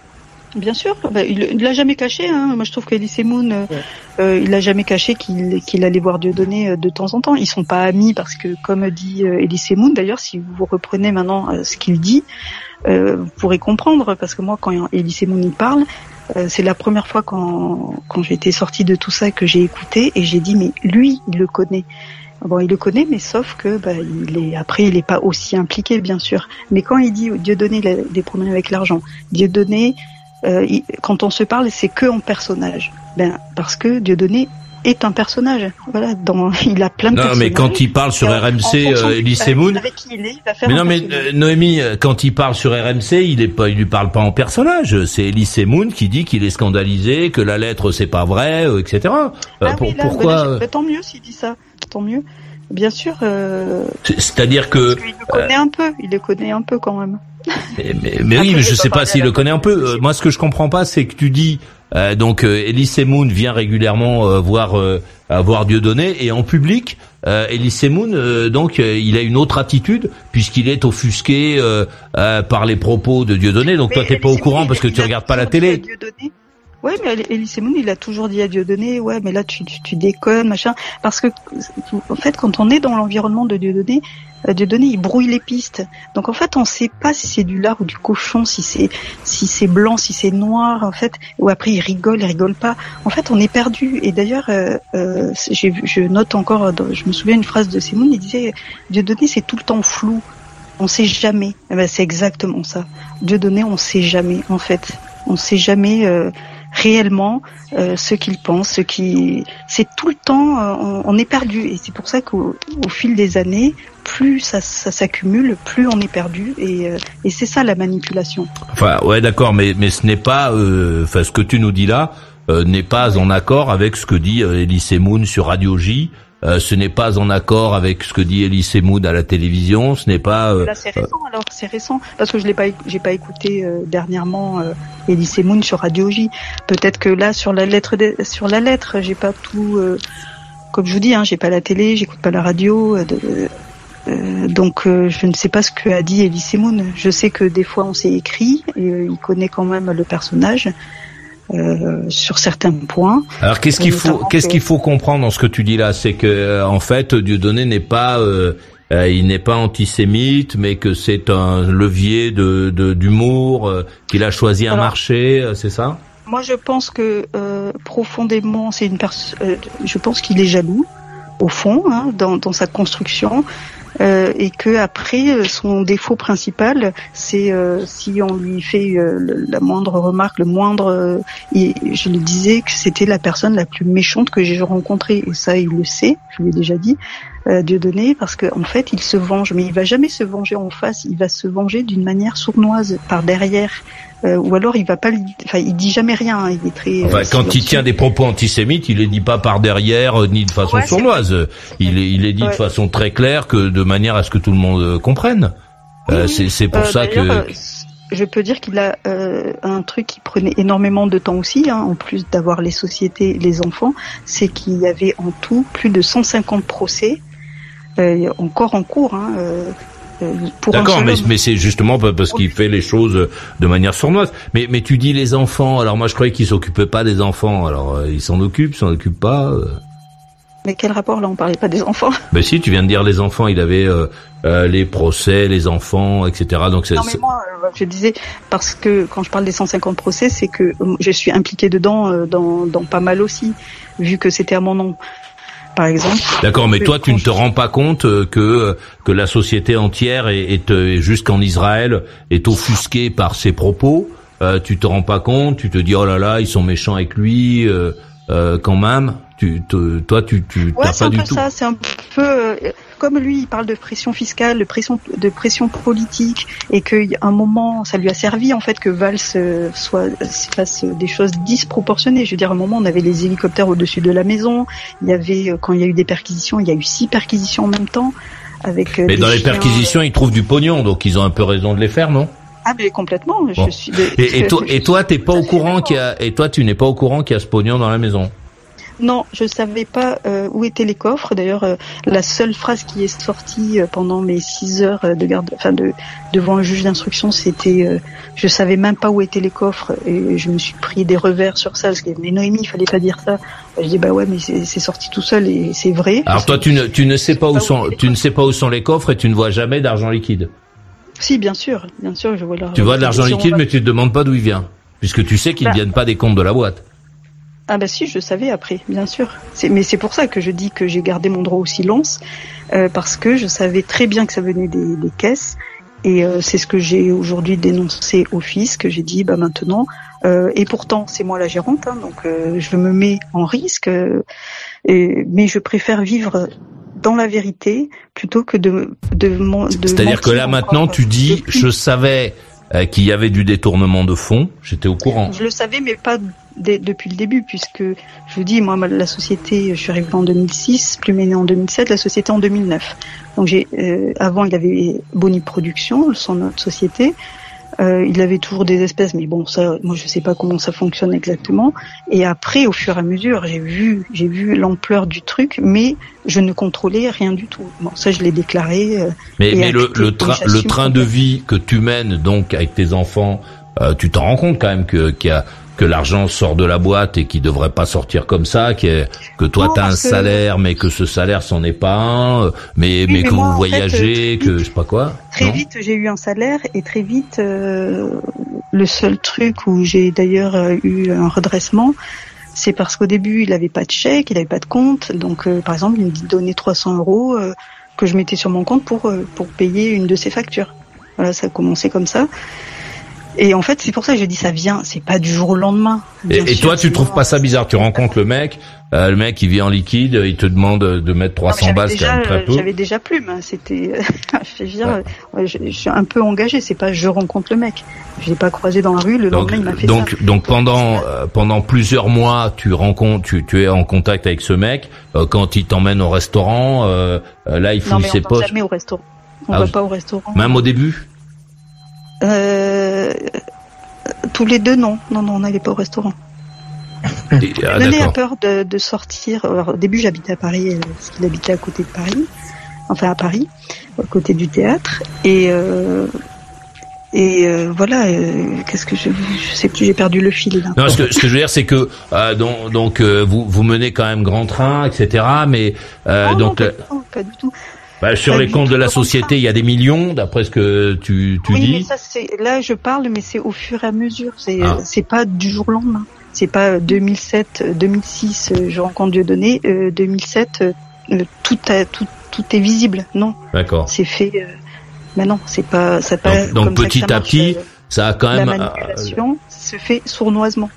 Bien sûr, bah, il, il l'a jamais caché. Hein. Moi, je trouve qu'Elysée Moon, euh, ouais. euh, il l'a jamais caché qu'il, qu'il allait voir Dieudonné euh, de temps en temps. Ils sont pas amis parce que, comme dit euh, Elysée Moon, d'ailleurs, si vous reprenez maintenant euh, ce qu'il dit, euh, vous pourrez comprendre. Parce que moi, quand Elysée Moon y parle, euh, c'est la première fois quand quand j'étais sortie de tout ça que j'ai écouté et j'ai dit mais lui, il le connaît. Bon, il le connaît, mais sauf que bah, il est après, il est pas aussi impliqué, bien sûr. Mais quand il dit Dieudonné, il a des problèmes avec l'argent. Dieudonné Euh, il, quand on se parle, c'est que en personnage. Ben parce que Dieudonné est un personnage. Voilà, dans, il a plein de non, personnages. Non, mais quand il parle sur R M C, euh, Elysée Moon. Mais non, mais euh, Noémie, quand il parle sur R M C, il est pas, il lui parle pas en personnage. C'est Elysée Moon qui dit qu'il est scandalisé, que la lettre c'est pas vrai, euh, et cetera. Euh, ah pour, oui, là, pourquoi ben, là, tant mieux s'il dit ça. Tant mieux. Bien sûr. Euh, C'est-à-dire que. Parce qu'il le connaît euh, un peu. Il le connaît un peu quand même. Mais, mais, mais oui, mais je sais pas s'il le connaît un peu. Euh, moi, ce que je comprends pas, c'est que tu dis euh, donc euh, Elysée Moon vient régulièrement euh, voir euh, voir Dieudonné et en public, euh, Elysée Moon euh, donc euh, il a une autre attitude puisqu'il est offusqué euh, euh, par les propos de Dieudonné. Donc mais toi, t'es pas au courant parce que tu regardes pas la télé. Ouais, mais Elysée Moon, il a toujours dit à Dieudonné, ouais, mais là tu, tu, tu déconnes, machin. Parce que, en fait, quand on est dans l'environnement de Dieudonné, Dieudonné, il brouille les pistes. Donc en fait, on sait pas si c'est du lard ou du cochon, si c'est si c'est blanc, si c'est noir, en fait. Ou après, il rigole, il rigole pas. En fait, on est perdu. Et d'ailleurs, euh, euh, j'ai, je note encore, je me souviens une phrase de Simon, il disait, Dieudonné, c'est tout le temps flou. On sait jamais. Eh ben, c'est exactement ça. Dieudonné, on sait jamais, en fait. On sait jamais. Euh, réellement euh, ce qu'il pense, ce qui c'est tout le temps euh, on, on est perdu et c'est pour ça qu'au au fil des années plus ça, ça s'accumule, plus on est perdu et, euh, et c'est ça la manipulation. Enfin ouais d'accord mais mais ce n'est pas euh, enfin ce que tu nous dis là euh, n'est pas en accord avec ce que dit euh, Elysée Moon sur Radio J. Euh, ce n'est pas en accord avec ce que dit Elysée Moon à la télévision. Ce n'est pas. Euh, Là, c'est récent. Euh... Alors, c'est récent parce que je l'ai pas, j'ai pas écouté euh, dernièrement euh, Elysée Moon sur Radio J. Peut-être que là, sur la lettre, de, sur la lettre, j'ai pas tout. Euh, comme je vous dis, hein, j'ai pas la télé, j'écoute pas la radio. Euh, de, euh, donc, euh, je ne sais pas ce que a dit Elysée Moon. Je sais que des fois, on s'est écrit et euh, il connaît quand même le personnage. Euh, sur certains points. Alors qu'est-ce qu'il faut, qu'est-ce qu'il faut comprendre dans ce que tu dis là, c'est que euh, en fait Dieudonné n'est pas, euh, euh, il n'est pas antisémite, mais que c'est un levier de, de d'humour, euh, qu'il a choisi un Alors, marché, euh, c'est ça? Moi, je pense que euh, profondément, c'est une personne. Euh, je pense qu'il est jaloux, au fond, hein, dans, dans sa construction. Euh, et que après son défaut principal, c'est euh, si on lui fait euh, le, la moindre remarque, le moindre, euh, et je le disais que c'était la personne la plus méchante que j'ai rencontrée, et ça il le sait, je lui ai déjà dit, euh, Dieudonné, parce que en fait il se venge, mais il va jamais se venger en face, il va se venger d'une manière sournoise par derrière. Euh, ou alors il va pas, enfin il dit jamais rien. Hein, il est très. Enfin, euh, quand il tient des propos antisémites, il les dit pas par derrière euh, ni de façon ouais, sournoise. Il est, il est dit ouais. de façon très claire que de manière à ce que tout le monde euh, comprenne. Oui, euh, c'est, c'est pour euh, ça que. Euh, je peux dire qu'il a euh, un truc qui prenait énormément de temps aussi, hein, en plus d'avoir les sociétés, les enfants, c'est qu'il y avait en tout plus de cent cinquante procès euh, encore en cours. Hein, euh, Pour D'accord, mais, mais c'est justement parce qu'il fait les choses de manière sournoise. Mais, mais tu dis les enfants. Alors moi, je croyais qu'il s'occupait pas des enfants. Alors euh, il s'en occupe, s'en occupe pas. Euh... Mais quel rapport là? On parlait pas des enfants. Ben si, tu viens de dire les enfants. Il avait euh, euh, les procès, les enfants, et cetera. Donc c'est. Non mais moi, euh, je disais parce que quand je parle des cent cinquante procès, c'est que euh, je suis impliquée dedans, euh, dans, dans pas mal aussi, vu que c'était à mon nom. Par exemple. D'accord, mais toi, tu ne te rends pas compte que que la société entière est, est jusqu'en Israël est offusquée par ses propos. Euh, tu te rends pas compte, tu te dis oh là là, ils sont méchants avec lui, euh, euh, quand même. Tu, te, toi, tu, tu ouais, t'as pas du tout. Ça, c'est un peu euh, comme lui, il parle de pression fiscale, de pression, de pression politique, et qu'à un moment, ça lui a servi en fait que Valls euh, soit fasse des choses disproportionnées. Je veux dire, à un moment, on avait les hélicoptères au-dessus de la maison. Il y avait, quand il y a eu des perquisitions, il y a eu six perquisitions en même temps. Avec. Euh, mais dans les chiens, perquisitions, ils trouvent du pognon, donc ils ont un peu raison de les faire, non? Ah mais complètement. Bon. Je suis. De, et, et toi, et toi, t'es pas au courant qu'il y a, et toi, tu n'es pas au courant qu'il y a ce pognon dans la maison. Non, je savais pas euh, où étaient les coffres. D'ailleurs, euh, la seule phrase qui est sortie euh, pendant mes six heures de garde, enfin de devant le juge d'instruction, c'était euh, je savais même pas où étaient les coffres et je me suis pris des revers sur ça parce que mais Noémie, il fallait pas dire ça. Je dis bah ouais, mais c'est, c'est sorti tout seul et c'est vrai. Alors toi, tu ne tu ne sais pas où sont tu ne sais pas où sont les coffres et tu ne vois jamais d'argent liquide. Si, bien sûr, bien sûr, je vois l'argent. Tu vois de l'argent liquide, mais tu te demandes pas d'où il vient, puisque tu sais qu'ils ne bah, viennent pas des comptes de la boîte. Ah bah si, je le savais après, bien sûr. C'est, mais c'est pour ça que je dis que j'ai gardé mon droit au silence, euh, parce que je savais très bien que ça venait des, des caisses, et euh, c'est ce que j'ai aujourd'hui dénoncé au fisc, que j'ai dit bah maintenant, euh, et pourtant c'est moi la gérante, hein, donc euh, je me mets en risque, euh, et, mais je préfère vivre dans la vérité plutôt que de de, de C'est-à-dire que là maintenant tu dis depuis... je savais euh, qu'il y avait du détournement de fonds, j'étais au courant. Je le savais mais pas d- depuis le début puisque je vous dis moi la société, je suis arrivée en deux mille six, Plume est né en deux mille sept, la société en deux mille neuf. Donc j'ai euh, avant il avait Boni Production, son notre société. Euh, il avait toujours des espèces, mais bon, ça, moi, je sais pas comment ça fonctionne exactement. Et après, au fur et à mesure, j'ai vu, j'ai vu l'ampleur du truc, mais je ne contrôlais rien du tout. Bon, ça, je l'ai déclaré. Euh, mais mais le, le train, le train de vie que tu mènes donc avec tes enfants, euh, tu t'en rends compte quand même que qu'il y a que l'argent sort de la boîte et qui devrait pas sortir comme ça, que, que toi non, t'as un salaire, que... mais que ce salaire c'en est pas un, mais, oui, mais, mais que moi, vous voyagez, fait, que vite, je sais pas quoi. Très non vite, j'ai eu un salaire et très vite, euh, le seul truc où j'ai d'ailleurs eu un redressement, c'est parce qu'au début, il avait pas de chèque, il avait pas de compte, donc euh, par exemple, il me donnait trois cents euros euh, que je mettais sur mon compte pour euh, pour payer une de ses factures. Voilà, ça a commencé comme ça. Et en fait, c'est pour ça que je dis ça vient, c'est pas du jour au lendemain. Et, et toi, tu trouves pas ça bizarre? Tu rencontres le mec, euh, le mec, il vit en liquide, il te demande de mettre trois cents balles, c'est quand même très peu. J'avais déjà Plume, c'était, je veux dire, ouais. je, je suis un peu engagée, c'est pas je rencontre le mec. Je l'ai pas croisé dans la rue, le donc, lendemain, il m'a fait donc, ça. Donc pendant, euh, pendant plusieurs mois, tu rencontres, tu, tu es en contact avec ce mec, euh, quand il t'emmène au restaurant, euh, là, il fouille ses poches. Non, mais on va jamais au restaurant. On ah, va pas au restaurant. Même au début? Euh, tous les deux, non. Non, non, on n'allait pas au restaurant. Et, ah, René a peur de, de sortir. Alors, au début, j'habitais à Paris, parce qu'il habitait à côté de Paris. Enfin, à Paris, à côté du théâtre. Et, euh, et euh, voilà, euh, qu'est-ce que je, je sais plus, j'ai perdu le fil. Là. Non, ce que, ce que je veux dire, c'est que euh, donc, donc euh, vous, vous menez quand même grand train, et cetera. Mais euh, non, donc non, pas, non, pas du tout. Bah, sur les comptes de la société, il y a des millions, d'après ce que tu, tu oui, dis. Oui, mais ça, c'est, là, je parle, mais c'est au fur et à mesure. C'est, ah. c'est pas du jour au lendemain. C'est pas deux mille sept, deux mille six, je rencontre Dieudonné, euh, deux mille sept, euh, tout, a, tout, tout est visible. Non. D'accord. C'est fait, euh, bah non, c'est pas, ça pas. Donc, donc petit à petit, ça a quand même. La manipulation euh, se fait sournoisement.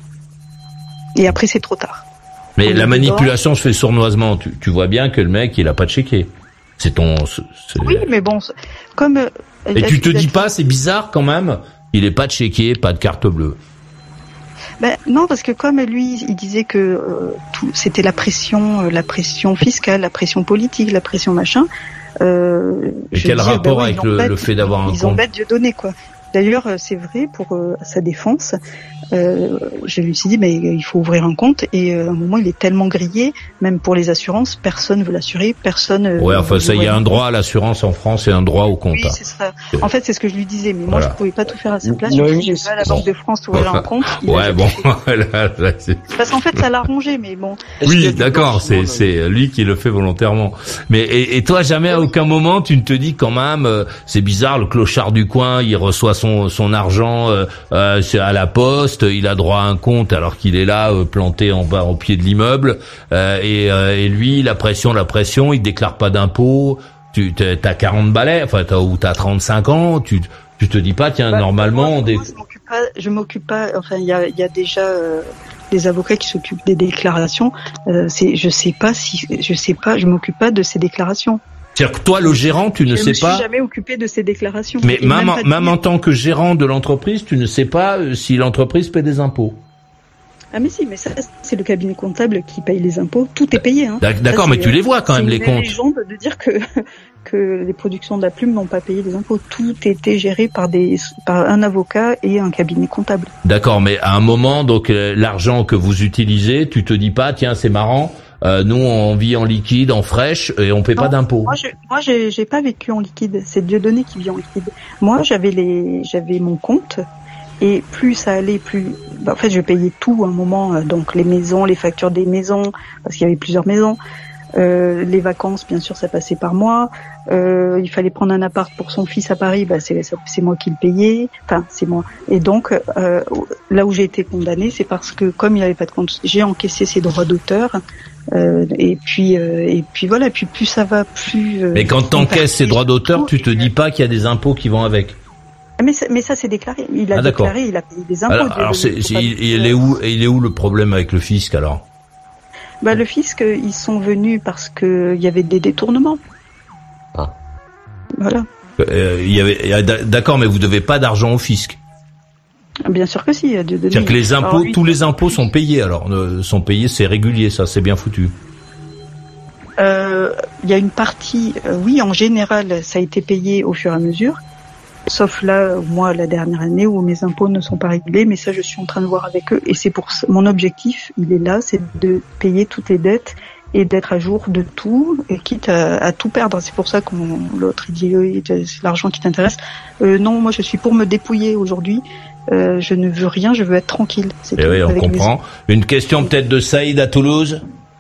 Et après, c'est trop tard. Mais la manipulation dedans. se fait sournoisement. Tu, tu vois bien que le mec, il a pas de chéquier. C'est ton. C'est... Oui, mais bon, comme. Euh, Et tu te dis pas, c'est bizarre quand même. Il est pas de chéquier, pas de carte bleue. Ben non, parce que comme lui, il disait que euh, tout, c'était la pression, euh, la pression fiscale, la pression politique, la pression machin. Euh, Et quel dis, rapport ben oui, avec le, le fait d'avoir un compte? Ils embêtent Dieudonné, quoi. D'ailleurs, c'est vrai, pour euh, sa défense, euh, je lui suis dit, mais il faut ouvrir un compte. Et euh, à un moment, il est tellement grillé, même pour les assurances, personne veut l'assurer, personne. Euh, ouais, enfin ça, il y a un droit à l'assurance en France et un droit au compte. Oui, c'est ça. En fait, c'est ce que je lui disais, mais moi, voilà. je pouvais pas tout faire à sa place. Je me suis dit, je vais à la Banque de France ouvrir un compte. Ouais, bon. là, là, c'est... Parce qu'en fait, ça l'a arrangé, mais bon. Oui, d'accord, c'est c'est lui qui le fait volontairement. Mais et, et toi, jamais à aucun moment, tu ne te dis quand même, euh, c'est bizarre, le clochard du coin, il reçoit son son argent euh, euh, à la poste, il a droit à un compte alors qu'il est là euh, planté en bas au pied de l'immeuble euh, et, euh, et lui la pression la pression il déclare pas d'impôts, tu t'as quarante balais, enfin t'as, ou t'as trente-cinq ans, tu tu te dis pas tiens bah, normalement moi, on dé... moi, je m'occupe pas je m'occupe pas enfin il y a il y a déjà euh, des avocats qui s'occupent des déclarations, euh, c'est je sais pas si je sais pas je m'occupe pas de ces déclarations. C'est-à-dire que toi, le gérant, tu ne je sais pas. Je me suis jamais occupé de ces déclarations. Mais même, même, même en tant que gérant de l'entreprise, tu ne sais pas si l'entreprise paie des impôts. Ah mais si, mais ça c'est le cabinet comptable qui paye les impôts, tout est payé. Hein. D'accord, ça, mais tu les vois quand même les comptes. C'est une légende de dire que que les productions de la plume n'ont pas payé les impôts. Tout était géré par des par un avocat et un cabinet comptable. D'accord, mais à un moment, donc euh, l'argent que vous utilisez, tu te dis pas, tiens, c'est marrant, euh, nous on vit en liquide, en fraîche et on paie non, pas d'impôts. Moi, je, moi, j'ai, j'ai pas vécu en liquide. C'est Dieudonné qui vit en liquide. Moi, j'avais les, j'avais mon compte. Et plus ça allait, plus... Bah, en fait, je payais tout à un moment, euh, donc les maisons, les factures des maisons, parce qu'il y avait plusieurs maisons. Euh, les vacances, bien sûr, ça passait par moi. Euh, il fallait prendre un appart pour son fils à Paris, bah, c'est, c'est moi qui le payais. Enfin, c'est moi. Et donc, euh, là où j'ai été condamnée, c'est parce que, comme il n'y avait pas de compte, j'ai encaissé ses droits d'auteur. Euh, et puis, euh, et puis voilà. Et puis plus ça va, plus... Euh, Mais quand t'encaisses ces droits d'auteur, tu te dis pas qu'il y a des impôts qui vont avec. Mais, mais ça c'est déclaré. Il a ah, déclaré, il a payé des impôts. Alors, alors c'est, c'est, il, il est où, il est où le problème avec le fisc alors? Bah le fisc, ils sont venus parce que il y avait des détournements. Ah. Voilà. Euh, il y avait, d'accord, mais vous devez pas d'argent au fisc. Bien sûr que si. De, de C'est-à-dire que les impôts, alors, lui, tous les impôts sont payés. Alors, euh, sont payés, c'est régulier, ça, c'est bien foutu. Euh, il y a une partie, euh, oui, en général, ça a été payé au fur et à mesure. Sauf là, moi, la dernière année où mes impôts ne sont pas réglés, mais ça, je suis en train de voir avec eux. Et c'est pour ça, mon objectif, il est là, c'est de payer toutes les dettes et d'être à jour de tout, et quitte à, à tout perdre. C'est pour ça que mon, l'autre, il dit, oui, c'est l'argent qui t'intéresse. Euh, non, moi, je suis pour me dépouiller aujourd'hui. Euh, je ne veux rien, je veux être tranquille. C'est et oui, on comprend. Les... Une question peut-être de Saïd à Toulouse.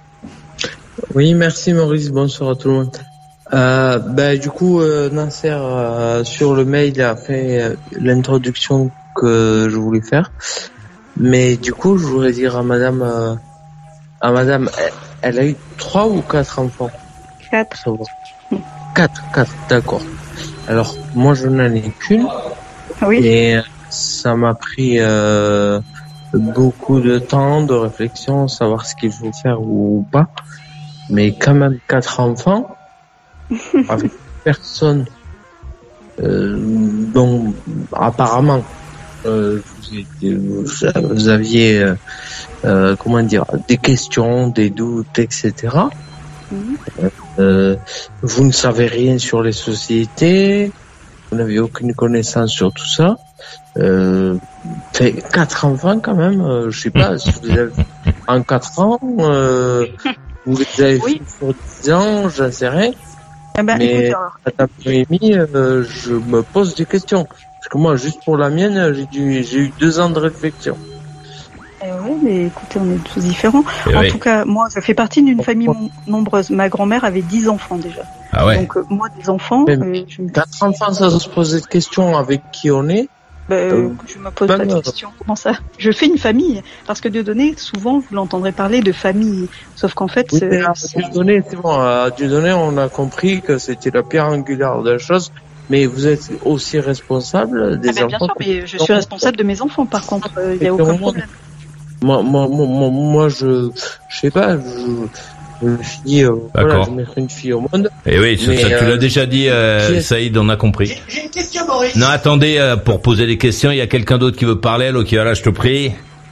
Oui, merci Maurice, bonsoir à tout le monde. Euh, ben du coup euh, Nasser euh, sur le mail a fait euh, l'introduction que je voulais faire, mais du coup je voudrais dire à Madame, euh, à Madame, elle, elle a eu trois ou quatre enfants. Quatre. Quatre, quatre, d'accord. Alors moi je n'en ai qu'une. Oui. Et ça m'a pris euh, beaucoup de temps, de réflexion, savoir ce qu'il faut faire ou pas. Mais quand même quatre enfants. Avec personne euh, dont apparemment euh, vous, vous aviez euh, euh, comment dire des questions, des doutes, et cetera. Mm-hmm. Euh, vous ne savez rien sur les sociétés, vous n'avez aucune connaissance sur tout ça. Euh, fait quatre enfants quand même. Euh, je sais pas si vous avez en quatre ans, euh, vous les avez oui. fait sur dix ans, j'en sais rien. Eh ben, mais écoute, cet après-midi, euh, je me pose des questions. Parce que moi, juste pour la mienne, j'ai, dû, j'ai eu deux ans de réflexion. Eh oui, mais écoutez, on est tous différents. Et en oui. tout cas, moi, je fais partie d'une famille nombreuse. Ma grand-mère avait dix enfants déjà. Ah ouais. Donc, euh, moi, des enfants... Euh, je me... Quatre enfants, ça se pose des questions avec qui on est. Bah, euh, je me pose ben pas de questions. Comment ça? Je fais une famille. Parce que Dieudonné, souvent, vous l'entendrez parler de famille. Sauf qu'en fait, oui, c'est... À Dieudonné, c'est bon. À Dieudonné, on a compris que c'était la pierre angulaire de la chose. Mais vous êtes aussi responsable des ah ben, enfants. Bien sûr, mais je suis responsable de mes enfants, par contre. Il euh, n'y a aucun problème. Moi, moi, moi, moi, moi je, je sais pas, je, une fille, euh, voilà, je mettrai une fille au monde. Et oui, mais, ça, tu euh, l'as déjà dit, euh, Saïd, on a compris. J'ai, j'ai une question, Maurice. Non, attendez, euh, pour poser des questions, il y a quelqu'un d'autre qui veut parler. Alors, qui va là, je te prie.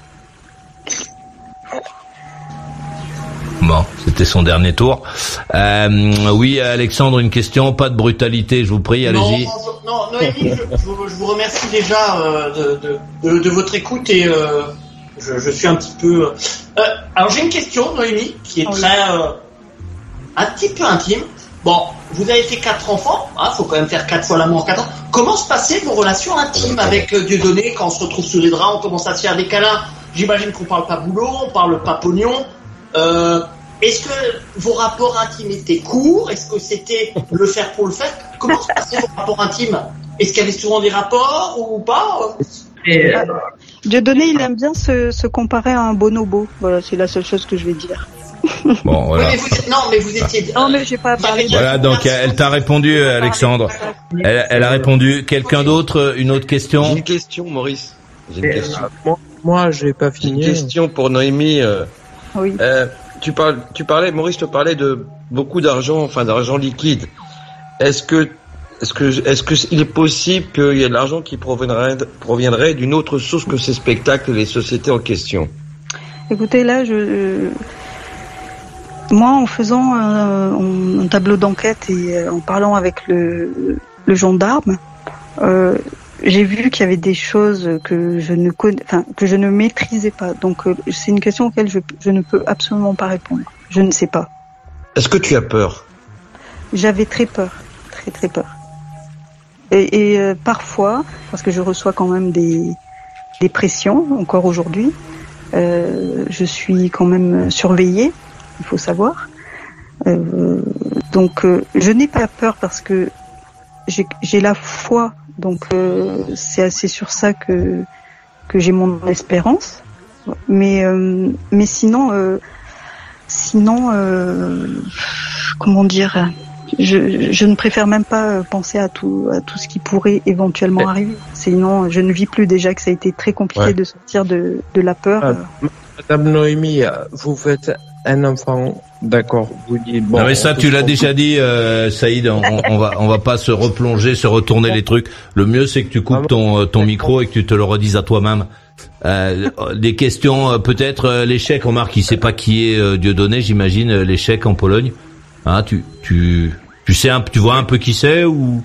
Bon, c'était son dernier tour. Euh, oui, Alexandre, une question, pas de brutalité, je vous prie, allez-y. Non, non, Noémie, je, je, vous, je vous remercie déjà euh, de, de, de, de votre écoute et euh, je, je suis un petit peu... Euh, alors j'ai une question, Noémie, qui est très... Euh, un petit peu intime. Bon, vous avez fait quatre enfants, hein, faut quand même faire quatre fois l'amour en quatre ans. Comment se passaient vos relations intimes avec euh, Dieudonné quand on se retrouve sous les draps, on commence à se faire des câlins? J'imagine qu'on parle pas boulot, on parle pas pognon. Euh, est-ce que vos rapports intimes étaient courts? Est-ce que c'était le faire pour le faire? Comment se passaient vos rapports intimes? Est-ce qu'il y avait souvent des rapports ou pas? Et euh... Dieudonné, il aime bien se, se comparer à un bonobo. Voilà, c'est la seule chose que je vais dire. Bon, voilà. Oui, mais vous, non, mais vous étiez. Non, mais j'ai pas parlé. Voilà, donc elle t'a répondu, Alexandre. Elle, elle a répondu. Quelqu'un d'autre? Une autre question? J'ai une question, Maurice. J'ai une question. Moi, moi, j'ai pas fini. Une question pour Noémie. Euh, oui. Euh, tu parles, tu parlais, Maurice te parlait de beaucoup d'argent, enfin d'argent liquide. Est-ce que, est-ce que, est-ce que il est possible qu'il y ait de l'argent qui proviendrait, proviendrait d'une autre source que ces spectacles et les sociétés en question? Écoutez, là, je, euh, moi, en faisant un, un tableau d'enquête et euh, en parlant avec le, le gendarme, euh, j'ai vu qu'il y avait des choses que je ne connais, enfin, que je ne maîtrisais pas. Donc, euh, c'est une question auquel je, je ne peux absolument pas répondre. Je ne sais pas. Est-ce que tu as peur? J'avais très peur, très très peur. Et, et euh, parfois, parce que je reçois quand même des, des pressions, encore aujourd'hui, euh, je suis quand même surveillée, il faut savoir. Euh, donc, euh, je n'ai pas peur parce que j'ai, j'ai la foi. Donc euh, c'est assez sur ça que que j'ai mon espérance, mais euh, mais sinon euh, sinon euh, comment dire, je je ne préfère même pas penser à tout à tout ce qui pourrait éventuellement arriver. Sinon je ne vis plus, déjà que ça a été très compliqué ouais. de sortir de de la peur. Ah, Madame Noémie, vous faites un enfant, d'accord, vous dites bon. Non mais ça tu l'as déjà dit, euh, Saïd. On, on va on va pas se replonger, se retourner les trucs. Le mieux c'est que tu coupes ton ton micro et que tu te le redises à toi-même. Euh, des questions, euh, peut-être euh, l'échec. Omar qui sait pas qui est euh, Dieudonné, j'imagine euh, l'échec en Pologne. Hein, tu tu tu sais un, tu vois un peu qui c'est ou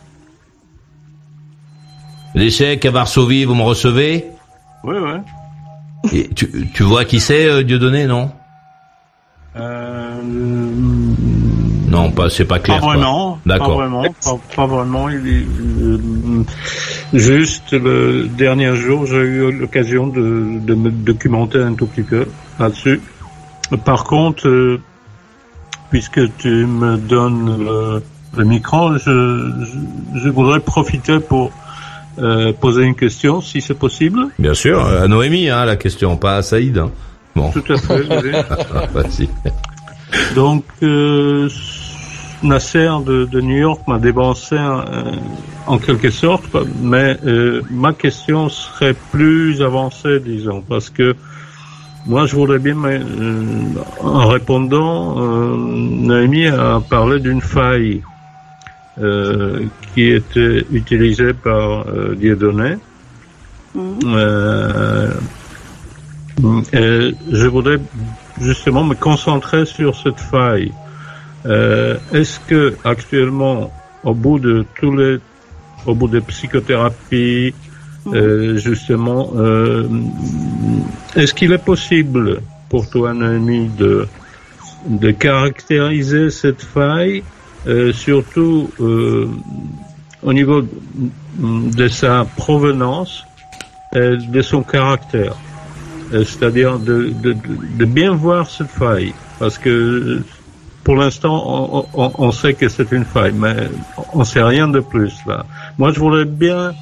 l'échec à Varsovie, vous me recevez? Oui ouais. Et tu tu vois qui c'est euh, Dieudonné, non? Euh... Non, pas, c'est pas clair. Pas vraiment. D'accord. Pas vraiment. Pas, pas vraiment. Il est, euh, juste le dernier jour, j'ai eu l'occasion de, de me documenter un tout petit peu là-dessus. Par contre, euh, puisque tu me donnes le, le micro, je, je, je voudrais profiter pour euh, poser une question, si c'est possible. Bien sûr, à Noémie, hein, la question, pas à Saïd. Hein. Bon. Tout à fait. Oui. Vas-y. Donc, euh, Nasser de, de New York m'a dévancé euh, en quelque sorte, mais euh, ma question serait plus avancée, disons, parce que moi, je voudrais bien, mais, euh, en répondant, euh, Noémie a parlé d'une faille euh, qui était utilisée par euh, Dieudonné. Mmh. Euh, Et je voudrais justement me concentrer sur cette faille. Euh, est-ce que actuellement, au bout de tous les, au bout des psychothérapies, euh, justement, euh, est-ce qu'il est possible pour toi, Noémie, de de caractériser cette faille, euh, surtout euh, au niveau de sa provenance et de son caractère? C'est-à-dire de, de, de bien voir cette faille, parce que pour l'instant on, on, on sait que c'est une faille, mais on sait rien de plus là. Moi je voudrais bien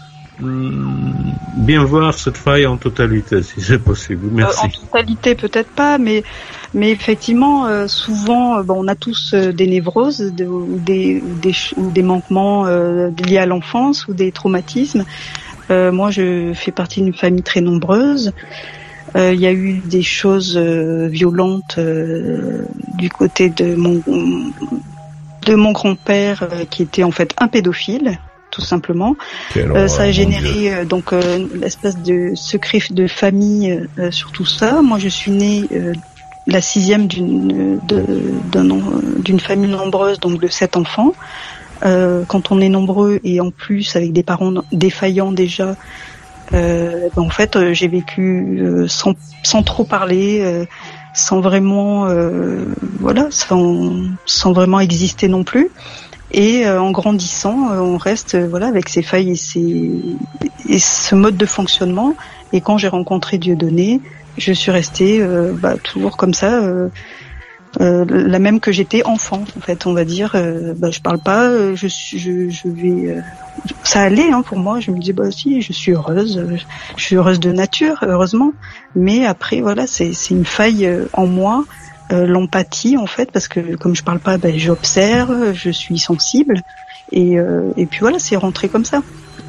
bien voir cette faille en totalité, si c'est possible. Merci. Euh, en totalité peut-être pas, mais mais effectivement euh, souvent bon, on a tous euh, des névroses, de, ou des ou des, ou des manquements euh, liés à l'enfance ou des traumatismes. Euh, moi je fais partie d'une famille très nombreuse. Il euh, y a eu des choses euh, violentes euh, du côté de mon de mon grand-père euh, qui était en fait un pédophile, tout simplement. Euh, ça a généré euh, donc euh, l'espèce de secret de famille euh, sur tout ça. Moi, je suis née euh, la sixième d'une de, d'un, d'une famille nombreuse, donc de sept enfants. Euh, quand on est nombreux et en plus avec des parents défaillants déjà. Euh, ben en fait, euh, j'ai vécu euh, sans sans trop parler, euh, sans vraiment, euh, voilà, sans sans vraiment exister non plus. Et euh, en grandissant, euh, on reste, euh, voilà, avec ses failles et ses et ce mode de fonctionnement. Et quand j'ai rencontré Dieudonné, je suis restée euh, bah, toujours comme ça. Euh, Euh, la même que j'étais enfant, en fait, on va dire. Euh, bah, je parle pas, euh, je suis, je, je vais. Euh, ça allait, hein, pour moi. Je me disais, bah si, je suis heureuse, euh, je suis heureuse de nature, heureusement. Mais après, voilà, c'est, c'est une faille euh, en moi, euh, l'empathie, en fait, parce que comme je parle pas, bah, j'observe, je suis sensible, et euh, et puis voilà, c'est rentré comme ça.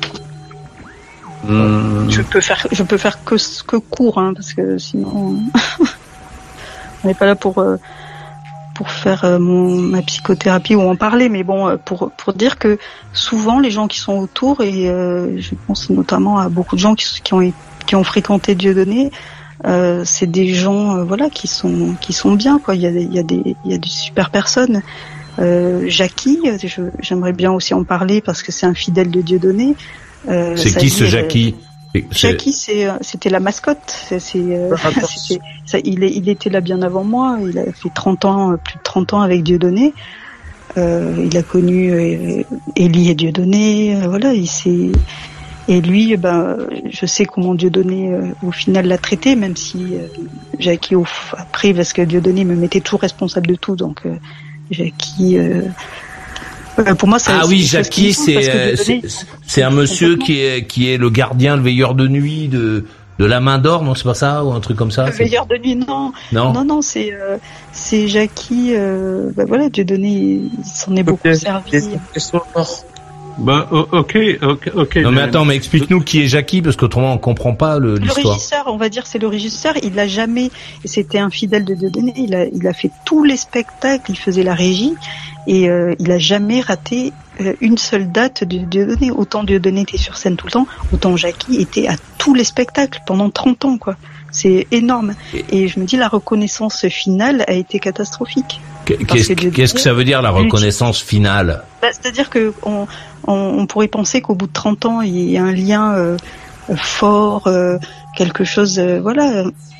Mmh. Je peux faire, je peux faire que que court, hein, parce que sinon, on n'est pas là pour. Euh, pour faire euh, mon, ma psychothérapie ou en parler, mais bon, euh, pour pour dire que souvent les gens qui sont autour, et euh, je pense notamment à beaucoup de gens qui, qui ont qui ont fréquenté Dieudonné, Euh, c'est des gens, euh, voilà, qui sont qui sont bien, quoi. Il y a il y a des il y a des super personnes. Euh, Jackie, je, j'aimerais bien aussi en parler parce que c'est un fidèle de Dieudonné. Euh, c'est qui ce Jackie? Euh, Jackie, c'est c'était la mascotte. C'est, c'est, euh, c'était, ça, il est il était là bien avant moi. Il a fait trente ans, plus de trente ans avec Dieudonné. Euh, il a connu euh, Élie et Dieudonné. Euh, voilà, il s'est Et lui, ben, je sais comment Dieudonné, euh, au final, l'a traité, même si euh, Jackie, au, après, parce que Dieudonné me mettait toujours responsable de tout, donc euh, Jackie, euh, euh, pour moi, ça. Ah oui, Jackie, c'est euh, c'est, c'est un monsieur qui est qui est le gardien, le veilleur de nuit de de la main d'or, non, c'est pas ça, ou un truc comme ça. Le c'est... veilleur de nuit, non, non, non, non, c'est euh, c'est Jackie. Euh, ben voilà, Dieudonné, il s'en est beaucoup servi. Bah, ok, ok, ok. Non mais attends, mais explique-nous qui est Jackie, parce qu'autrement on comprend pas le, l'histoire. Le régisseur, on va dire, c'est le régisseur. Il l'a jamais. C'était un fidèle de Dieudonné. Il a, il a fait tous les spectacles. Il faisait la régie et euh, il a jamais raté euh, une seule date de Dieudonné. Autant Dieudonné était sur scène tout le temps, autant Jackie était à tous les spectacles pendant trente ans, quoi. C'est énorme. Et je me dis, la reconnaissance finale a été catastrophique. Qu'est-ce que, qu'est-ce que ça veut dire, la reconnaissance finale? Bah, c'est-à-dire que on, on, on pourrait penser qu'au bout de trente ans, il y a un lien euh, fort, euh, quelque chose, euh, voilà.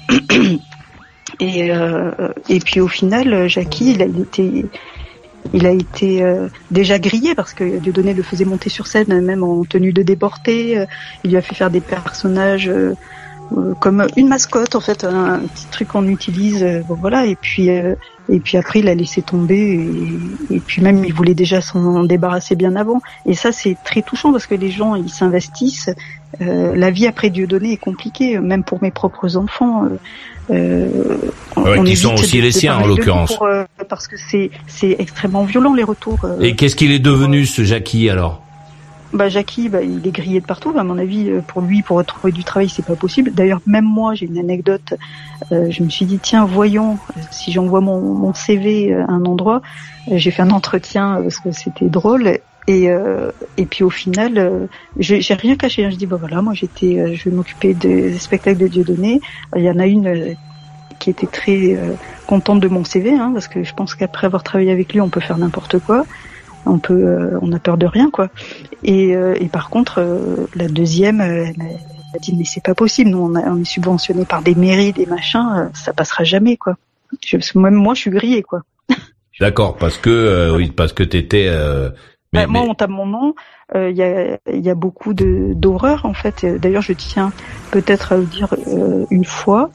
Et, euh, et puis au final, Jackie, il a été, il a été euh, déjà grillé parce que Dieudonné le faisait monter sur scène, même en tenue de déporté. Euh, il lui a fait faire des personnages... Euh, Euh, comme une mascotte, en fait, un petit truc qu'on utilise, euh, bon, voilà, et puis euh, et puis après il a laissé tomber et, et puis même il voulait déjà s'en débarrasser bien avant, et ça c'est très touchant parce que les gens ils s'investissent. Euh, la vie après Dieudonné est compliquée, même pour mes propres enfants. Euh, ouais, qui sont aussi de, les siens en l'occurrence. Pour, euh, parce que c'est c'est extrêmement violent les retours. Euh, et qu'est-ce qu'il est devenu ce Jackie alors? Bah Jackie, bah, il est grillé de partout. À mon avis, pour lui, pour retrouver du travail, c'est pas possible. D'ailleurs, même moi, j'ai une anecdote. Euh, je me suis dit, tiens, voyons, si j'envoie mon, mon C V à un endroit, euh, j'ai fait un entretien parce que c'était drôle. Et euh, et puis au final, euh, j'ai, j'ai rien caché. Je dis, bah voilà, moi j'étais, euh, je vais m'occuper des spectacles de Dieudonné. Il y en a une euh, qui était très euh, contente de mon C V, hein, parce que je pense qu'après avoir travaillé avec lui, on peut faire n'importe quoi. On peut, euh, on a peur de rien, quoi. Et, euh, et par contre, euh, la deuxième, euh, elle, a, elle a dit mais c'est pas possible. Nous, on, a, on est subventionné par des mairies, des machins, euh, ça passera jamais, quoi. Je, parce que même moi, je suis grillée, quoi. D'accord, parce que euh, oui, parce que t'étais. Euh, mais, bah, moi, mais... on tape mon nom. Il euh, y a, il y a beaucoup de d'horreur, en fait. D'ailleurs, je tiens peut-être à le dire euh, une fois.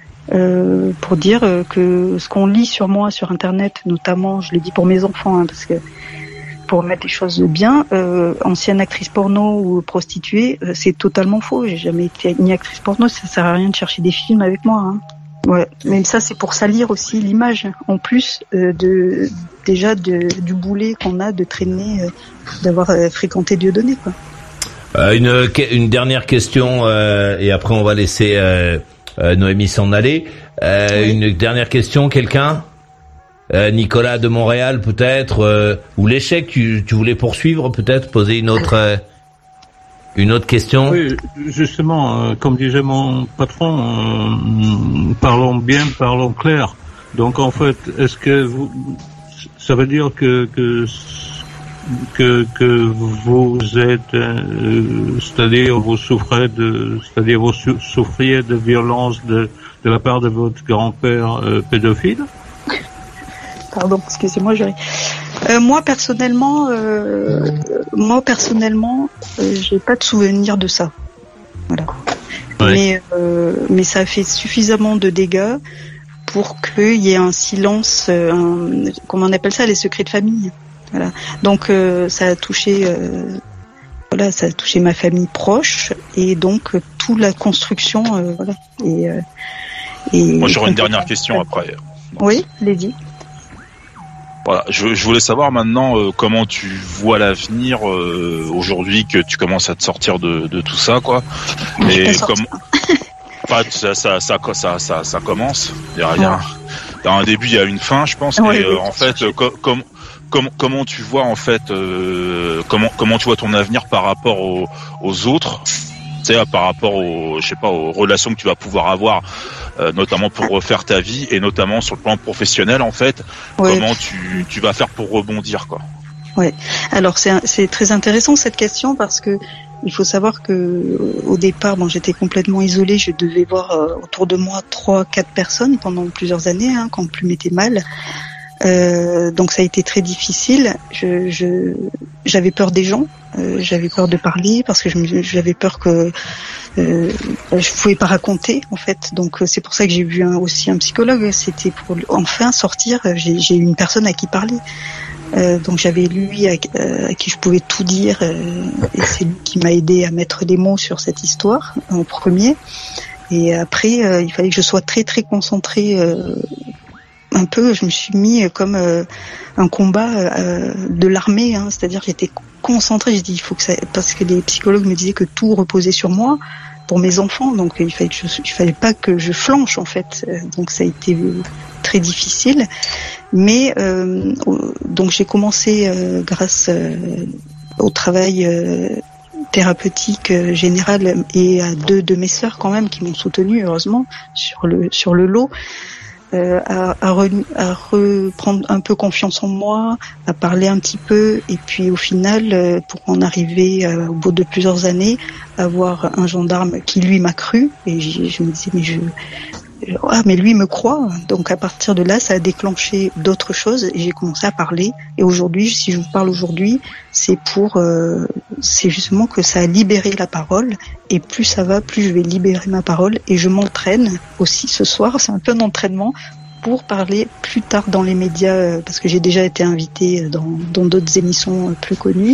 Euh, pour dire euh, que ce qu'on lit sur moi sur Internet, notamment, je le dis pour mes enfants, hein, parce que pour mettre les choses bien, euh, ancienne actrice porno ou prostituée, euh, c'est totalement faux. J'ai jamais été ni actrice porno, ça sert à rien de chercher des films avec moi. Hein. Ouais, mais ça c'est pour salir aussi l'image, en plus euh, de déjà de, du boulet qu'on a de traîner, euh, d'avoir euh, fréquenté Dieudonné, quoi. Euh, une une dernière question euh, et après on va laisser euh, euh, Noémie s'en aller. Euh, oui. Une dernière question, quelqu'un? Euh, Nicolas de Montréal peut-être, euh, ou l'échec, tu, tu voulais poursuivre peut-être, poser une autre euh, une autre question. Oui, justement, euh, comme disait mon patron, euh, parlons bien, parlons clair. Donc en fait, est-ce que vous, ça veut dire que que que, que vous êtes, euh, c'est-à-dire vous souffrez de, c'est-à-dire vous souffriez de violence de de la part de votre grand-père euh, pédophile? Pardon, excusez-moi, je... euh, moi personnellement, euh, moi personnellement, euh, j'ai pas de souvenir de ça. Voilà. Ouais. Mais euh, mais ça a fait suffisamment de dégâts pour qu'il y ait un silence, euh, un, comment on appelle ça, les secrets de famille. Voilà. Donc euh, ça a touché, euh, voilà, ça a touché ma famille proche et donc euh, toute la construction, euh, voilà. Et, euh, et moi j'aurais une dernière question après. Oui, allez-y. Voilà, je, je voulais savoir maintenant euh, comment tu vois l'avenir euh, aujourd'hui que tu commences à te sortir de, de tout ça, quoi. Et comme, enfin, ça, ça, ça, ça, ça, ça commence. Il y a, il y a, il y a un début, il y a une fin, je pense. Ouais, et euh, en fait, euh, com, com, com, comment tu vois en fait, euh, comment, comment tu vois ton avenir par rapport aux, aux autres Tu sais, par rapport aux, je sais pas, aux relations que tu vas pouvoir avoir, euh, notamment pour refaire ta vie et notamment sur le plan professionnel, en fait, ouais. Comment tu, tu vas faire pour rebondir, quoi. Ouais. Alors c'est, c'est très intéressant cette question parce que il faut savoir que au départ, bon, j'étais complètement isolée. Je devais voir euh, autour de moi trois, quatre personnes pendant plusieurs années, hein, quand plus m'était mal. Euh, donc ça a été très difficile. Je, je, j'avais peur des gens, euh, j'avais peur de parler parce que je, j'avais peur que euh, je pouvais pas raconter en fait. Donc c'est pour ça que j'ai vu un, aussi un psychologue. C'était pour enfin sortir. J'ai, j'ai eu une personne à qui parler. Euh, donc j'avais lui à, à qui je pouvais tout dire euh, et c'est lui qui m'a aidé à mettre des mots sur cette histoire en premier. Et après euh, il fallait que je sois très très concentrée. Euh, un peu, je me suis mis comme euh, un combat euh, de l'armée, hein, c'est-à-dire j'étais concentrée, j'ai dit il faut que ça, parce que les psychologues me disaient que tout reposait sur moi pour mes enfants, donc il fallait que je, il fallait pas que je flanche en fait, donc ça a été très difficile, mais euh, donc j'ai commencé euh, grâce euh, au travail euh, thérapeutique euh, général et à deux de mes sœurs quand même qui m'ont soutenue heureusement sur le sur le lot. Euh, à, à, re, à reprendre un peu confiance en moi, à parler un petit peu, et puis au final, euh, pour en arriver euh, au bout de plusieurs années, avoir un gendarme qui lui m'a cru, et je, je me disais mais je ah mais lui me croit, donc à partir de là ça a déclenché d'autres choses et j'ai commencé à parler, et aujourd'hui si je vous parle aujourd'hui c'est pour euh, c'est justement que ça a libéré la parole, et plus ça va plus je vais libérer ma parole, et je m'entraîne aussi ce soir, c'est un peu d'entraînement pour parler plus tard dans les médias, parce que j'ai déjà été invitée dans dans d'autres émissions plus connues.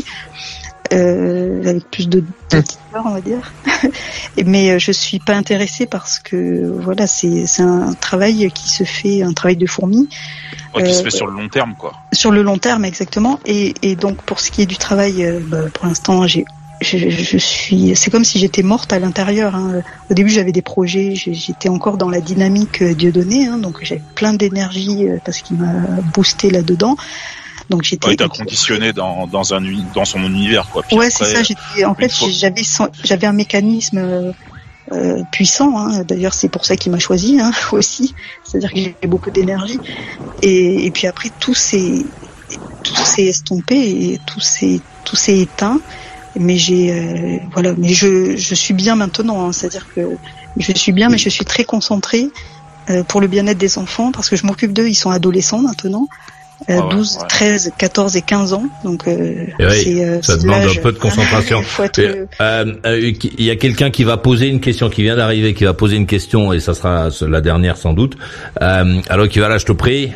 Euh, avec plus de d'auditeurs, on va dire. Mais euh, je suis pas intéressée parce que voilà, c'est c'est un travail qui se fait, un travail de fourmi. Ouais, qui euh, se fait sur le long terme, quoi. Sur le long terme, exactement. Et et donc pour ce qui est du travail, euh, bah, pour l'instant, j'ai je, je suis, c'est comme si j'étais morte à l'intérieur. Hein. Au début, j'avais des projets, j'étais encore dans la dynamique euh, Dieudonné, hein, donc j'avais plein d'énergie euh, parce qu'il m'a boosté là-dedans. Donc j'étais. Ouais, t'as conditionné dans dans un dans son univers, quoi. Puis ouais, après, c'est ça. J'étais en fait fois... j'avais j'avais un mécanisme euh, euh, puissant. Hein. D'ailleurs, c'est pour ça qu'il m'a choisi hein, aussi. C'est-à-dire que j'ai beaucoup d'énergie. Et, et puis après, tout s'est tout s'est estompé et tout s'est tout s'est éteint. Mais j'ai euh, voilà. Mais je je suis bien maintenant. Hein. C'est-à-dire que je suis bien, mais je suis très concentrée euh, pour le bien-être des enfants parce que je m'occupe d'eux. Ils sont adolescents maintenant. Euh, ah ouais, douze, ouais. treize, quatorze et quinze ans, donc euh, oui, c'est, euh, ça c'est demande l'âge. Un peu de concentration. être... euh, euh, il y a quelqu'un qui va poser une question, qui vient d'arriver, qui va poser une question, et ça sera la dernière sans doute. Euh, alors qui va là, je te prie.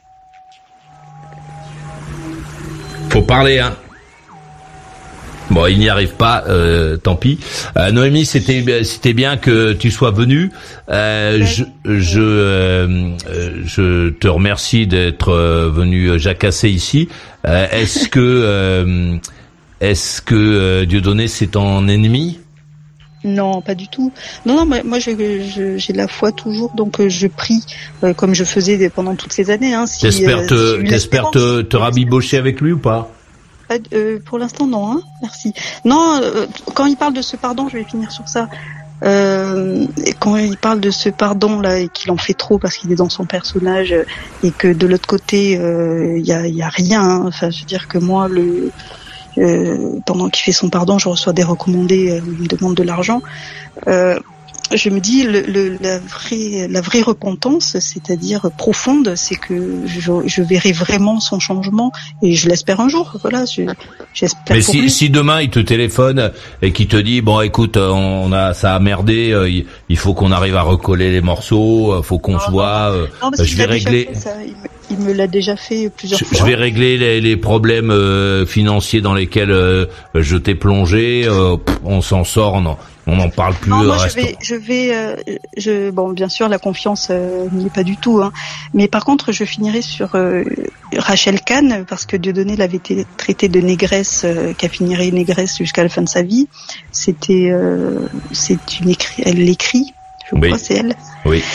Faut parler, hein. Bon, il n'y arrive pas, euh, tant pis. Euh, Noémie, c'était c'était bien que tu sois venue. Euh, je je euh, je te remercie d'être venu jacasser ici. Euh, est-ce que euh, est-ce que euh, Dieudonné c'est ton ennemi? Non, pas du tout. Non, non, moi, je, je, j'ai la foi toujours, donc je prie euh, comme je faisais pendant toutes ces années. Hein, si, t'espères te, euh, si t'espères te, te rabibocher avec lui ou pas? Euh, pour l'instant, non. Hein, merci. Non, euh, quand il parle de ce pardon, je vais finir sur ça. Euh, et quand il parle de ce pardon là et qu'il en fait trop parce qu'il est dans son personnage et que de l'autre côté, il euh, y a, y a rien. Hein, enfin, je veux dire que moi, le euh, pendant qu'il fait son pardon, je reçois des recommandés, euh, il me demande de l'argent. Euh, Je me dis le, le, la vraie la vraie repentance, c'est-à-dire profonde, c'est que je, je verrai vraiment son changement et je l'espère un jour. Voilà, je, j'espère. Mais pour si lui. si demain il te téléphone et qu'il te dit bon écoute on a ça a merdé, il, il faut qu'on arrive à recoller les morceaux, faut qu'on non, se voit, non, non, je vais régler. Ça, il, me, il me l'a déjà fait plusieurs je, fois. Je vais régler les, les problèmes euh, financiers dans lesquels euh, je t'ai plongé. Euh, on s'en sort, non. On n'en parle plus. Non, moi je vais, je vais, euh, je, bon, bien sûr, la confiance euh, n'y est pas du tout, hein. Mais par contre, je finirai sur euh, Rachel Kahn parce que Dieudonné l'avait été traité de négresse, euh, qu'elle finirait négresse jusqu'à la fin de sa vie. C'était, euh, c'est une écrit, elle l'écrit, je oui. crois, c'est elle. Oui.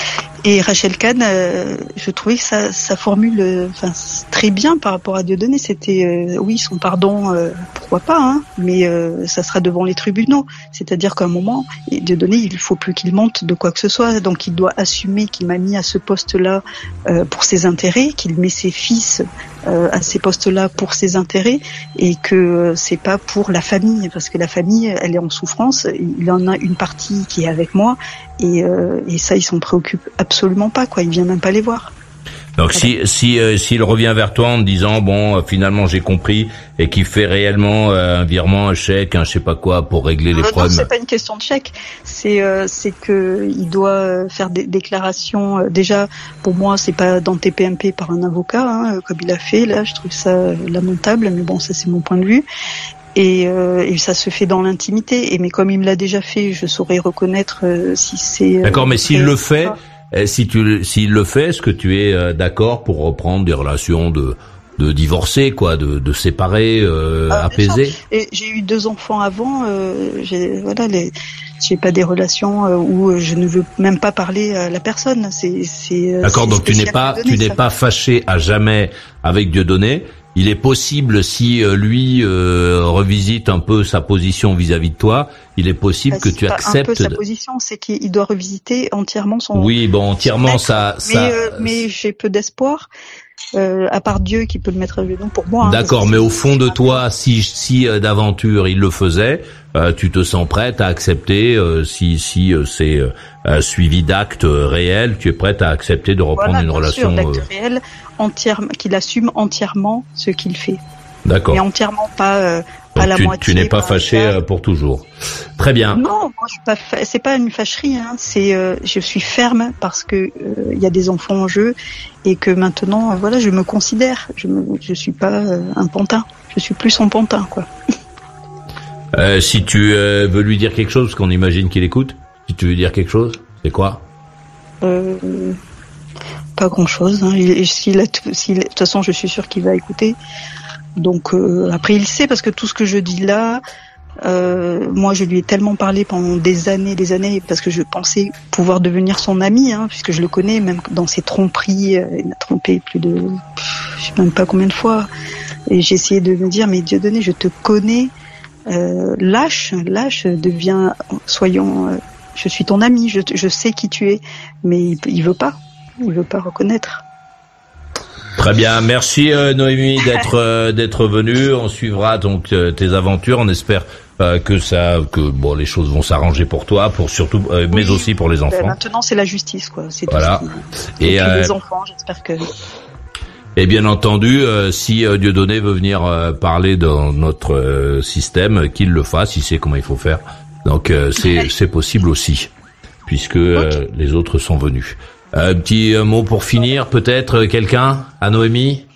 Et Rachel Kahn, euh, je trouvais que sa, sa formule, euh, enfin, très bien par rapport à Dieudonné. C'était, euh, oui, son pardon, euh, pourquoi pas, hein, mais euh, ça sera devant les tribunaux. C'est-à-dire qu'à un moment, Dieudonné, il faut plus qu'il monte de quoi que ce soit. Donc, il doit assumer qu'il m'a mis à ce poste-là euh, pour ses intérêts, qu'il met ses fils euh, à ces postes-là pour ses intérêts, et que euh, c'est pas pour la famille, parce que la famille, elle est en souffrance. Il en a une partie qui est avec moi, et, euh, et ça, il s'en préoccupe absolument pas, quoi. Il vient même pas les voir. Donc si si euh, s'il revient vers toi en te disant bon euh, finalement j'ai compris, et qu'il fait réellement euh, un virement, un chèque, un je sais pas quoi pour régler les euh, problèmes. Non, c'est pas une question de chèque, c'est euh, c'est que il doit faire des déclarations. Euh, déjà pour moi c'est pas dans T P M P par un avocat, hein, comme il a fait là. Je trouve ça lamentable, mais bon ça c'est mon point de vue. Et, euh, et ça se fait dans l'intimité. Et mais comme il me l'a déjà fait, je saurais reconnaître euh, si c'est. Euh, D'accord, mais s'il le fait. Pas. Si tu, s'il le fait, est-ce que tu es euh, d'accord pour reprendre des relations de, de divorcer, quoi, de, de séparer, euh, ah, apaiser? Et j'ai eu deux enfants avant. Euh, j'ai, voilà, les, j'ai pas des relations euh, où je ne veux même pas parler à la personne. C'est, c'est. D'accord, c'est donc tu n'es pas, Dieudonné, tu n'es ça. pas fâché à jamais avec Dieudonné. Il est possible, si euh, lui euh, revisite un peu sa position vis-à-vis de toi, il est possible Bah, que c'est tu pas acceptes. un peu sa de... position, c'est qu'il doit revisiter entièrement son. Oui, bon, entièrement ça, Mais, ça. euh, mais j'ai peu d'espoir, euh, à part Dieu qui peut le mettre à genoux pour moi. Hein, D'accord, mais au fond de toi, si si euh, d'aventure il le faisait, euh, tu te sens prête à accepter, euh, si si euh, c'est euh, suivi d'actes euh, réels, tu es prête à accepter de reprendre voilà, une bien relation. sûr, d'actes euh... réels, entièrement, qu'il assume entièrement ce qu'il fait. D'accord. Mais entièrement pas euh, Donc à la tu, moitié. tu n'es pas par fâché hasard. euh, pour toujours. Très bien. Non, moi je suis pas. Fa... C'est pas une fâcherie. Hein. C'est, euh, je suis ferme parce que il euh, y a des enfants en jeu et que maintenant, euh, voilà, je me considère. Je me, je suis pas euh, un pantin. Je suis plus un pantin, quoi. Euh, si tu euh, veux lui dire quelque chose, parce qu'on imagine qu'il écoute. Si tu veux dire quelque chose, c'est quoi? Euh, pas grand chose. Hein. Il, s'il a tout, s'il, de toute façon, je suis sûre qu'il va écouter. Donc euh, après, il sait parce que tout ce que je dis là, euh, moi, je lui ai tellement parlé pendant des années, des années, parce que je pensais pouvoir devenir son ami, hein, puisque je le connais, même dans ses tromperies, euh, il m'a trompé plus de, pff, je sais même pas combien de fois. Et j'ai essayé de me dire, mais Dieudonné, je te connais, euh, lâche, lâche, deviens, soyons, euh, je suis ton ami, je, je sais qui tu es, mais il, il veut pas, il veut pas reconnaître. Très bien, merci euh, Noémie d'être euh, d'être venue. On suivra donc euh, tes aventures. On espère euh, que ça, que bon, les choses vont s'arranger pour toi, pour surtout, euh, mais Oui. aussi pour les enfants. Euh, maintenant, c'est la justice, quoi. C'est Voilà. tout ce qui... Et, Et, puis euh, les enfants, j'espère que. Et bien entendu, euh, si euh, Dieudonné veut venir euh, parler dans notre euh, système, qu'il le fasse. Il sait comment il faut faire. Donc euh, c'est c'est possible aussi, puisque euh, okay. les autres sont venus. Un euh, petit euh, mot pour finir, peut-être, euh, quelqu'un à Noémie?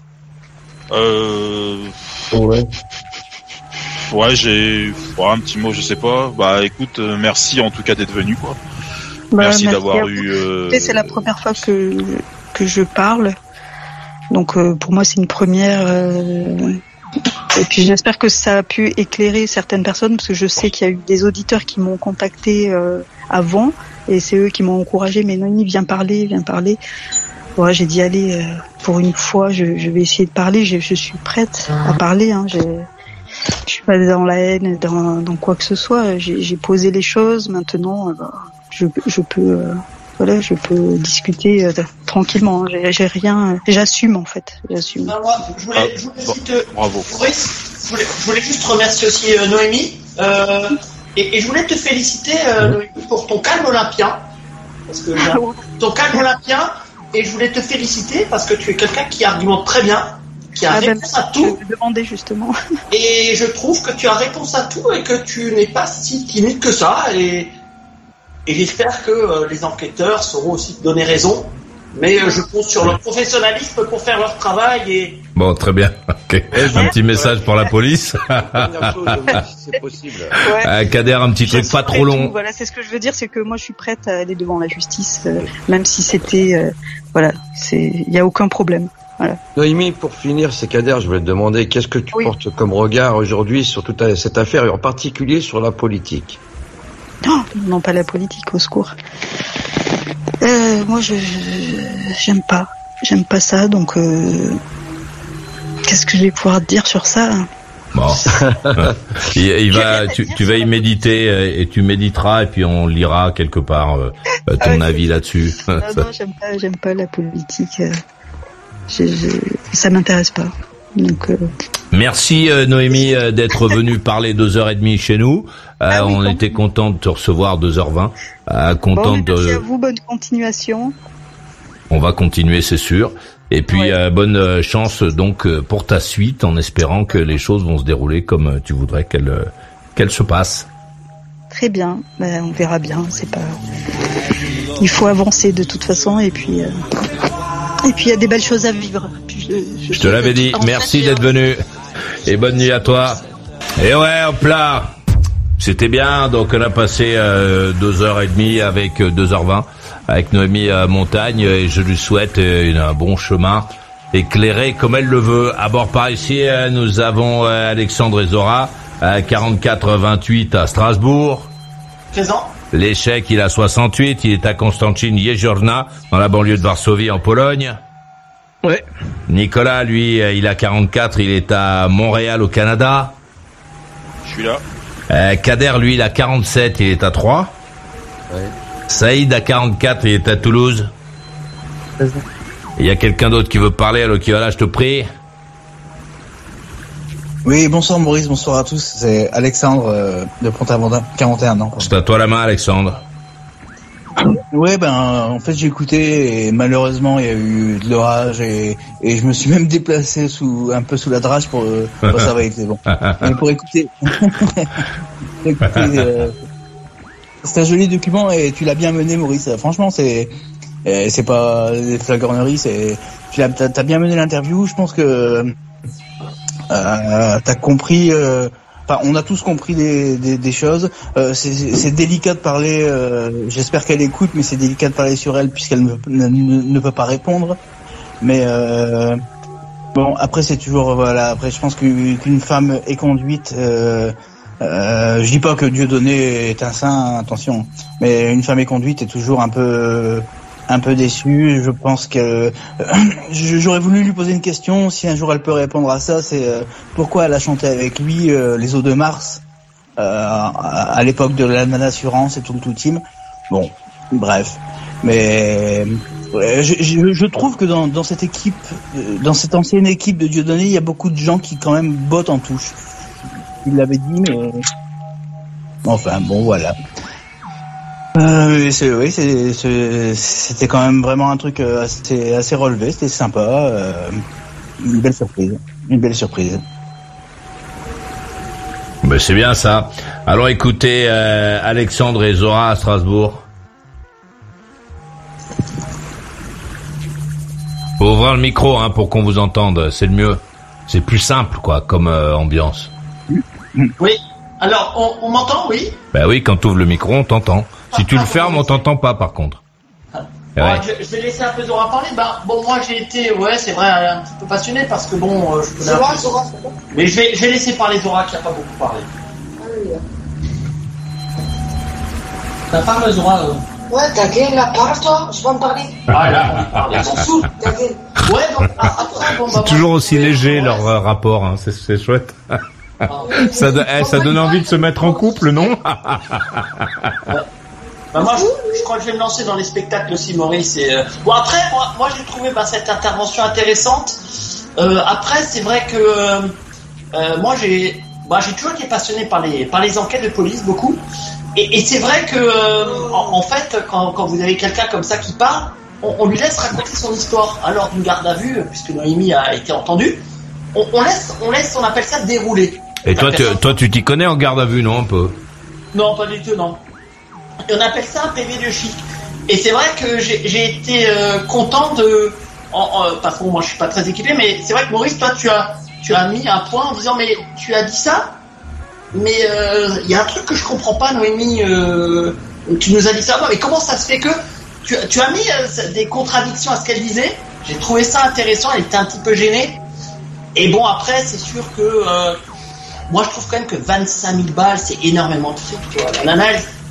Euh... Ouais. Ouais, j'ai ouais, un petit mot, je sais pas. Bah écoute, euh, merci en tout cas d'être venu, quoi. Bah, merci, merci d'avoir eu... eu... Euh... C'est la première fois que, que je parle. Donc euh, pour moi, c'est une première... Euh... Et puis j'espère que ça a pu éclairer certaines personnes, parce que je sais qu'il y a eu des auditeurs qui m'ont contacté euh, avant, et c'est eux qui m'ont encouragé. Mais Noémie, viens parler, viens parler. Ouais, j'ai dit allez, euh, pour une fois, je, je vais essayer de parler. Je, je suis prête à parler. Hein. J'ai, je suis pas dans la haine, dans, dans quoi que ce soit. J'ai, j'ai posé les choses. Maintenant, euh, je, je peux, euh, voilà, je peux discuter euh, tranquillement. Hein. J'ai, j'ai rien, j'assume en fait. J'assume. Non, moi, je voulais, ah, je voulais bon, juste, bravo. Maurice, je voulais, je voulais juste remercier aussi euh, Noémie. Euh, Et, et je voulais te féliciter euh, Noémie, pour ton calme olympien, parce que ton calme olympien, et je voulais te féliciter parce que tu es quelqu'un qui argumente très bien, qui a ah réponse ben, à tout. Je vais demander justement. Et je trouve que tu as réponse à tout et que tu n'es pas si timide que ça. Et, et j'espère que euh, les enquêteurs sauront aussi te donner raison. Mais euh, je compte sur leur professionnalisme pour faire leur travail et... Bon, très bien. Okay. Un petit message pour la police. C'est possible. Ouais. Euh, Kader, un petit truc pas trop long. Tout, voilà, c'est ce que je veux dire, c'est que moi je suis prête à aller devant la justice, euh, même si c'était, euh, voilà, c'est, il y a aucun problème. Voilà. Noémie, pour finir, c'est Kader, je voulais te demander, qu'est-ce que tu oui. portes comme regard aujourd'hui sur toute cette affaire, et en particulier sur la politique? Non, non pas la politique, au secours. Euh, euh, moi, je, je j'aime pas, j'aime pas ça. Donc, euh, qu'est-ce que je vais pouvoir te dire sur ça? Bon, il, il va, tu, tu vas y méditer et tu méditeras et puis on lira quelque part euh, ton ah, avis là-dessus. Non, non, j'aime pas, j'aime pas la politique. Je, je, ça m'intéresse pas. Donc. Euh... Merci euh, Noémie euh, d'être venue parler deux heures et demie chez nous. Euh, ah oui, on était content de te recevoir deux heures vingt. Euh, content bon, merci de. Merci à vous, bonne continuation. On va continuer, c'est sûr. Et puis ouais. euh, bonne chance donc pour ta suite, en espérant que les choses vont se dérouler comme tu voudrais qu'elles qu'elles se passent. Très bien, ben, on verra bien. C'est pas. Il faut avancer de toute façon, et puis. Euh... Et puis il y a des belles choses à vivre. Puis, je, je, je te l'avais dit. Merci d'être venu. Et bonne nuit à toi. Et ouais, hop là. C'était bien. Donc on a passé euh, deux heures et demie avec euh, deux heures vingt avec Noémie euh, Montagne. Et je lui souhaite euh, un bon chemin éclairé comme elle le veut. À bord par ici, euh, nous avons euh, Alexandre et Zora, euh, quarante-quatre vingt-huit à Strasbourg. Présent. L'échec, il a soixante-huit, il est à Konstancin-Jeziorna, dans la banlieue de Varsovie, en Pologne. Ouais. Nicolas, lui, il a quarante-quatre, il est à Montréal, au Canada. Je suis là. Euh, Kader, lui, il a quarante-sept, il est à Troyes. Ouais. Saïd, à quarante-quatre, il est à Toulouse. Il y a quelqu'un d'autre qui veut parler, alors qui va là, je te prie. Oui, bonsoir Maurice, bonsoir à tous. C'est Alexandre euh, de Pont-Aventin, quarante et un ans. C'est à toi la main, Alexandre. Ouais, ben en fait j'ai écouté et malheureusement il y a eu de l'orage et, et je me suis même déplacé sous un peu sous la drache pour. Euh, bon, ça va être bon. Mais pour écouter, pour écouter euh, c'est un joli document et tu l'as bien mené, Maurice. Franchement, c'est c'est pas des flagorneries, c'est tu l'as t'as, t'as bien mené l'interview. Je pense que Euh, t'as compris, euh, enfin, on a tous compris des, des, des choses. Euh, c'est, c'est délicat de parler. Euh, j'espère qu'elle écoute, mais c'est délicat de parler sur elle puisqu'elle ne, ne, ne peut pas répondre. Mais euh, bon, après c'est toujours voilà. Après, je pense qu'une femme est conduite. Euh, euh, je dis pas que Dieudonné est un saint, attention. Mais une femme est conduite est toujours un peu. un peu déçu. Je pense que euh, j'aurais voulu lui poser une question. Si un jour elle peut répondre à ça, c'est euh, pourquoi elle a chanté avec lui euh, les Eaux de Mars euh, à, à l'époque de l'Allemagne Assurance et tout le tout team. Bon, bref. Mais euh, je, je, je trouve que dans, dans cette équipe, euh, dans cette ancienne équipe de Dieudonné, il y a beaucoup de gens qui quand même bottent en touche. Il l'avait dit, mais enfin bon, voilà. Euh, c'est, oui, c'est, c'est, c'était quand même vraiment un truc assez, assez relevé, c'était sympa, euh, une belle surprise, une belle surprise. Ben c'est bien ça. Alors écoutez, euh, Alexandre et Zora à Strasbourg. Faut ouvrir le micro hein, pour qu'on vous entende, c'est le mieux. C'est plus simple quoi, comme euh, ambiance. Oui. Alors, on, on m'entend, oui? Ben oui, quand tu ouvres le micro, on t'entend. Si tu le fermes, on t'entend pas, par contre. Bon, ouais. je, je vais laisser un peu Zora parler. Bah, bon, moi, j'ai été, ouais, c'est vrai, un petit peu passionné parce que bon, euh, je Zora, peu... Zora, c'est bon. Mais je vais, je vais laisser parler Zora qui a pas beaucoup parlé. Ah oui. T'as parlé, Zora. Euh... Ouais, ta gueule, là, parle, toi. Je vais en parler. Ah, là, on parle. Ils s'en foutent, ta gueule. Ouais, donc, après, bon, bah, c'est toujours aussi léger, leur euh, rapport, hein. C'est, c'est chouette. Ah, ça, eh, ça donne envie de se mettre en couple, non? Bah moi, je, je crois que je vais me lancer dans les spectacles aussi, Maurice. Et, euh... Bon, après, moi, moi j'ai trouvé bah, cette intervention intéressante. Euh, après, c'est vrai que euh, euh, moi, j'ai, bah, j'ai toujours été passionné par les, par les enquêtes de police, beaucoup. Et, et c'est vrai que, euh, en, en fait, quand, quand vous avez quelqu'un comme ça qui parle, on, on lui laisse raconter son histoire. Alors d'une garde à vue, puisque Noémie a été entendue, on, on laisse, on laisse, on appelle ça dérouler. Et toi, tu, toi, tu t'y connais en garde à vue, non, un peu? Non, pas du tout, non. Et on appelle ça un P V de chic. Et c'est vrai que j'ai, j'ai été euh, content de... En, en, parce que bon, moi je suis pas très équipé, mais c'est vrai que Maurice, toi tu as, tu as mis un point en disant mais tu as dit ça, mais il euh, y a un truc que je comprends pas, Noémie, euh, tu nous as dit ça, mais comment ça se fait que tu, tu as mis euh, des contradictions à ce qu'elle disait? J'ai trouvé ça intéressant, elle était un petit peu gênée. Et bon après c'est sûr que... Euh, moi je trouve quand même que vingt-cinq mille balles c'est énormément de fric, tu vois. La nana, elle,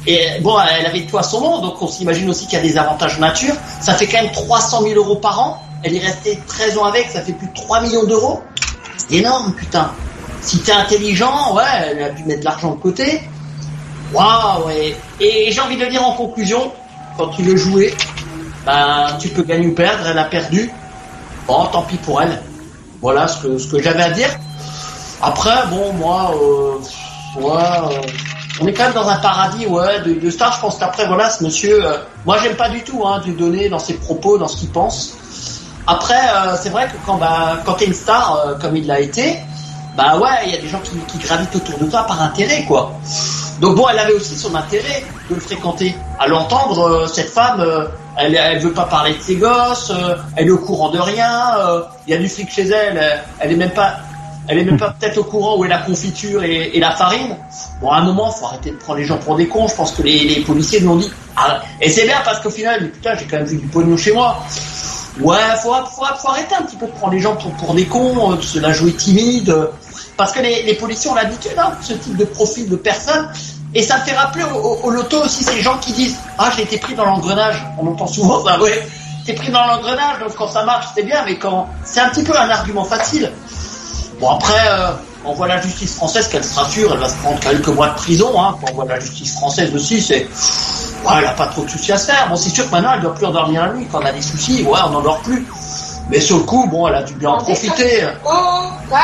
Et bon, elle avait tout à son nom, donc on s'imagine aussi qu'il y a des avantages nature. Ça fait quand même trois cent mille euros par an. Elle est restée treize ans avec, ça fait plus de trois millions d'euros. C'est énorme, putain. Si t'es intelligent, ouais, elle a dû mettre de l'argent de côté. Waouh, ouais. Et j'ai envie de dire en conclusion, quand tu veux jouer, ben, tu peux gagner ou perdre, elle a perdu. Bon, tant pis pour elle. Voilà ce que, ce que j'avais à dire. Après, bon, moi, euh, ouais, euh, on est quand même dans un paradis, ouais, de, de stars. Je pense qu'après, voilà, ce monsieur, euh, moi, j'aime pas du tout, hein, de lui donner dans ses propos, dans ce qu'il pense. Après, euh, c'est vrai que quand, bah, quand t'es une star, euh, comme il l'a été, bah ouais, il y a des gens qui, qui gravitent autour de toi par intérêt, quoi. Donc bon, elle avait aussi son intérêt de le fréquenter. À l'entendre, euh, cette femme, euh, elle, elle veut pas parler de ses gosses, euh, elle est au courant de rien. Il euh, y a du fric chez elle, elle, elle est même pas, elle est même pas peut-être au courant où est la confiture et, et la farine. Bon, à un moment, faut arrêter de prendre les gens pour des cons. Je pense que les, les policiers nous ont dit. Ah, et c'est bien parce qu'au final, putain, j'ai quand même vu du pognon chez moi. Ouais, faut, faut, faut arrêter un petit peu de prendre les gens pour, pour des cons, de se la jouer timide. Parce que les, les policiers ont l'habitude, hein, ce type de profil de personnes. Et ça me fait rappeler au, au, au loto aussi ces gens qui disent « Ah, j'ai été pris dans l'engrenage ». On entend souvent ça, ouais. T'es pris dans l'engrenage, donc quand ça marche, c'est bien, mais quand... C'est un petit peu un argument facile. Bon, après, euh, on voit la justice française qu'elle se rassure, elle va se prendre quelques mois de prison, hein. Quand on voit la justice française aussi, c'est... Ouais, elle a pas trop de soucis à se faire. Bon, c'est sûr que maintenant, elle doit plus endormir la nuit. Quand on a des soucis, ouais, on n'endort plus. Mais sur le coup, bon, elle a dû bien en profiter. Oh, ouais.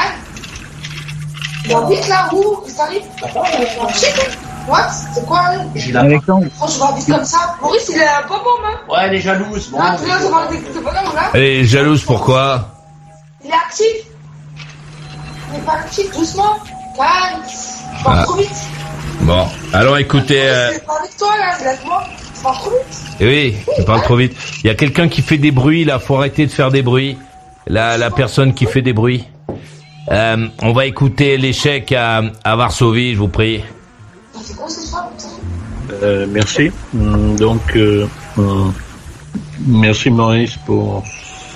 Il vite là, où ça arrive? What? C'est quoi? J'ai la Alexandre. Oh, je vois vite comme ça. Maurice, il est un bonbon, hein. Ouais, elle est jalouse. Bon, Ah, tu vois, ça va avec ce bonhomme là. Elle est jalouse, pourquoi? Il est actif. Il n'est pas actif, doucement. Calme. Je parle Ah. trop vite. Bon, alors écoutez... Euh... Je parle avec toi là, laisse-moi. Je parle trop vite. Eh oui, tu parles trop vite. Il y a quelqu'un qui fait des bruits, là, faut arrêter de faire des bruits. La, la personne qui fait des bruits. Euh, on va écouter l'échec à, à Varsovie, je vous prie. C'est quoi cette femme? Euh, merci. Hum, Donc, euh, hum, merci Maurice pour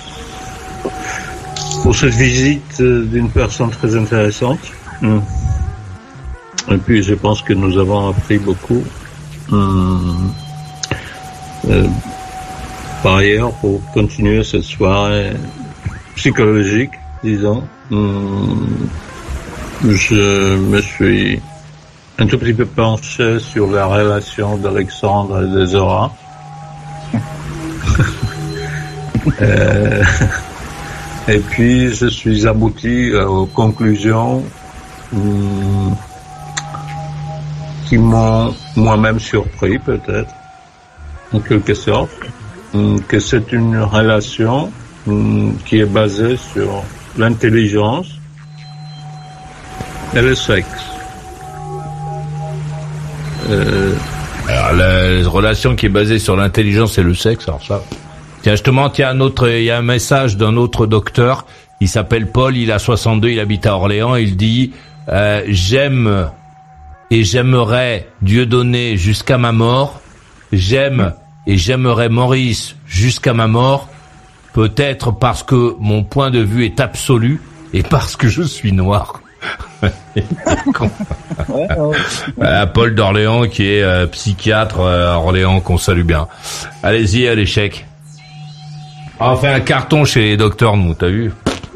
pour cette visite euh, d'une personne très intéressante. Hum. Et puis, je pense que nous avons appris beaucoup. Hum. Euh, par ailleurs, pour continuer cette soirée psychologique, disons, hum, je me suis un tout petit peu penché sur la relation d'Alexandre et de Zora. euh, et puis, je suis abouti euh, aux conclusions hum, qui m'ont moi-même surpris, peut-être, en quelque sorte, hum, que c'est une relation hum, qui est basée sur l'intelligence et le sexe. Euh... Alors, la relation qui est basée sur l'intelligence et le sexe, alors ça... Tiens, justement, tiens, un autre, il y a un message d'un autre docteur, il s'appelle Paul, il a soixante-deux, il habite à Orléans, il dit euh, « J'aime et j'aimerais Dieudonné jusqu'à ma mort, j'aime et j'aimerais Maurice jusqu'à ma mort, peut-être parce que mon point de vue est absolu et parce que je suis noir. » Voilà, Paul d'Orléans qui est euh, psychiatre euh, à Orléans, qu'on salue bien. Allez-y à l'échec. On fait un carton chez les docteurs, nous, t'as vu?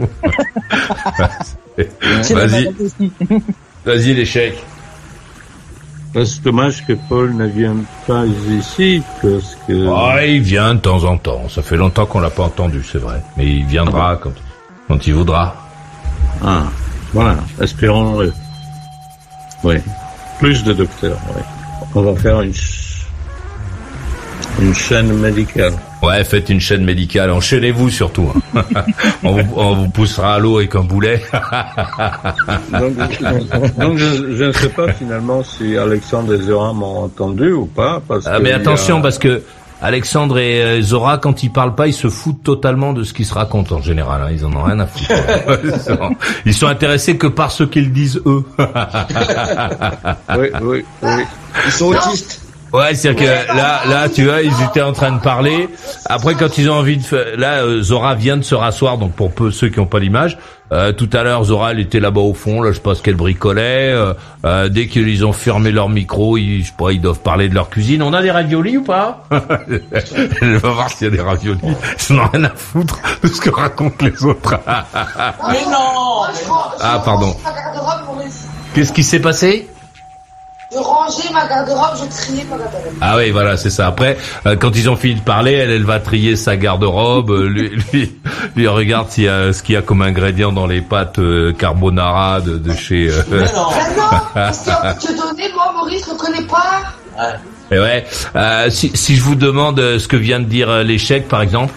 Vas-y. Vas-y l'échec. C'est dommage que Paul ne vienne pas ici, parce que... Ah, il vient de temps en temps. Ça fait longtemps qu'on l'a pas entendu, c'est vrai. Mais il viendra quand, quand il voudra. Ah, voilà, espérons-le. Oui, plus de docteurs, oui. On va faire une, ch... une chaîne médicale. Ouais, faites une chaîne médicale. Enchaînez-vous surtout. Hein. on, vous, on vous poussera à l'eau avec un boulet. donc, donc je, je ne sais pas finalement si Alexandre et Zora m'ont entendu ou pas. Parce ah, que mais attention, a... parce que Alexandre et euh, Zora, quand ils parlent pas, ils se foutent totalement de ce qui se raconte en général. Hein. Ils en ont rien à foutre. ils, sont, ils sont intéressés que par ce qu'ils disent eux. oui, oui, oui. Ils sont autistes. Ouais, c'est-à-dire que là, là, tu vois, ils étaient en train de parler. Après, quand ils ont envie de faire, là, euh, Zora vient de se rasseoir. Donc, pour peu ceux qui n'ont pas l'image, euh, tout à l'heure, Zora, elle était là-bas au fond. Là, je pense qu'elle bricolait. Euh, euh, dès qu'ils ont fermé leur micro, ils, je sais pas, ils doivent parler de leur cuisine. On a des raviolis ou pas? Elle va voir s'il y a des raviolis. Ils n'ont rien à foutre de ce que racontent les autres. Mais non. Ah, pardon. Qu'est-ce qui s'est passé? Je rangeais ma garde-robe, je triais ma garde-robe. Ah oui, voilà, c'est ça. Après, euh, quand ils ont fini de parler, elle, elle va trier sa garde-robe. euh, lui, lui, lui regarde s'il y a ce qu'il y a comme ingrédient dans les pâtes euh, carbonara de, de chez. Euh... Mais non, mais non, parce que te donner, moi, Maurice, je le connais pas. Ouais. Et ouais. Euh, si, si je vous demande euh, ce que vient de dire euh, l'échec, par exemple.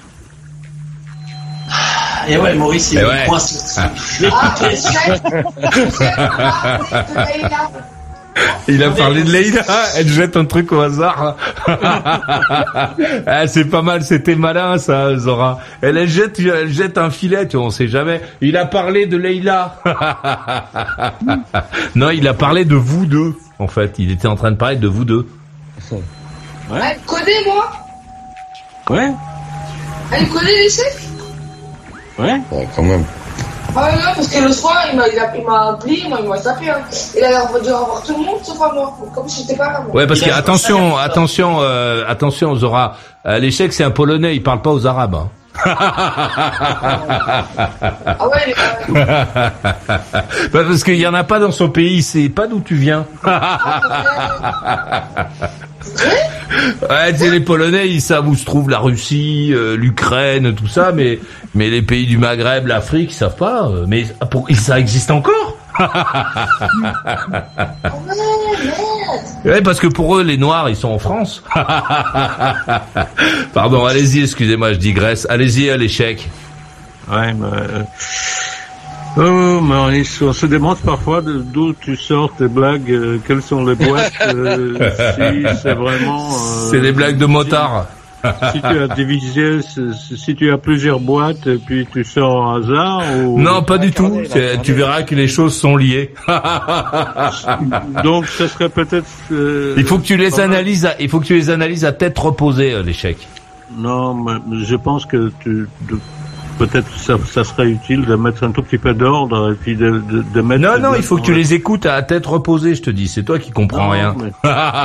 Et ouais, Maurice, il Et est ouais. coincé. Ah. Je l'ai écouté. Il a parlé de Leïla, elle jette un truc au hasard. Ah, c'est pas mal, c'était malin ça, Zora. Elle, elle jette, elle jette un filet, tu vois, on sait jamais. Il a parlé de Leïla. Non, il a parlé de vous deux, en fait. Il était en train de parler de vous deux. Ouais. Elle me connaît, moi. Ouais. Elle me connaît, les chefs. Ouais. Ouais, quand même. Ah non, parce que le soir, il m'a, il a, il m'a appelé, moi, il m'a tapé. Hein. Il a l'air de revoir tout le monde, sauf à moi. Comme si j'étais pas là, moi. Ouais, parce que attention, attention, euh, attention, Zora. Euh, l'échec, c'est un Polonais, il parle pas aux Arabes. Hein. Ah ouais, mais... Parce qu'il y en a pas dans son pays, c'est pas d'où tu viens. Ouais, tu sais, les Polonais, ils savent où se trouve la Russie, euh, l'Ukraine, tout ça, mais mais les pays du Maghreb, l'Afrique, ils savent pas. euh, Mais pour, ça existe encore. Ouais, parce que pour eux, les Noirs, ils sont en France. Pardon, allez-y, excusez-moi, je digresse. Allez-y à l'échec. Ouais, mais... euh, Oh, Maurice, on se demande parfois de- d'où tu sors tes blagues, euh, quelles sont les boîtes, euh, si c'est vraiment... euh, C'est des blagues de motards. Si tu as divisé, si si tu as plusieurs boîtes, et puis tu sors au hasard, ou... Non, pas du tout. C'est- Tu verras que les choses sont liées. Donc, ce serait peut-être... euh, Il faut que tu les pas mal. analyses. À, il faut que tu les analyses à tête reposée, euh, l'échec. Non, mais je pense que tu... de- Peut-être ça, ça serait utile de mettre un tout petit peu d'ordre et puis de, de, de mettre... Non, non, il faut que tu les écoutes à tête reposée, je te dis. C'est toi qui comprends Non, rien. mais-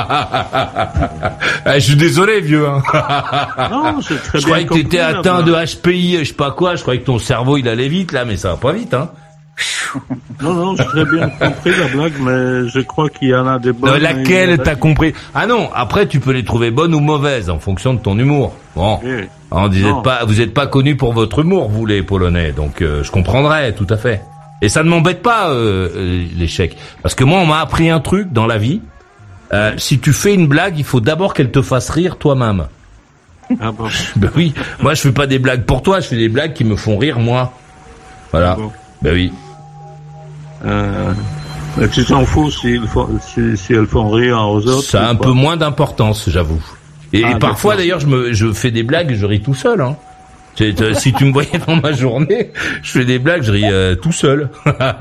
Ah, je suis désolé, vieux. Hein. Non, c'est très Je bien croyais que t'étais compris, atteint là. de H P I, je sais pas quoi. Je croyais que ton cerveau il allait vite là, mais ça va pas vite, hein. Non, non, j'ai très bien compris la blague, mais je crois qu'il y en a des bonnes. Euh, et il y en laquelle a- t'as compris? Ah non, après tu peux les trouver bonnes ou mauvaises en fonction de ton humour. Bon, Oui. vous Non. êtes pas, vous êtes pas connus pour votre humour, vous les Polonais, donc euh, je comprendrais tout à fait. Et ça ne m'embête pas euh, euh, l'échec, parce que moi on m'a appris un truc dans la vie. Euh, si tu fais une blague, il faut d'abord qu'elle te fasse rire toi-même. Ah bon. Ben oui, moi je fais pas des blagues pour toi, je fais des blagues qui me font rire moi. Voilà. Ah bon. Ben oui. Euh, et tu t'en fous si, si, si elles font rire aux autres. Ça a un ou pas. peu moins d'importance, j'avoue. Et, Ah, et parfois, d'accord. d'ailleurs, je me, je fais des blagues, je ris tout seul. Hein. C'est, euh, si tu me voyais dans ma journée, je fais des blagues, je ris euh, tout seul.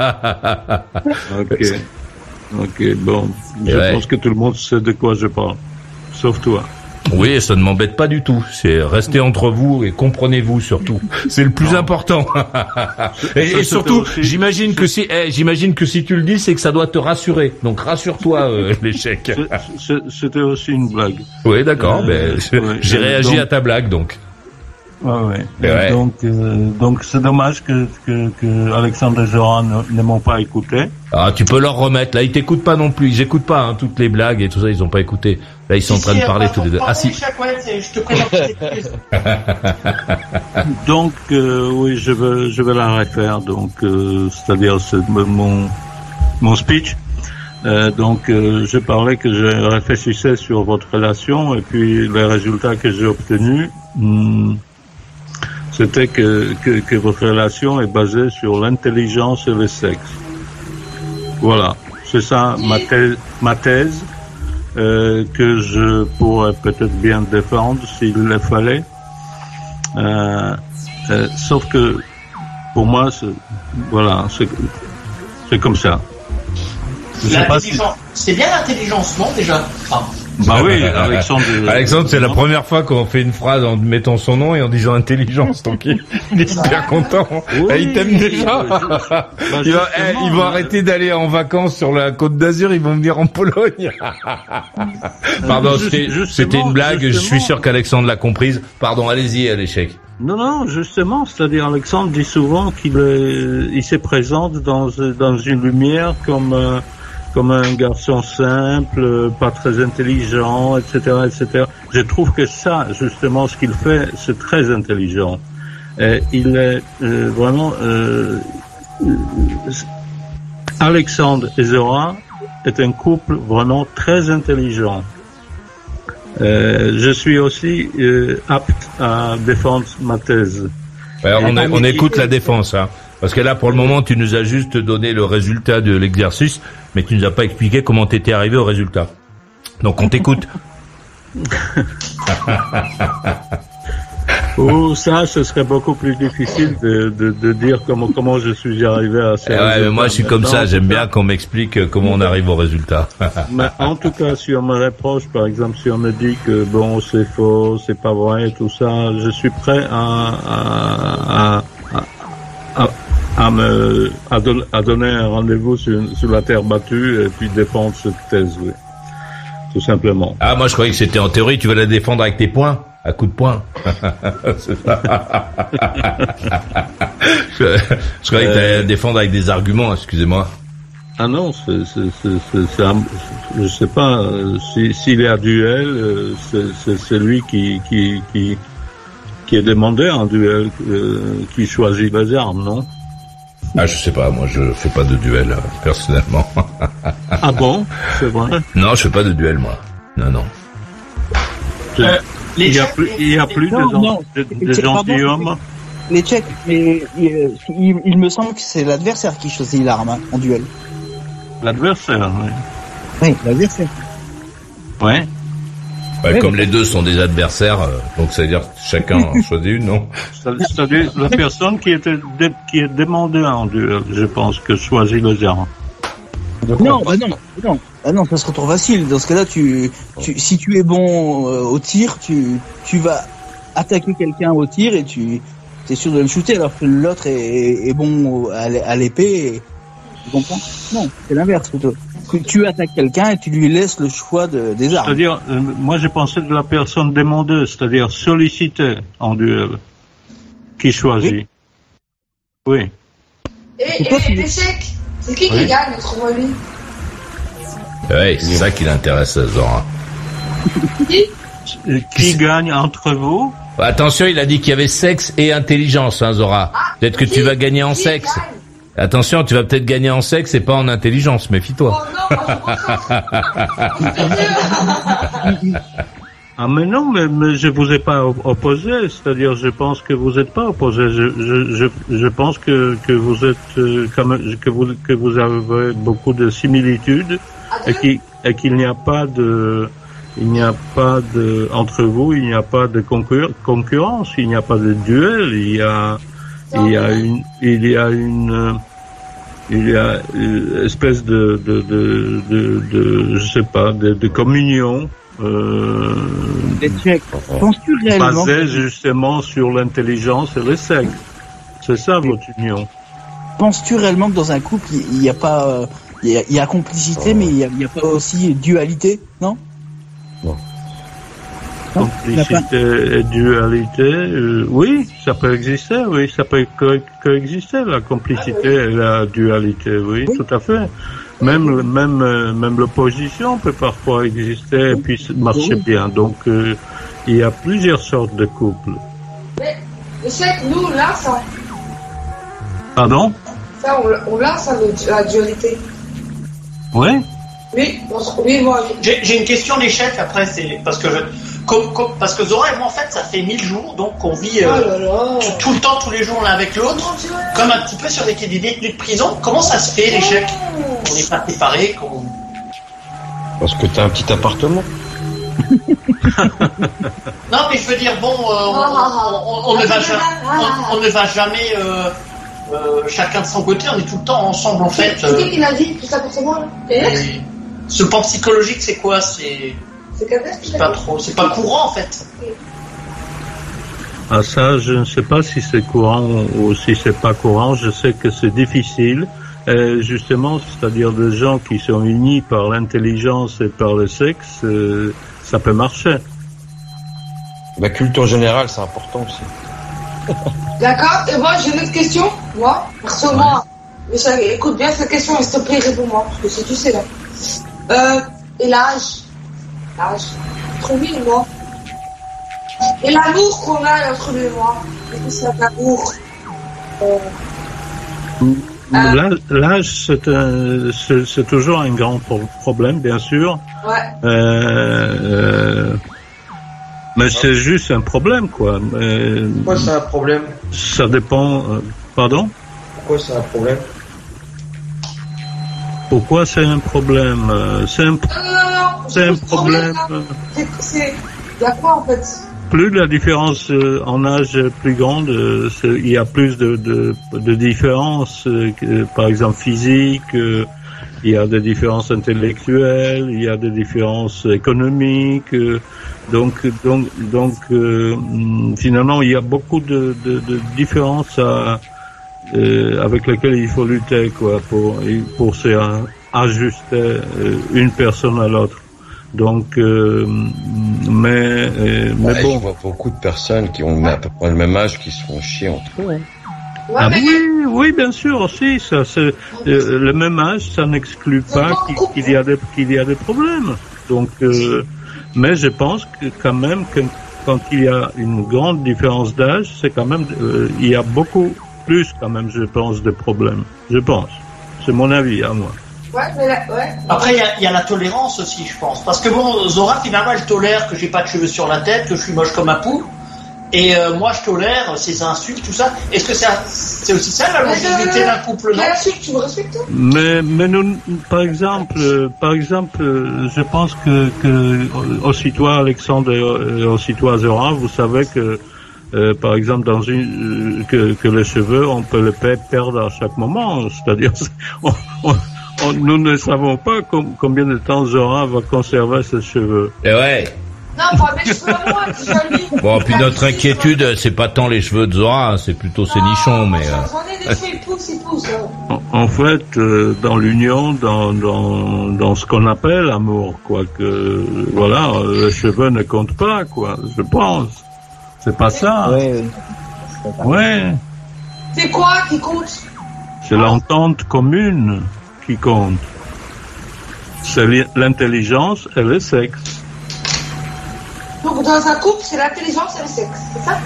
Ok. Ok, bon. Et Je ouais. pense que tout le monde sait de quoi je parle. Sauf toi. Oui, ça ne m'embête pas du tout. C'est rester entre vous et comprenez-vous surtout. C'est le plus important. et, et c'était surtout, aussi- j'imagine que si, eh, j'imagine que si tu le dis, c'est que ça doit te rassurer. Donc rassure-toi, euh, l'échec. C'est- c'est- C'était aussi une blague. Oui, d'accord. Euh, ben, ouais, j'ai euh, réagi donc- à ta blague, donc. Ouais, ouais. Et ouais. Donc, euh, donc c'est dommage que, que, que Alexandre et Zoran ne, ne m'ont pas écouté. Ah, tu peux leur remettre. Là, ils t'écoutent pas non plus. Ils écoutent pas hein, toutes les blagues et tout ça. Ils ont pas écouté. Là, ils sont en train de parler tous les deux. Ah si. Je te présente les excuses. Donc, euh, oui, je vais, je vais la refaire. Donc, euh, c'est-à-dire c'est mon, mon speech. Euh, donc, euh, je parlais que je réfléchissais sur votre relation et puis les résultats que j'ai obtenus, hmm, c'était que, que, que votre relation est basée sur l'intelligence et le sexe. Voilà, c'est ça ma thèse, ma thèse euh, que je pourrais peut-être bien défendre s'il le fallait. Euh, euh, sauf que pour moi, c'est, voilà, c'est, c'est comme ça. Je sais pas si- L'intelligence. C'est bien l'intelligence, non, déjà? Ah. Bah oui, Alexandre. Alexandre, c'est la première fois qu'on fait une phrase en mettant son nom et en disant intelligence, donc il, il est super content. Oui, il t'aime déjà. Je, bah, il va, eh, ils vont arrêter d'aller en vacances sur la Côte d'Azur, ils vont venir en Pologne. Pardon, c'était, c'était une blague, justement. Je suis sûr qu'Alexandre l'a comprise. Pardon, allez-y, à l'échec. Non, non, justement, c'est-à-dire Alexandre dit souvent qu'il est, il se présente dans, dans une lumière comme, euh, comme un garçon simple, pas très intelligent, et cetera, et cetera. Je trouve que ça, justement, ce qu'il fait, c'est très intelligent. Et il est euh, vraiment euh, euh, Alexandre et Zora est un couple vraiment très intelligent. Euh, je suis aussi euh, apte à défendre ma thèse. Alors, on, a, on écoute la défense, hein, parce que là, pour le moment, tu nous as juste donné le résultat de l'exercice, mais tu nous as pas expliqué comment tu étais arrivé au résultat. Donc, on t'écoute. Oh, ça, ce serait beaucoup plus difficile de, de, de dire comment, comment je suis arrivé à ces eh ouais, mais moi, je suis comme ça. J'aime bien qu'on m'explique comment on arrive au résultat. Mais en tout cas, si on me reproche, par exemple, si on me dit que bon, c'est faux, c'est pas vrai, tout ça, je suis prêt à, à, à, à, à me, à, don, à donner un rendez-vous sur, sur la terre battue et puis défendre cette thèse, oui. Tout simplement. Ah, moi, je croyais que c'était en théorie, tu vas la défendre avec tes poings. À coup de poing. C'est ça. je, je croyais que tu allais défendre avec des arguments, excusez-moi. Ah non, c'est, c'est, c'est, c'est, c'est un, je sais pas, si, s'il est à duel, c'est, c'est, c'est lui qui, qui, qui, qui est demandé en duel, euh, qui choisit les armes, non? Ah, je sais pas, moi je fais pas de duel, personnellement. Ah bon? C'est vrai? Non, je fais pas de duel, moi. Non, non. Euh, il y a plus, il y a plus non, de, non, de, de gentilshommes. Les Tchèques, mais il, il, il me semble que c'est l'adversaire qui choisit l'arme hein, en duel. L'adversaire, oui. Oui, l'adversaire. Ouais. Bah, oui, comme les deux sont des adversaires, euh, donc ça veut dire que chacun en choisit une, non? C'est-à-dire la personne qui, était dé, qui est demandée en duel, je pense, que choisit les armes. Non, bah non, non, ah non, ça serait trop facile. Dans ce cas-là, tu, tu, si tu es bon euh, au tir, tu, tu vas attaquer quelqu'un au tir et tu es sûr de le shooter, alors que l'autre est, est bon à l'épée. Et, tu comprends? Non, c'est l'inverse plutôt. Tu attaques quelqu'un et tu lui laisses le choix de, des armes. C'est-à-dire, euh, moi j'ai pensé de la personne demandeuse, c'est-à-dire sollicitée en duel, qui choisit. Oui. oui. Et, et, et l'échec, c'est qui oui. qui gagne entre moi et lui? Oui, c'est ça qui l'intéresse, Zora. Qui Qui gagne entre vous? Attention, il a dit qu'il y avait sexe et intelligence, hein, Zora. Ah, peut-être que qui, tu vas gagner en sexe. Gagne? Attention, tu vas peut-être gagner en sexe et pas en intelligence, méfie-toi. Oh non, moi je Ah mais non, mais, mais je vous ai pas opposé, c'est-à-dire je pense que vous êtes pas opposé. Je, je, je, je pense que, que vous êtes euh, quand même, que vous que vous avez beaucoup de similitudes et qu'il et qu'il n'y a pas de il n'y a pas de entre vous, il n'y a pas de concur, concurrence, il n'y a pas de duel, il y a il y a une il y a une il y a une espèce de de de de, de je sais pas de, de communion. Euh, Penses-tu réellement basé justement sur l'intelligence et le sexe. C'est ça votre union. Penses-tu réellement que dans un couple il n'y a pas il y a, il y a complicité mais il n'y a, il y a pas aussi dualité, non? Non. Complicité et dualité, euh, oui, ça peut exister, oui, ça peut co- coexister la complicité et la dualité, oui, oui. Tout à fait. Même, même, même l'opposition peut parfois exister et puis marcher bien. Donc, euh, il y a plusieurs sortes de couples. Mais, je sais que nous, là, ça. Pardon? Ça, on, on l'a, ça, la dualité. Oui? Oui, oui, moi. J'ai, j'ai une question d'échec après, c'est parce que je, comme, comme, parce que Zora et moi, en fait, ça fait mille jours, donc on vit euh, oh là là. Tout, tout le temps, tous les jours l'un avec l'autre, oh, comme un petit peu sur des, des détenus de prison. Comment ça se fait, l'échec? On n'est pas séparés, qu'on... Parce que t'as un petit appartement. Non, mais je veux dire, bon, euh, on, on, on, on, ne va jamais, on, on ne va jamais euh, euh, chacun de son côté, on est tout le temps ensemble, en fait. C'est qui qui l'a dit, tout ça pour moi, là? Ce pan psychologique, c'est quoi? C'est... C'est Kader qui C'est l'a pas dit. trop, c'est pas courant en fait. Ah ça, je ne sais pas si c'est courant ou si c'est pas courant. Je sais que c'est difficile. Euh, justement, c'est-à-dire des gens qui sont unis par l'intelligence et par le sexe, euh, ça peut marcher. La culture générale, c'est important aussi. D'accord. Et moi, j'ai une autre question. Moi, perso, moi, mais ça, écoute bien cette question et s'il te plaît, réponds-moi, parce que si tu sais là. Euh, et l'âge L'âge Trop mille, moi. Et l'amour qu'on a entre lui et moi. Est-ce que c'est un amour euh, L'âge, l'âge, c'est, un, c'est, c'est toujours un grand pro- problème, bien sûr. Ouais. Euh, euh, mais c'est juste un problème, quoi. Euh, Pourquoi c'est un problème? Ça dépend. Euh, pardon? Pourquoi c'est un problème? Pourquoi c'est un problème? Euh, C'est un, Non, non, non, c'est un problème. là. C'est, c'est, y a quoi en fait? Plus la différence euh, en âge est plus grande, euh, c'est- il y a plus de, de, de différences, euh, que, par exemple physiques, euh, il y a des différences intellectuelles, il y a des différences économiques, euh, donc donc donc euh, hum, finalement il y a beaucoup de, de, de différences à, euh, avec lesquelles il faut lutter quoi pour pour se ajuster euh, une personne à l'autre. Donc, euh, mais, euh, mais Ouais, bon. Je vois beaucoup de personnes qui ont à peu près le même âge qui se font chier entre eux. Hein. Ouais, Ah mais oui, oui, bien sûr aussi. Ça, c'est euh, le même âge, ça n'exclut pas qu'il, qu'il y a des qu'il y a des problèmes. Donc, euh, mais je pense que quand même que quand il y a une grande différence d'âge, c'est quand même euh, il y a beaucoup plus quand même, je pense, de problèmes. Je pense. C'est mon avis à moi. ouais, mais là, ouais. Après, il y a, y a la tolérance aussi, je pense. Parce que bon, Zora, finalement, elle tolère que j'ai pas de cheveux sur la tête, que je suis moche comme un pou. Et euh, moi, je tolère ses insultes, tout ça. Est-ce que c'est, un- c'est aussi ça la longévité d'un couple, non? Quelle insulte, tu me respectes? Mais, mais nous, par exemple, euh, par exemple, euh, je pense que, que aussi toi, Alexandre, et aussi toi, Zora, vous savez que, euh, par exemple, dans une, euh, que, que les cheveux, on peut les pe- perdre à chaque moment. C'est-à-dire, on, on, on- nous ne savons pas com- combien de temps Zora va conserver ses cheveux. Et ouais. Non, pas mes cheveux à moi, c'est joli. Bon, puis notre inquiétude, c'est pas tant les cheveux de Zora, hein, c'est plutôt ses nichons, mais. euh, J'en ai des cheveux, ils poussent, ils poussent. hein. En, en fait, euh, dans l'union, dans, dans, dans ce qu'on appelle amour, quoi, que, voilà, euh, les cheveux ne comptent pas, quoi, je pense. C'est pas ça. Oui, oui. Ouais. C'est quoi qui compte? C'est l'entente commune qui compte. C'est li- l'intelligence et le sexe. Donc dans un couple, c'est l'intelligence et le sexe, c'est ça?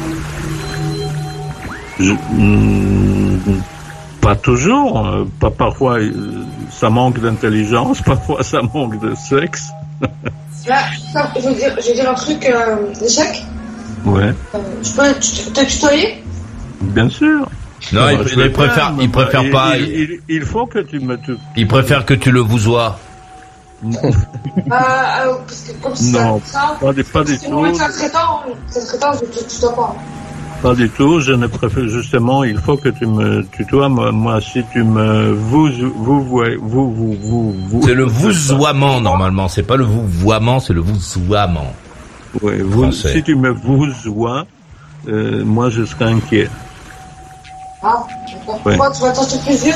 Je- hmm, pas toujours. euh, Pas parfois, euh, ça manque d'intelligence, parfois ça manque de sexe. Là, ça, je veux dire, je veux dire un truc, euh, l'échec. Ouais, Euh, je peux te te tutoyer? bien sûr. Non, Bah, il, je il le préfère, fais, il moi. préfère Il- pas. Il, Il, il- il faut que tu me tu- il préfère que tu le vousoies. Euh, euh, parce que comme ça, Non, ça, pas du, pas du c'est mon tout. médecin traitant, médecin traitant, je te tutoie pas. Pas du tout. Je ne préfère justement. Il faut que tu me tutoies. Moi, moi si tu me vous vous vous vous vous vous, vous C'est le vousoiement normalement, c'est pas le vouvoiement, c'est le vousoiement. Ouais, vous, Français. si tu me vousoies, euh, moi je serai inquiet. Ah, d'accord. Ouais. Pourquoi tu vas t'en sur les yeux?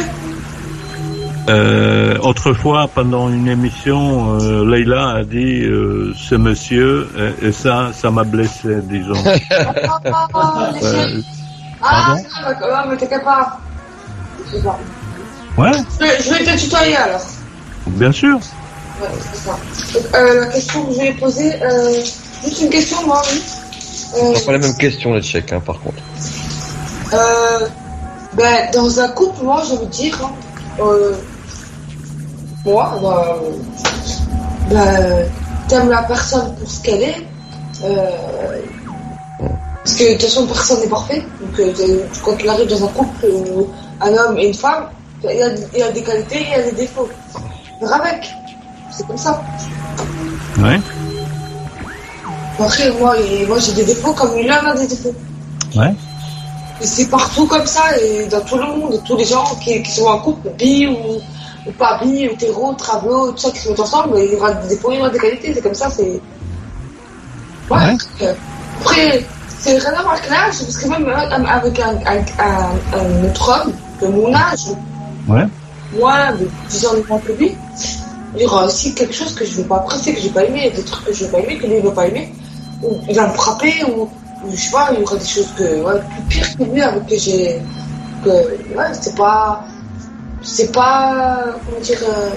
Euh, autrefois, pendant une émission, euh, Leïla a dit euh, ce monsieur, et, et ça, ça m'a blessé, disons. Ah, ah, les Euh, chiens. Ah, ça, d'accord, non, mais t'inquiète pas. C'est ça. ouais, Je vais, je vais te tutoyer alors. bien sûr. Ouais, c'est ça. Donc, euh, la question que je vais poser, euh, juste une question, moi, oui. Euh, C'est pas la même question, les tchèques, hein, par contre. euh, ben, dans un couple, moi, je veux dire, hein, euh, moi, bah, euh, ben, t'aimes la personne pour ce qu'elle est, euh, parce que de toute façon, personne n'est parfait. Donc, euh, quand il arrive dans un couple, euh, un homme et une femme, il y a, il y a des qualités, il y a des défauts. Mais avec, c'est comme ça. Ouais, Après, moi, et moi j'ai des défauts comme lui, a des défauts. ouais. Et c'est partout comme ça, et dans tout le monde, tous les gens qui, qui sont en couple, bi ou, Pabi, hétéro, travelo, tout ça qui se mettent ensemble, il y aura des points, il y aura des qualités, c'est comme ça, c'est... Ouais. ouais. Après, c'est rien à voir avec l'âge, parce que même avec un, un, un, un autre homme de mon âge, ouais. moi, de dix ans de moins que lui, il y aura aussi quelque chose que je vais pas apprécier, que j'ai pas aimé, des trucs que je vais pas aimer, que lui ne va pas aimer, ou il va me frapper, ou, ou je sais pas, il y aura des choses que, ouais, plus pires que lui, avec que j'ai, que, ouais, c'est pas, c'est pas, comment dire, euh,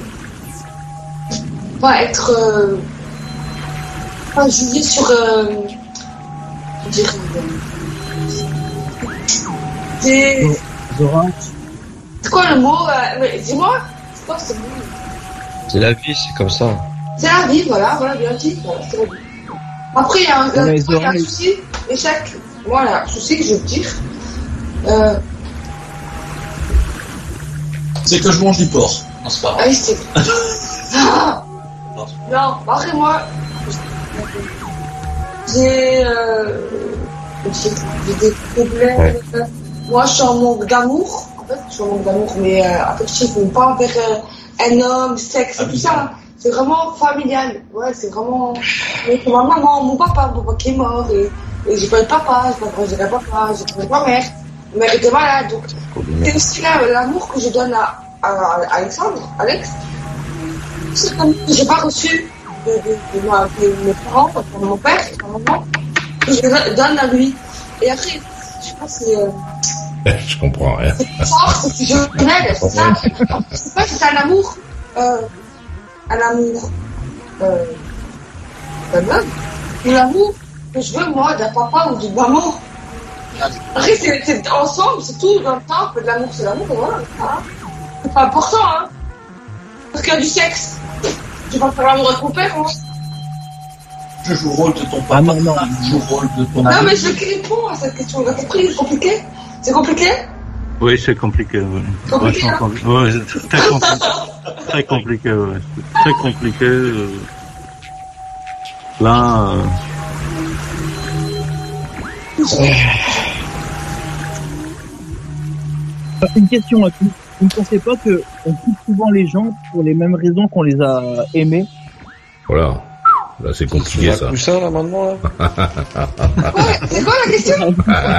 pas être, euh, pas juger sur, euh, comment dire, euh, c'est, c'est quoi le mot, euh, dis-moi, c'est quoi ce mot? C'est la vie, c'est comme ça. C'est la vie, voilà, voilà, bien dit, voilà, c'est la vie. Après, il y a un, il y a un souci, échec, voilà, un souci que je veux dire, euh, c'est que je mange du porc. Non, c'est pas vrai. Ah oui, c'est... ah non, après moi, j'ai, euh, j'ai, j'ai des problèmes. Ouais. Moi, je suis en manque d'amour. En fait, je suis en manque d'amour, mais euh, affectif, mais pas envers euh, un homme, sexe, ah, tout ça. C'est vraiment familial. Ouais, c'est vraiment... Mais ma maman, mon papa, mon papa qui est mort, et, et j'ai pas eu de papa, j'ai pas de papa, j'ai pas de ma mère. Ma mère était malade, donc c'est aussi là l'amour que je donne à, à, à Alexandre, Alex. C'est comme que j'ai pas reçu de, de, de, ma, de mes parents, de mon père, de ma maman, que je donne à lui. Et après, je pense que c'est... Je comprends rien. C'est fort, c'est fusionnel, c'est ça. Je sais pas si c'est un amour, euh, un amour, euh, d'un homme, ou l'amour que je veux, moi, d'un papa ou d'une maman. Après, c'est, c'est ensemble, c'est tout dans le temps, de l'amour, c'est l'amour, voilà. Hein. C'est pas important, hein. Parce qu'il y a du sexe. Tu vas faire l'amour avec mon père, moi. Je joue le rôle de ton papa. Ah non, non, je joue le rôle de ton Non, mais je réponds à cette question. Vous avez compris, c'est compliqué? C'est compliqué? Oui, c'est compliqué, oui. Compliqué, hein? Ouais, c'est très compliqué. Très compliqué, ouais. C'est très compliqué. Euh... Là, euh... Une question à tous. Vous ne pensez pas que on quitte souvent les gens pour les mêmes raisons qu'on les a aimés? Voilà. Là, c'est compliqué, ça. C'est ça, là, maintenant, là. Ouais, c'est quoi la question?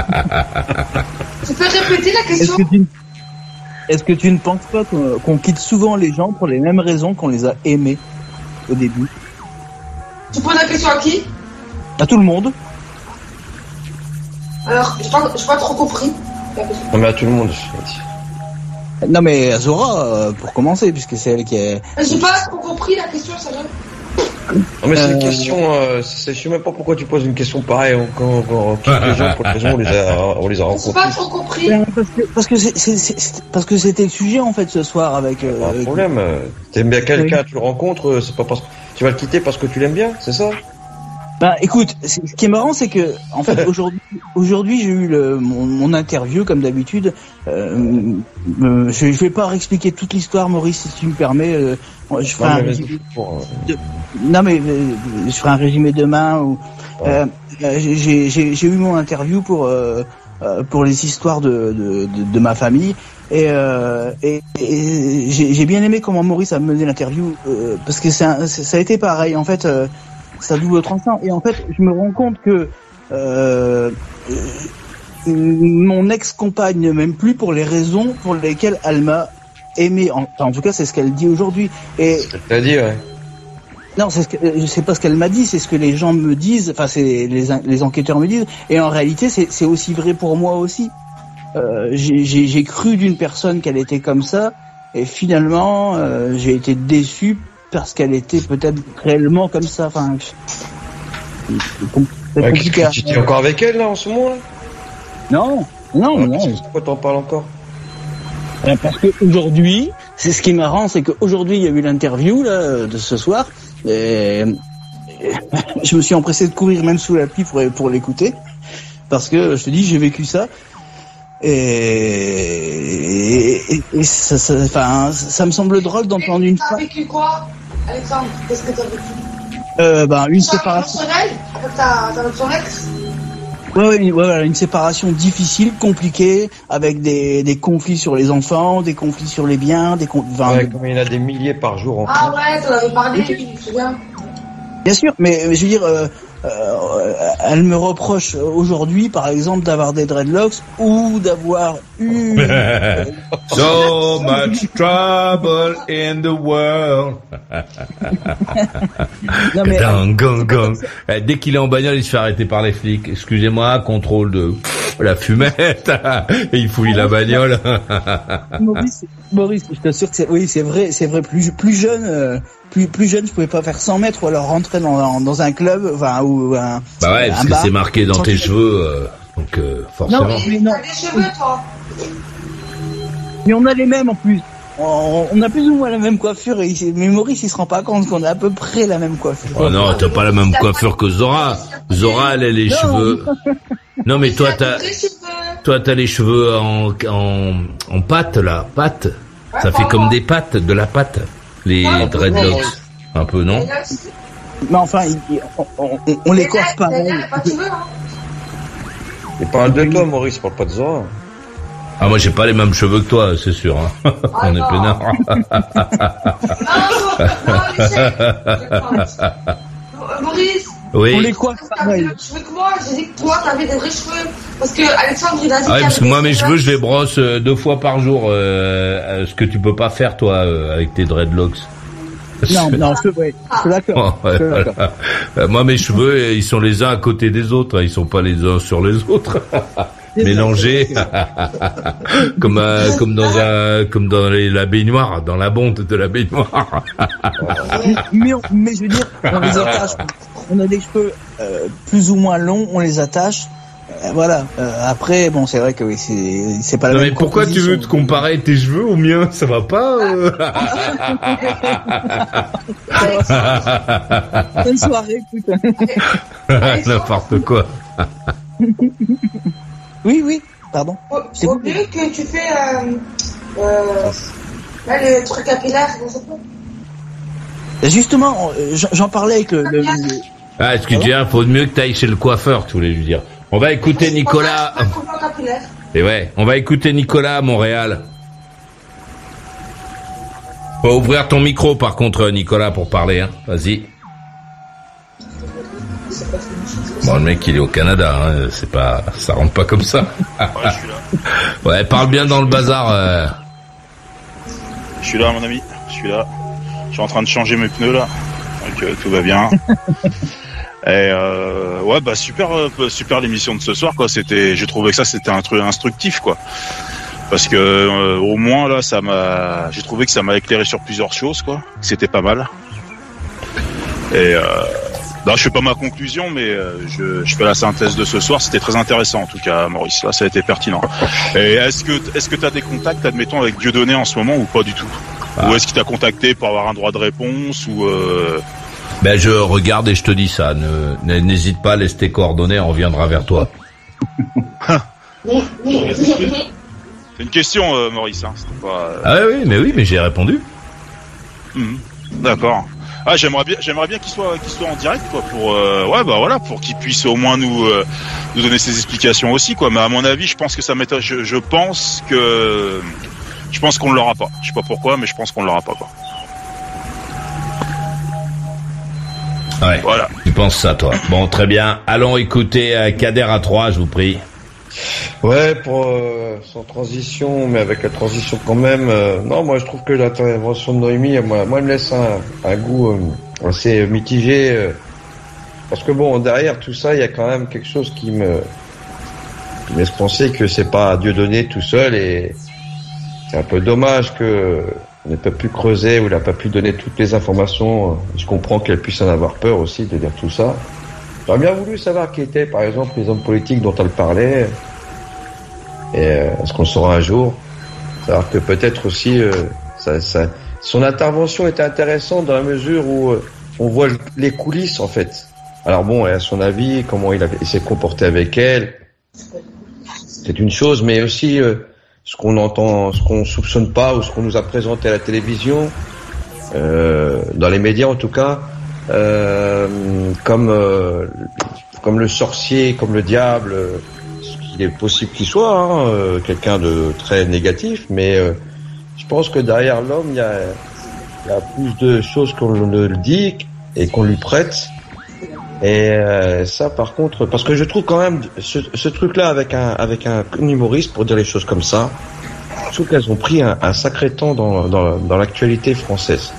Tu peux répéter la question? Est-ce que tu, est-ce que tu ne penses pas qu'on, qu'on quitte souvent les gens pour les mêmes raisons qu'on les a aimés au début? Tu poses la question à qui? À tout le monde. Alors, j'ai pas, j'ai pas trop compris. Non, mais à tout le monde. Non, mais à Zora, euh, pour commencer, puisque c'est elle qui est... J'ai pas trop compris la question, sérieux. Non, mais c'est euh... une question, euh, c'est, je sais même pas pourquoi tu poses une question pareille, quand, quand, quand les gens, pour les raisons, on les a, on les a rencontrés. J'ai pas trop compris. Parce que, parce que c'est, c'est, c'est, parce que c'était le sujet, en fait, ce soir, avec, euh, pas de problème. Avec... T'aimes bien quelqu'un, oui. Tu le rencontres, c'est pas parce que, tu vas le quitter parce que tu l'aimes bien, c'est ça? Bah, écoute, ce qui est marrant, c'est que, en fait, aujourd'hui, aujourd'hui, j'ai eu le, mon, mon interview, comme d'habitude. Euh, euh, je, je vais pas réexpliquer toute l'histoire, Maurice, si tu me permets. Euh, je ferai non, un résumé. Pour, euh... de, non, mais euh, je ferai un résumé demain. Ou, euh, euh, j'ai, j'ai, j'ai eu mon interview pour euh, pour les histoires de de, de, de ma famille. Et, euh, et, et j'ai, j'ai bien aimé comment Maurice a mené l'interview, euh, parce que c'est un, ça a été pareil. En fait. Euh, ça double tranchant. Et en fait, je me rends compte que euh, euh, mon ex-compagne ne m'aime plus pour les raisons pour lesquelles elle m'a aimé. En, enfin, en tout cas, c'est ce qu'elle dit aujourd'hui. Et c'est ce qu'elle t'a dit, ouais. Non, c'est ce que, c'est pas ce qu'elle m'a dit, c'est ce que les gens me disent. Enfin, c'est les, les enquêteurs me disent. Et en réalité, c'est, c'est aussi vrai pour moi aussi. Euh, j'ai, j'ai, j'ai cru d'une personne qu'elle était comme ça, et finalement, euh, j'ai été déçu. Parce qu'elle était peut-être réellement comme ça. Enfin, c'est compliqué. Tu es encore avec elle là en ce moment là? Non, non, ah, non. Pourquoi t'en parles encore? Parce que aujourd'hui, c'est ce qui est marrant, c'est qu'aujourd'hui il y a eu l'interview là de ce soir. Et je me suis empressé de courir même sous la pluie pour pour l'écouter, parce que je te dis j'ai vécu ça. Et, et, et ça, ça, enfin, ça me semble drôle d'entendre une femme. T'as vécu quoi, Alexandre? Qu'est-ce que t'as vécu? Euh, ben, une séparation. Avec ta, avec son ex? Ouais, ouais, ouais, voilà, une séparation difficile, compliquée, avec des, des conflits sur les enfants, des conflits sur les biens, des conflits... Enfin, ouais, comme il y en a des milliers par jour en Ah ouais, t'en avais parlé, je me souviens. Bien sûr, mais, mais je veux dire, euh, euh, elle me reproche aujourd'hui, par exemple, d'avoir des dreadlocks ou d'avoir eu... So much trouble in the world. Non, mais, Gang, gang, gang. Dès qu'il est en bagnole, il se fait arrêter par les flics. Excusez-moi, contrôle de la fumette. Et il fouille la bagnole. Maurice, Maurice, je t'assure que c'est, oui, c'est vrai, c'est vrai. Plus, plus jeune, euh, plus, plus jeune, je pouvais pas faire cent mètres ou alors rentrer dans, dans un club, enfin, ou un. Bah ouais, parce que c'est marqué dans tes cheveux, euh, donc euh, forcément. Non, mais non. T'as des cheveux, toi. Mais on a les mêmes en plus. On, on a plus ou moins la même coiffure. Et mais Maurice, il se rend pas compte qu'on a à peu près la même coiffure. Oh non, t'as pas la même coiffure que Zora. Zora, elle a les non. cheveux. Non, mais toi, t'as, toi, t'as les cheveux en, en, en pâte, là, pâte. Ça fait comme des pâtes, de la pâte. Les dreadlocks. Un peu, non? Mais enfin, il, il, on, on, on les coiffe pareil. Il parle de toi, Maurice, il parle pas de Zora. Ah, moi, j'ai pas les mêmes cheveux que toi, c'est sûr, hein. On est peinard. Maurice. Oui. On les coiffe pareil. Je veux que moi, j'ai dit que toi, t'avais des vrais cheveux. Parce que Alexandre, il a dit Ah ouais, parce que moi, mes cheveux. cheveux, je les brosse euh, deux fois par jour, euh, ce que tu peux pas faire, toi, euh, avec tes dreadlocks. Non, non, je, ouais, je suis d'accord. Oh, ouais, je suis d'accord. voilà. Euh, moi, mes cheveux, ils sont les uns à côté des autres, hein, ils sont pas les uns sur les autres. Mélangés, comme euh, comme dans un comme dans les, la baignoire, dans la bonde de la baignoire. mais, on, mais je veux dire, on les attache. On a des cheveux euh, plus ou moins longs, on les attache. Euh, voilà. Euh, après, bon, c'est vrai que oui, c'est c'est pas la Non, même. mais pourquoi tu veux te comparer tes cheveux aux miens? Ça va pas euh... Bonne soirée, écoute. N'importe quoi. Oui, oui, pardon. Au, au lieu que tu fais euh, euh, là, le truc capillaire, comment ça s'appelle? Justement, j'en parlais avec le... le, le... Ah, est-ce que tu dis, faut mieux que t'ailles chez le coiffeur, tu voulais lui dire. On va écouter Nicolas. Et ouais, on va écouter Nicolas à Montréal. Faut ouvrir ton micro, par contre, Nicolas, pour parler, hein. Vas-y. Bon, le mec, il est au Canada, hein. C'est pas, ça rentre pas comme ça. Ouais, je suis là. Ouais, parle bien dans le bazar. Euh... Je suis là, mon ami. Je suis là. Je suis en train de changer mes pneus là, donc euh, tout va bien. Et euh, ouais, bah super, euh, super l'émission de ce soir quoi. C'était, j'ai trouvé que ça c'était un truc instructif quoi, parce que euh, au moins là, ça m'a, j'ai trouvé que ça m'a éclairé sur plusieurs choses quoi. C'était pas mal. Et euh, là, je fais pas ma conclusion, mais euh, je, je fais la synthèse de ce soir. C'était très intéressant en tout cas, Maurice. Là, ça a été pertinent. Et est-ce que, est-ce que t'as des contacts, admettons, avec Dieudonné en ce moment ou pas du tout? Ah. Ou est-ce qu'il t'a contacté pour avoir un droit de réponse ou euh... Ben je regarde et je te dis ça. Ne, n'hésite pas, laisse tes coordonnées, on reviendra vers toi. C'est une question, euh, Maurice. Hein. C'était pas. Euh... Ah oui, mais oui, mais j'ai répondu. Mmh. D'accord. Ah, j'aimerais bien, j'aimerais bien qu'il soit, qu'il soit en direct, quoi, pour, euh, ouais, bah voilà, pour qu'il puisse au moins nous, euh, nous donner ses explications aussi, quoi. Mais à mon avis, je pense que ça m'étonne. Je, je pense que. Je pense qu'on ne l'aura pas. Je sais pas pourquoi, mais je pense qu'on ne l'aura pas, quoi. Ouais. Voilà. Tu penses ça, toi. Bon, très bien. Allons écouter euh, Kader à trois, je vous prie. Ouais, pour euh, sans transition, mais avec la transition quand même. Euh, non, moi je trouve que l'intervention de Noémie, moi, moi elle me laisse un, un goût euh, assez mitigé. Euh, parce que bon, derrière tout ça, il y a quand même quelque chose qui me, qui me laisse penser que c'est pas Dieudonné tout seul et c'est un peu dommage que on n'ait pas pu creuser ou il n'a pas pu donner toutes les informations. Je comprends qu'elle puisse en avoir peur aussi de dire tout ça. J'aurais bien voulu savoir qui étaient, par exemple, les hommes politiques dont elle parlait. Et euh, est-ce qu'on le saura un jour? Savoir que peut-être aussi, euh, ça, ça, son intervention était intéressante dans la mesure où euh, on voit les coulisses, en fait. Alors bon, à son avis, comment il, avait, il s'est comporté avec elle, c'est une chose, mais aussi euh, ce qu'on entend, ce qu'on soupçonne pas ou ce qu'on nous a présenté à la télévision, euh, dans les médias en tout cas, euh, comme euh, comme le sorcier, comme le diable, euh, il est possible qu'il soit hein, euh, quelqu'un de très négatif, mais euh, je pense que derrière l'homme, il y a, il y a plus de choses qu'on ne le dit et qu'on lui prête. Et euh, ça, par contre, parce que je trouve quand même ce, ce truc-là avec un avec un humoriste, pour dire les choses comme ça, je trouve qu'elles ont pris un, un sacré temps dans, dans dans l'actualité française.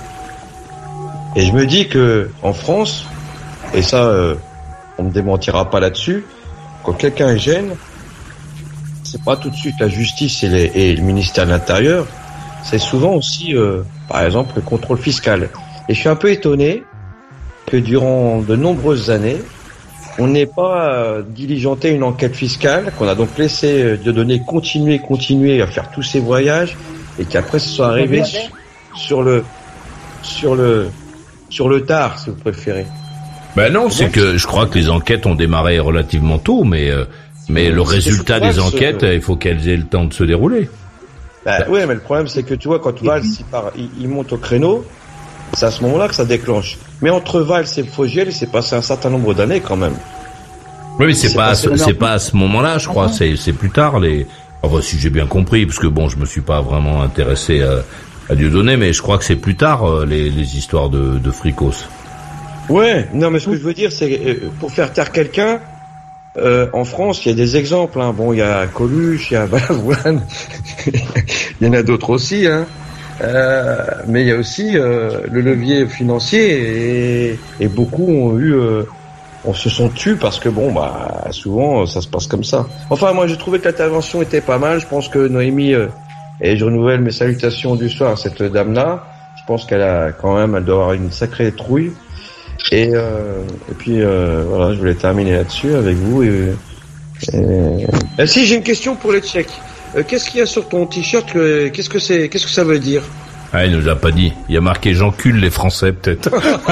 Et je me dis que en France, et ça, euh, on me démentira pas là-dessus, quand quelqu'un est gêne, c'est pas tout de suite la justice et, les, et le ministère de l'Intérieur, c'est souvent aussi, euh, par exemple, le contrôle fiscal. Et je suis un peu étonné que durant de nombreuses années, on n'ait pas euh, diligenté une enquête fiscale, qu'on a donc laissé euh, Dieudonné continuer, continuer à faire tous ses voyages, et qu'après ce soit arrivé sur, sur le, sur le, sur le tard, si vous préférez. Ben non, c'est que je crois que les enquêtes ont démarré relativement tôt, mais euh, mais le résultat des enquêtes, il faut qu'elles aient le temps de se dérouler. Ben, oui, mais le problème c'est que tu vois, quand Valls il, part, il, il monte au créneau, c'est à ce moment-là que ça déclenche. Mais entre Valls et Fogiel, il s'est passé un certain nombre d'années quand même. Oui, mais c'est pas à ce, c'est pas à ce moment-là, je crois. C'est c'est plus tard les. Enfin, si j'ai bien compris, parce que bon, je me suis pas vraiment intéressé à, à Dieudonné, mais je crois que c'est plus tard les les histoires de de fricos. Ouais, non, mais ce que je veux dire, c'est euh, pour faire taire quelqu'un, euh, en France, il y a des exemples. Hein. Bon, il y a Coluche, il y a Balavoine, il y en a d'autres aussi. Hein. Euh, mais il y a aussi euh, le levier financier et, et beaucoup ont eu, euh, on se sont tus parce que bon, bah souvent ça se passe comme ça. Enfin, moi, j'ai trouvé que l'intervention était pas mal. Je pense que Noémie euh, et je renouvelle mes salutations du soir à cette dame-là. Je pense qu'elle a quand même, elle doit avoir une sacrée trouille. Et, euh, et puis euh, voilà, je voulais terminer là-dessus avec vous. Et, et... et si j'ai une question pour les Tchèques, euh, qu'est-ce qu'il y a sur ton t-shirt? Qu'est-ce que c'est? Qu'est-ce que ça veut dire? Ah, il nous a pas dit. Il y a marqué j'encule les Français, peut-être.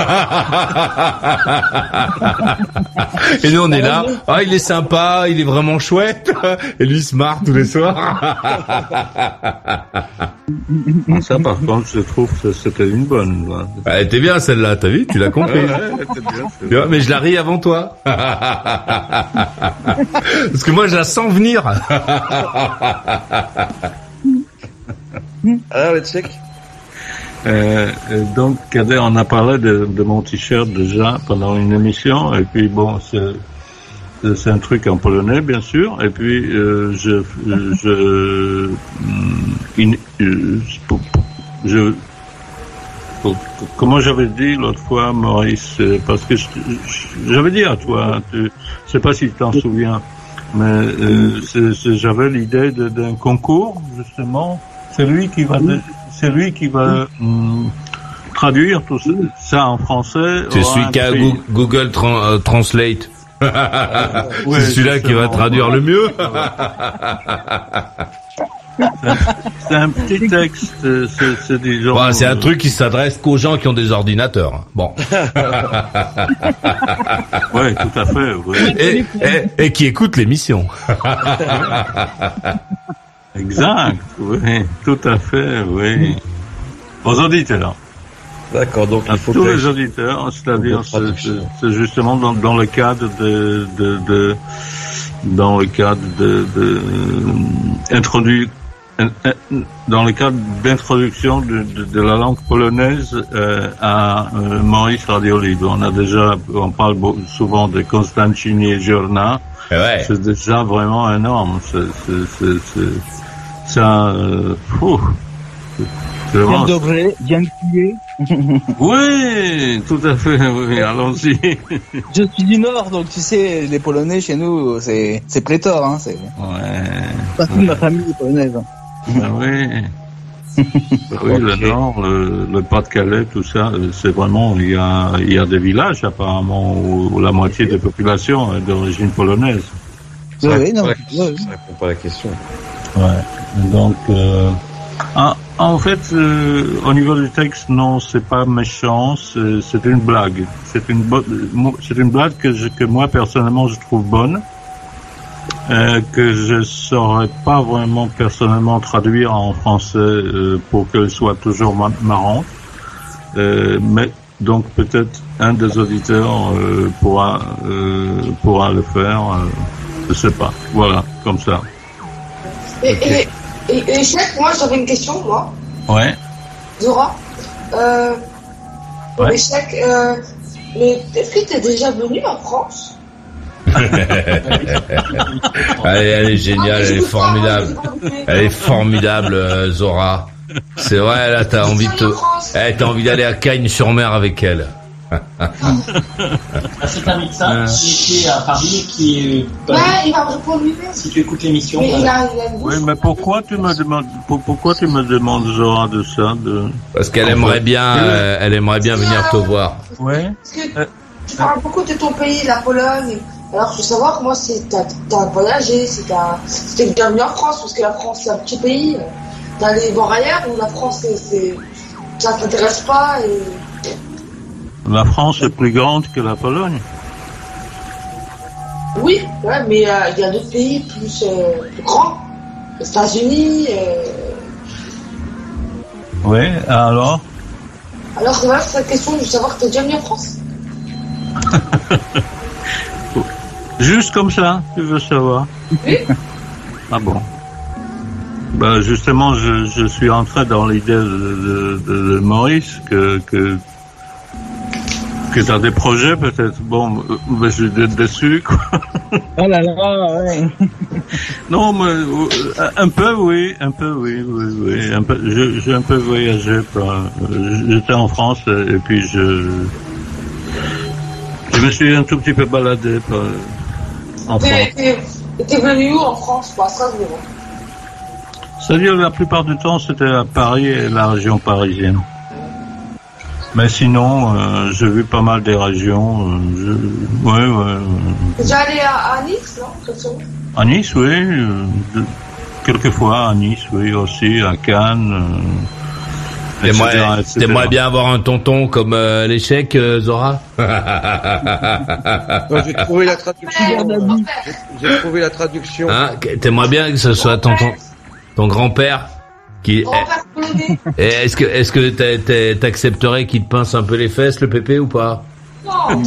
Et nous, on est là. Ah, il est sympa, il est vraiment chouette. Et lui, il se marre tous les soirs. Ça, par contre, je trouve que c'était une bonne. Là. Ah, elle était bien, celle-là, t'as vu? Tu l'as compris. Ouais, ouais, elle était bien, vois, mais je la ris avant toi. Parce que moi, je la sens venir. Alors, les Tchèques? Euh, donc, Kader, on a parlé de, de mon t-shirt déjà pendant une émission, et puis bon, c'est, c'est un truc en polonais, bien sûr, et puis euh, je, je, je, je, comment j'avais dit l'autre fois, Maurice, parce que je, j'avais dit à toi, tu, je sais pas si tu t'en souviens, mais euh, c'est, c'est, j'avais l'idée de, d'un concours, justement, c'est lui qui va... De, C'est lui qui va hum, traduire tout ça en français. C'est celui qui a Google tra- uh, Translate. Ouais, c'est celui-là qui va traduire le mieux. C'est un petit texte. C'est, c'est, des gens, bon, c'est un truc qui s'adresse qu'aux gens qui ont des ordinateurs. Bon. Ouais, tout à fait. Oui. Et, et, et qui écoutent l'émission. Exact, oui, tout à fait, oui. Aux auditeurs. D'accord, donc il faut tous que les auditeurs, c'est-à-dire c'est, c'est, c'est justement dans, dans le cadre de, de, de dans le cadre de, de introduire dans le cadre d'introduction de, de, de la langue polonaise euh, à euh, Maurice Radio Libre. On a déjà, on parle souvent de Konstancin Jeziorna. Ouais. C'est déjà vraiment énorme. C'est, c'est, c'est, c'est, ça, euh, bien dobré, bien plié. Oui, tout à fait, oui, allons-y. Je suis du Nord, donc tu sais, les Polonais chez nous, c'est, c'est pléthore, hein, c'est. Ouais. Partie de ma famille est polonaise. Ben oui. Oui, le Nord, le, le Pas-de-Calais, tout ça, c'est vraiment, il y a, il y a des villages apparemment où, où la moitié des populations est d'origine polonaise. Oui, oui, non. Ça répond pas à la question. Ouais. Donc, euh, en, en fait, euh, au niveau du texte, non, c'est pas méchant, c'est, c'est une blague. C'est une bo- c'est une blague que, je, que moi personnellement je trouve bonne, euh, que je saurais pas vraiment personnellement traduire en français euh, pour qu'elle soit toujours ma- marrante. Euh, mais Donc peut-être un des auditeurs euh, pourra euh, pourra le faire. Euh, je sais pas. Voilà, comme ça. Et, Okay. et, et, et Chef, moi j'avais une question, moi. Ouais. Zora. Euh, Ouais. Mais Chef, euh, mais est-ce que t'es déjà venu en France? elle, elle est géniale, elle est formidable. Elle est formidable, euh, Zora. C'est vrai, là, t'as envie de te, eh, t'as envie d'aller à Cagnes-sur-Mer avec elle. C'est un médecin qui était à Paris et qui est... Ouais, il va me répondre lui-même. Si tu écoutes l'émission... Mais il voilà. a, il a une bouche. Oui, mais pourquoi tu me demandes, pour- pourquoi tu me demandes Zora de ça, de... Parce qu'elle aimerait bien, euh, elle aimerait bien venir te voir. Ouais. Parce que tu parles beaucoup de ton pays, la Pologne. Alors je veux savoir, moi, si t'as t'as voyagé, si t'as si t'es déjà venu en France, parce que la France c'est un petit pays. T'es allé voir ailleurs ou la France c'est, c'est ça t'intéresse pas et... La France est plus grande que la Pologne. Oui, ouais, mais euh, il y a d'autres pays plus, euh, plus grands. Les États-Unis. Euh... Oui, alors? Alors c'est vrai, c'est cette question, je veux savoir que t'es déjà venu en France. Juste comme ça, tu veux savoir? Oui. Ah bon. Bah justement, je, je suis entré dans l'idée de, de, de, de Maurice que que que t'as des projets peut-être. Bon, mais je suis déçu quoi. Oh là là, ouais. Non, mais euh, un peu oui, un peu oui, oui, oui. Un peu, je- j'ai un peu voyagé. Par, j'étais en France et puis je je me suis un tout petit peu baladé par, en France. T'es, t'es, t'es venu où en France? Pas à Strasbourg. C'est-à-dire la plupart du temps c'était à Paris et la région parisienne. Mais sinon, euh, j'ai vu pas mal des régions. Euh, je... Ouais, ouais. ouais. T'es déjà allé à, à Nice, non? Comme ça. À Nice, oui. Euh, de- quelquefois à Nice, oui, aussi, à Cannes. Euh, et cetera, T'aimerais, et cetera. t'aimerais bien avoir un tonton comme euh, l'échec, euh, Zora? Non, j'ai trouvé la traduction. J'ai- J'ai trouvé la traduction. Hein, que- t'aimerais bien que ce soit ton, ton, ton grand-père qui... Grand-père polonais. Et est-ce que, est-ce que t'a- t'a- t'accepterais qu'il te pince un peu les fesses, le pépé, ou pas? Non,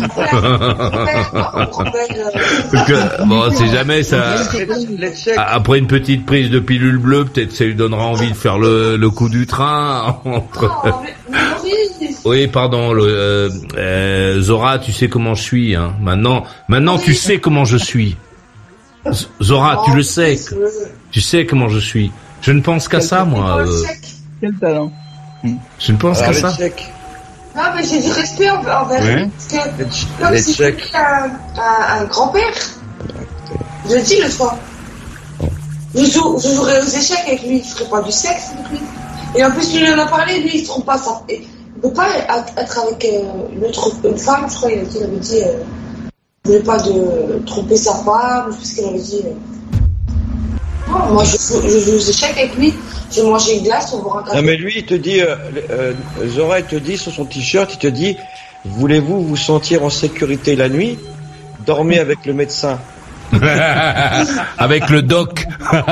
Parce que, bon, c'est jamais ça. Après une petite prise de pilule bleue, peut-être ça lui donnera envie de faire le, le coup du train. Entre... Oui, pardon, le, euh, euh, Zora, tu sais comment je suis, hein. Maintenant, maintenant, tu sais comment je suis. Z- Zora, tu le sais. que- Tu sais comment je suis. Je ne pense qu'à ça, moi. euh, Quel talent. Je ne pense qu'à Alors, ça. les Tchèques. Non, mais j'ai du respect envers envers Oui. lui. Parce que, Les- comme les si Tchèques. c'était un, un, un grand-père. Je le dis le soir. Je, joue, je jouerais aux échecs avec lui, je ferais pas du sexe avec lui. Et en plus, lui, il en a parlé, lui, il se trompe pas ça. Et il peut pas être avec euh, une autre une femme, je crois, il avait dit, il avait dit, euh, il voulait pas de tromper sa femme, je sais ce qu'il avait dit. Non, moi, je, je joue aux échecs avec lui, je vais manger une glace, on va boire un café. Non mais lui il te dit, euh, euh, Zora il te dit sur son t-shirt, il te dit, voulez-vous vous sentir en sécurité la nuit? Dormez avec le médecin. Avec le doc.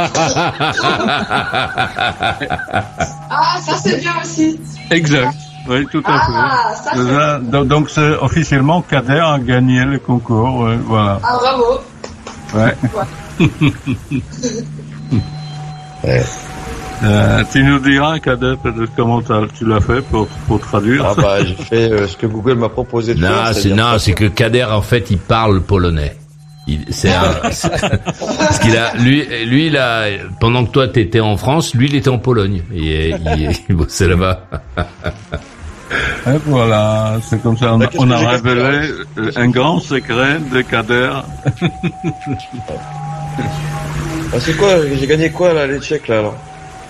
Ah, ça c'est bien aussi. Exact. Oui, tout à Ah, ça, fait. c'est- Déjà, donc donc c'est officiellement Kader a gagné le concours. Ouais, voilà. Ah, bravo. Ouais. Euh, tu nous diras, Kader, peut-être comment t'as- tu l'as fait pour, pour traduire. Ah bah j'ai fait euh, ce que Google m'a proposé de Non, faire. c'est, c'est-à-dire non, ça. c'est que Kader, en fait, il parle polonais. Il, c'est un, c'est- parce qu'il a, lui, lui, il a, pendant que toi t'étais en France, lui, il était en Pologne. Et il, il bossait là-bas. Et voilà, c'est comme ça. On, Bah, a- qu'est-ce on que a j'ai révélé un grand secret de Kader. Ah, c'est quoi? J'ai gagné quoi là, les Tchèques là alors?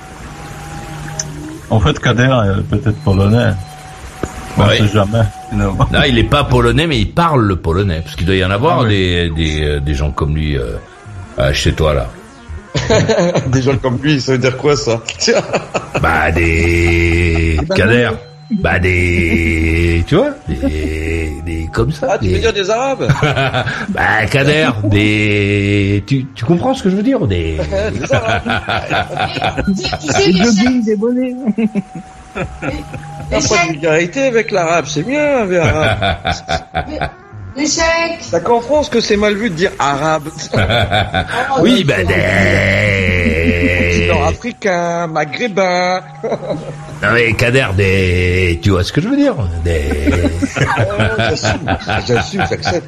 En fait, Kader est peut-être polonais. On ne Oui. sait jamais. Non. Non, il est pas polonais, mais il parle le polonais. Parce qu'il doit y en avoir Ah oui. des, des, euh, des gens comme lui, euh, euh, chez toi, là. Des gens comme lui, ça veut dire quoi ça? Bah, des, Kader. Bah, des, tu vois, des, des, comme ça. Ah, tu des- veux dire des Arabes? Bah, Kader, des, tu, tu comprends ce que je veux dire? Des, Des Arabes. Tu sais, Des les chefs, jogging, des bonnets. T'as pas de vulgarité avec l'arabe, c'est bien avec l'arabe. L'échec. C'est qu'en France que c'est mal vu de dire arabe. Oui, ben des... Nord-africain, maghrébin. Non mais Kader, des... tu vois ce que je veux dire, des... Oh, j'assume, j'assume, j'accepte.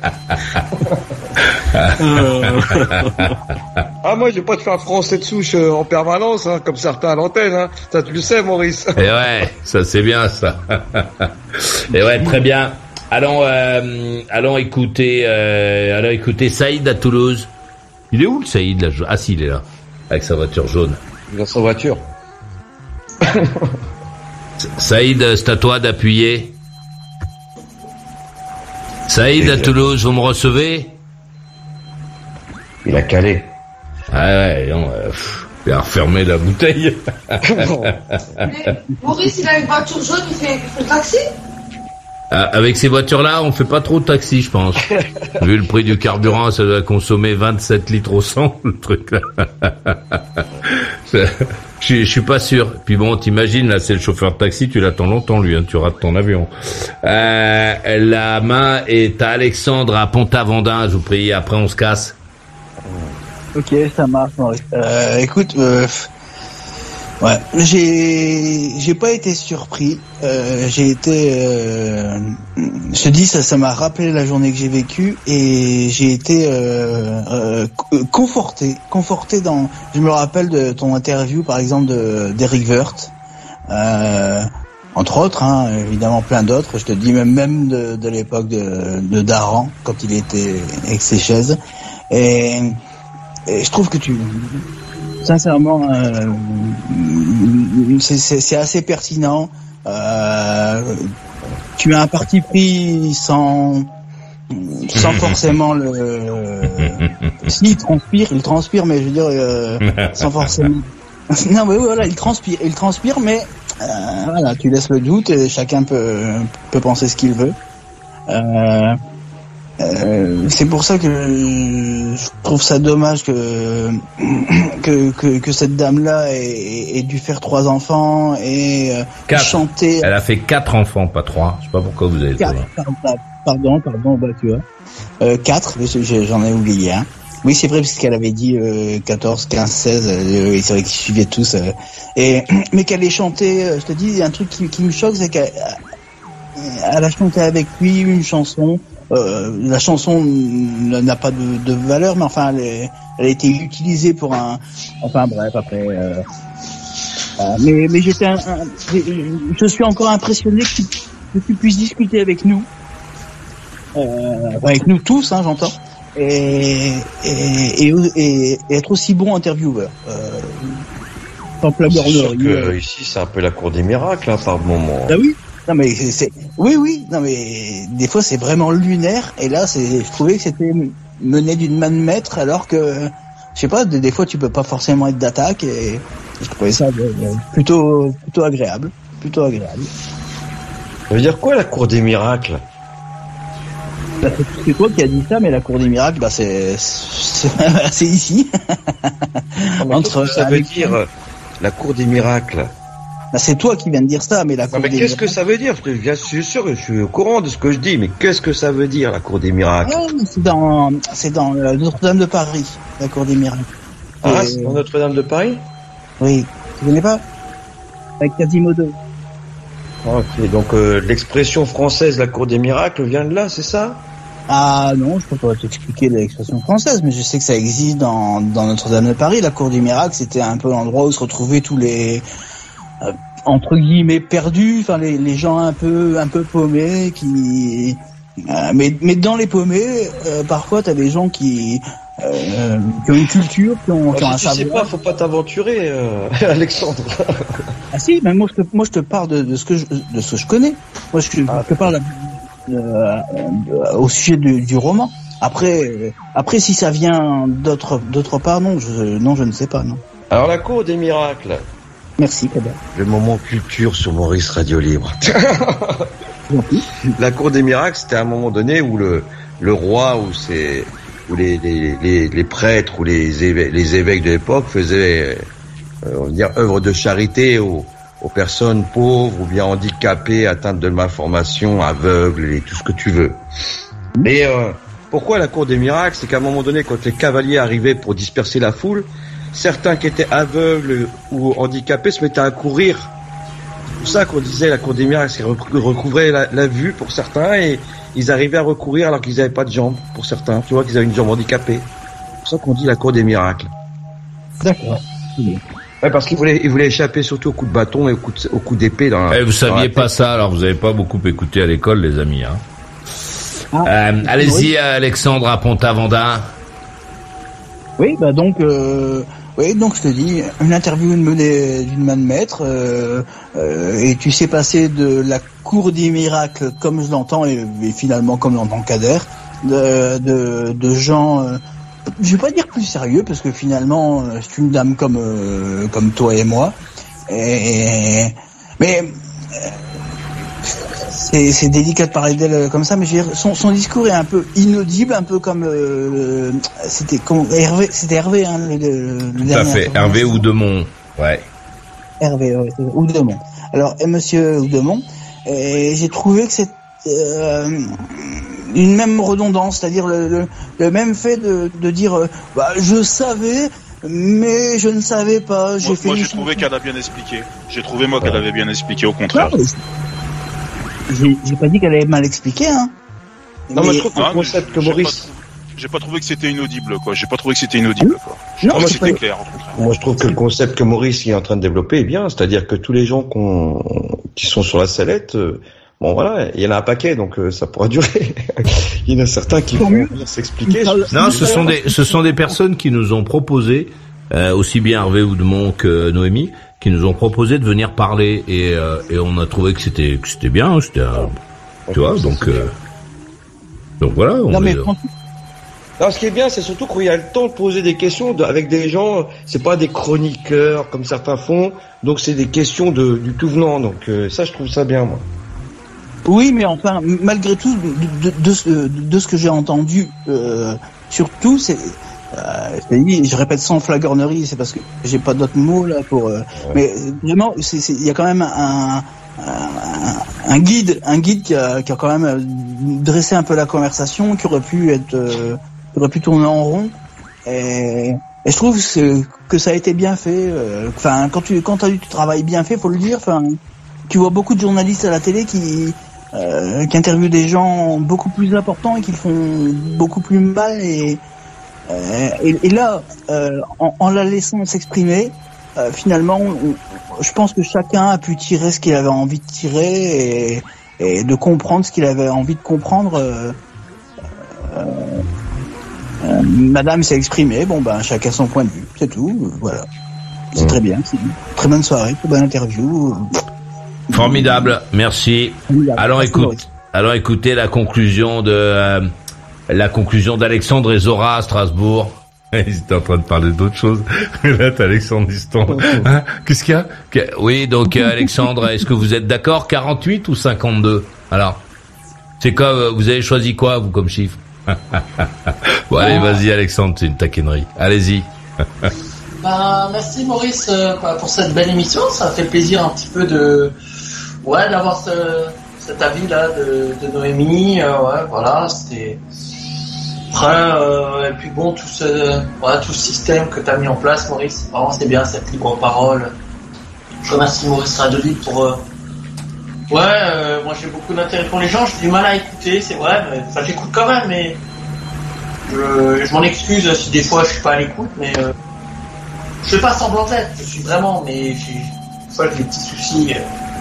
Ah moi je vais pas te faire français de souche euh, en permanence, hein, comme certains à l'antenne, hein. Ça tu le sais Maurice. Et ouais, ça c'est bien ça. Et ouais, très bien. Allons, euh, allons écouter, euh, allons écouter Saïd à Toulouse. Il est où le Saïd là? Ah si, il est là, avec sa voiture jaune. Il est dans sa voiture. Saïd, c'est à toi d'appuyer. Saïd à Toulouse, vous me recevez? Il a calé. Ah ouais, non, euh, pff, il a refermé la bouteille. Mais Maurice, il a une voiture jaune, il fait le taxi? Avec ces voitures-là, on fait pas trop de taxi, je pense. Vu le prix du carburant, ça doit consommer vingt-sept litres au cent, le truc là. Je, je suis pas sûr. Puis bon, t'imagines, là, c'est le chauffeur de taxi, tu l'attends longtemps, lui, hein, tu rates ton avion. Euh, la main est à Alexandre à Pont-Aventin, je vous prie, après on se casse. Ok, ça marche, Maurice. Euh, écoute, euh, ouais, j'ai, j'ai pas été surpris. Euh, j'ai été, euh, je te dis, ça, ça m'a rappelé la journée que j'ai vécue et j'ai été euh, euh, conforté, conforté dans. Je me rappelle de ton interview, par exemple, de d'Eric Woerth, euh, entre autres, hein, évidemment plein d'autres. Je te dis même même de, de l'époque de, de Daran quand il était avec ses chaises et. Et je trouve que tu, sincèrement, euh, c'est, c'est, c'est assez pertinent. Euh, tu as un parti pris sans, sans forcément le. Si il transpire, il transpire, mais je veux dire, euh, sans forcément. Non, mais voilà, il transpire, il transpire, mais euh, voilà, tu laisses le doute et chacun peut peut penser ce qu'il veut. Euh, Euh, c'est pour ça que je trouve ça dommage que que que, que cette dame-là ait, ait dû faire trois enfants et euh, chanter. Elle a fait quatre enfants, pas trois. Je sais pas pourquoi vous avez quatre, fait. Pardon, pardon, bah tu vois. Euh, quatre, j'en ai oublié un. Hein. Oui, c'est vrai parce qu'elle avait dit euh, quatorze, quinze, seize. Euh, c'est vrai qu'ils suivaient tous. Euh, et mais qu'elle ait chanté, euh, je te dis, il y a un truc qui, qui me choque, c'est qu'elle elle a chanté avec lui une chanson. Euh, la chanson n'a pas de, de valeur, mais enfin, elle, est, elle a été utilisée pour un. Enfin bref, après. Euh, euh, mais mais j'étais, un, un, je suis encore impressionné que tu, que tu puisses discuter avec nous, euh, avec nous tous, hein, j'entends, et et, et et et être aussi bon intervieweur. Euh, C'est sûr que ici, c'est un peu la cour des miracles, hein, par moment. Ah oui. Non mais c'est, c'est oui oui non mais des fois c'est vraiment lunaire et là c'est je trouvais que c'était mené d'une main de maître alors que je sais pas des, des fois tu peux pas forcément être d'attaque et je trouvais ça plutôt plutôt agréable plutôt agréable. Ça veut dire quoi la cour des miracles? Bah, c'est, c'est toi qui as dit ça mais la cour des miracles bah c'est c'est, c'est ici. Entre ça veut dire la cour des miracles. Bah, c'est toi qui viens de dire ça, mais la cour non, mais des qu'est-ce miracles... que ça veut dire? Je suis sûr, je suis au courant de ce que je dis, mais qu'est-ce que ça veut dire la cour des miracles? Ah, c'est dans, c'est dans euh, Notre-Dame de Paris, la cour des miracles. Ah, Et... c'est dans Notre-Dame de Paris? Oui, tu connais pas? Avec Quasimodo. Ok, donc euh, l'expression française la cour des miracles vient de là, c'est ça? Ah non, je peux pas t'expliquer l'expression française, mais je sais que ça existe dans, dans Notre-Dame de Paris. La cour des miracles, c'était un peu l'endroit où se retrouvaient tous les euh, entre guillemets perdus, enfin les, les gens un peu un peu paumés, qui euh, mais mais dans les paumés, euh, parfois t'as des gens qui euh, qui ont une culture, qui ont, bah, qui ont si un tu savoir. sais pas, faut pas t'avanturer, euh, Alexandre. Ah si, mais moi je te moi je te parle de, de ce que je, de ce que je connais. Moi je, ah, je te parle euh, euh, au sujet du, du roman. Après euh, après si ça vient d'autre d'autre part, non, je non je ne sais pas, non. Alors la cour des miracles. Merci, Kader. Le moment culture sur Maurice Radio Libre. La cour des miracles, c'était à un moment donné où le le roi, où c'est où les les les, les prêtres ou les évêques, les évêques de l'époque faisaient, euh, on va dire, œuvre de charité aux aux personnes pauvres ou bien handicapées, atteintes de malformations, aveugles et tout ce que tu veux. Mais euh, pourquoi la cour des miracles? C'est qu'à un moment donné, quand les cavaliers arrivaient pour disperser la foule, certains qui étaient aveugles ou handicapés se mettaient à courir. C'est pour ça qu'on disait la cour des miracles, c'est recouvrait la, la vue pour certains et ils arrivaient à recourir alors qu'ils n'avaient pas de jambes pour certains. Tu vois qu'ils avaient une jambe handicapée. C'est pour ça qu'on dit la cour des miracles. D'accord. Ouais, parce qu'ils voulaient, ils voulaient échapper surtout au coup de bâton et au coup, de, au coup d'épée. Dans la, eh, vous saviez dans pas ça, alors vous avez pas beaucoup écouté à l'école, les amis. Hein. Ah, euh, allez-y, oui. Alexandre à Pont-Aventin. Oui, bah donc, euh, oui, donc je te dis, une interview d'une d'une main de maître, euh, euh, et tu sais passer de la cour des miracles comme je l'entends et, et finalement comme l'entend Kader, de, de, de gens. Euh, Je vais pas dire plus sérieux parce que finalement c'est une dame comme euh, comme toi et moi. Et, mais euh, c'est c'est délicat de parler d'elle comme ça, mais je veux dire, son son discours est un peu inaudible, un peu comme euh, c'était comme Hervé, c'était Hervé hein, le, le, le Tout dernier. à fait, Hervé Oudemont. Ouais. Hervé ouais, Oudemont. Alors et monsieur Oudemont, et j'ai trouvé que c'est euh, une même redondance, c'est-à-dire le, le, le même fait de, de dire euh, bah, je savais mais je ne savais pas. J'ai moi, fait moi j'ai trouvé qu'elle a bien expliqué. J'ai trouvé moi qu'elle avait bien expliqué, au contraire. Non, j'ai, j'ai pas dit qu'elle avait mal expliqué, hein. Non, mais, mais je trouve que le concept que Maurice. J'ai pas trouvé que c'était inaudible, quoi. J'ai pas trouvé que c'était inaudible, quoi. Je non, trouve que c'était pas... clair, au contraire. Moi, je trouve que le concept que Maurice est en train de développer est bien, c'est-à-dire que tous les gens qu'on... qui sont sur la sellette, euh, bon voilà, il y en a un paquet, donc euh, ça pourra durer. Il y en a certains qui vont venir s'expliquer. Non, ce sont des, ce sont des personnes qui nous ont proposé, euh, aussi bien Hervé Oudemont que Noémie, qui nous ont proposé de venir parler et, euh, et on a trouvé que c'était, que c'était bien, c'était, euh, tu vois, donc, euh, donc voilà. On non, mais est, non, ce qui est bien, c'est surtout qu'il y a le temps de poser des questions de, avec des gens. C'est pas des chroniqueurs comme certains font. Donc c'est des questions de, du tout venant. Donc euh, ça, je trouve ça bien, moi. Oui, mais enfin, malgré tout, de, de, de, de ce que j'ai entendu, euh, surtout, c'est, euh, je répète sans flagornerie, c'est parce que j'ai pas d'autres mots là pour. Euh, ouais. Mais vraiment, c'est, c'est, il y a quand même un, un, un guide, un guide qui a, qui a quand même dressé un peu la conversation, qui aurait pu être. Euh, aurait pu tourner en rond et, et je trouve que, que ça a été bien fait. Enfin, quand tu quand t'as du travail bien fait, faut le dire. Enfin, tu vois beaucoup de journalistes à la télé qui euh, qui interviewent des gens beaucoup plus importants et qui le font beaucoup plus mal et euh, et, et là, euh, en, en la laissant s'exprimer, euh, finalement, on, je pense que chacun a pu tirer ce qu'il avait envie de tirer et, et de comprendre ce qu'il avait envie de comprendre. Euh, euh, Euh, Madame s'est exprimée, bon ben chacun son point de vue, c'est tout, euh, voilà. C'est mmh. très bien, c'est une très bonne soirée, très bonne interview. Formidable, merci. Formidable. Allons écoute, allons écouter la conclusion de euh, la conclusion d'Alexandre et Zora à Strasbourg. Ils étaient en train de parler d'autre chose. Là, t'as Alexandre Diston. Hein, qu'est-ce qu'il y a? Oui, donc euh, Alexandre, est-ce que vous êtes d'accord? quarante-huit ou cinquante-deux? Alors, c'est quoi? Vous avez choisi quoi, vous, comme chiffre? Bon, allez, vas-y Alexandre, c'est une taquinerie. Allez-y. Ben, merci Maurice euh, pour cette belle émission. Ça fait plaisir un petit peu de, ouais, d'avoir ce, cet avis là de, de Noémie. Euh, ouais, voilà, c'était. Après, euh, et puis bon, tout ce, voilà, tout ce système que t'as mis en place, Maurice. Vraiment, c'est bien cette libre parole. Je remercie Maurice Radoli pour. Euh, Ouais, euh, moi j'ai beaucoup d'intérêt pour les gens, j'ai du mal à écouter, c'est vrai, mais, enfin j'écoute quand même, mais je, je m'en excuse si des fois je suis pas à l'écoute, mais euh, je fais pas semblant d'être, je suis vraiment, mais j'ai des fois j'ai des petits soucis.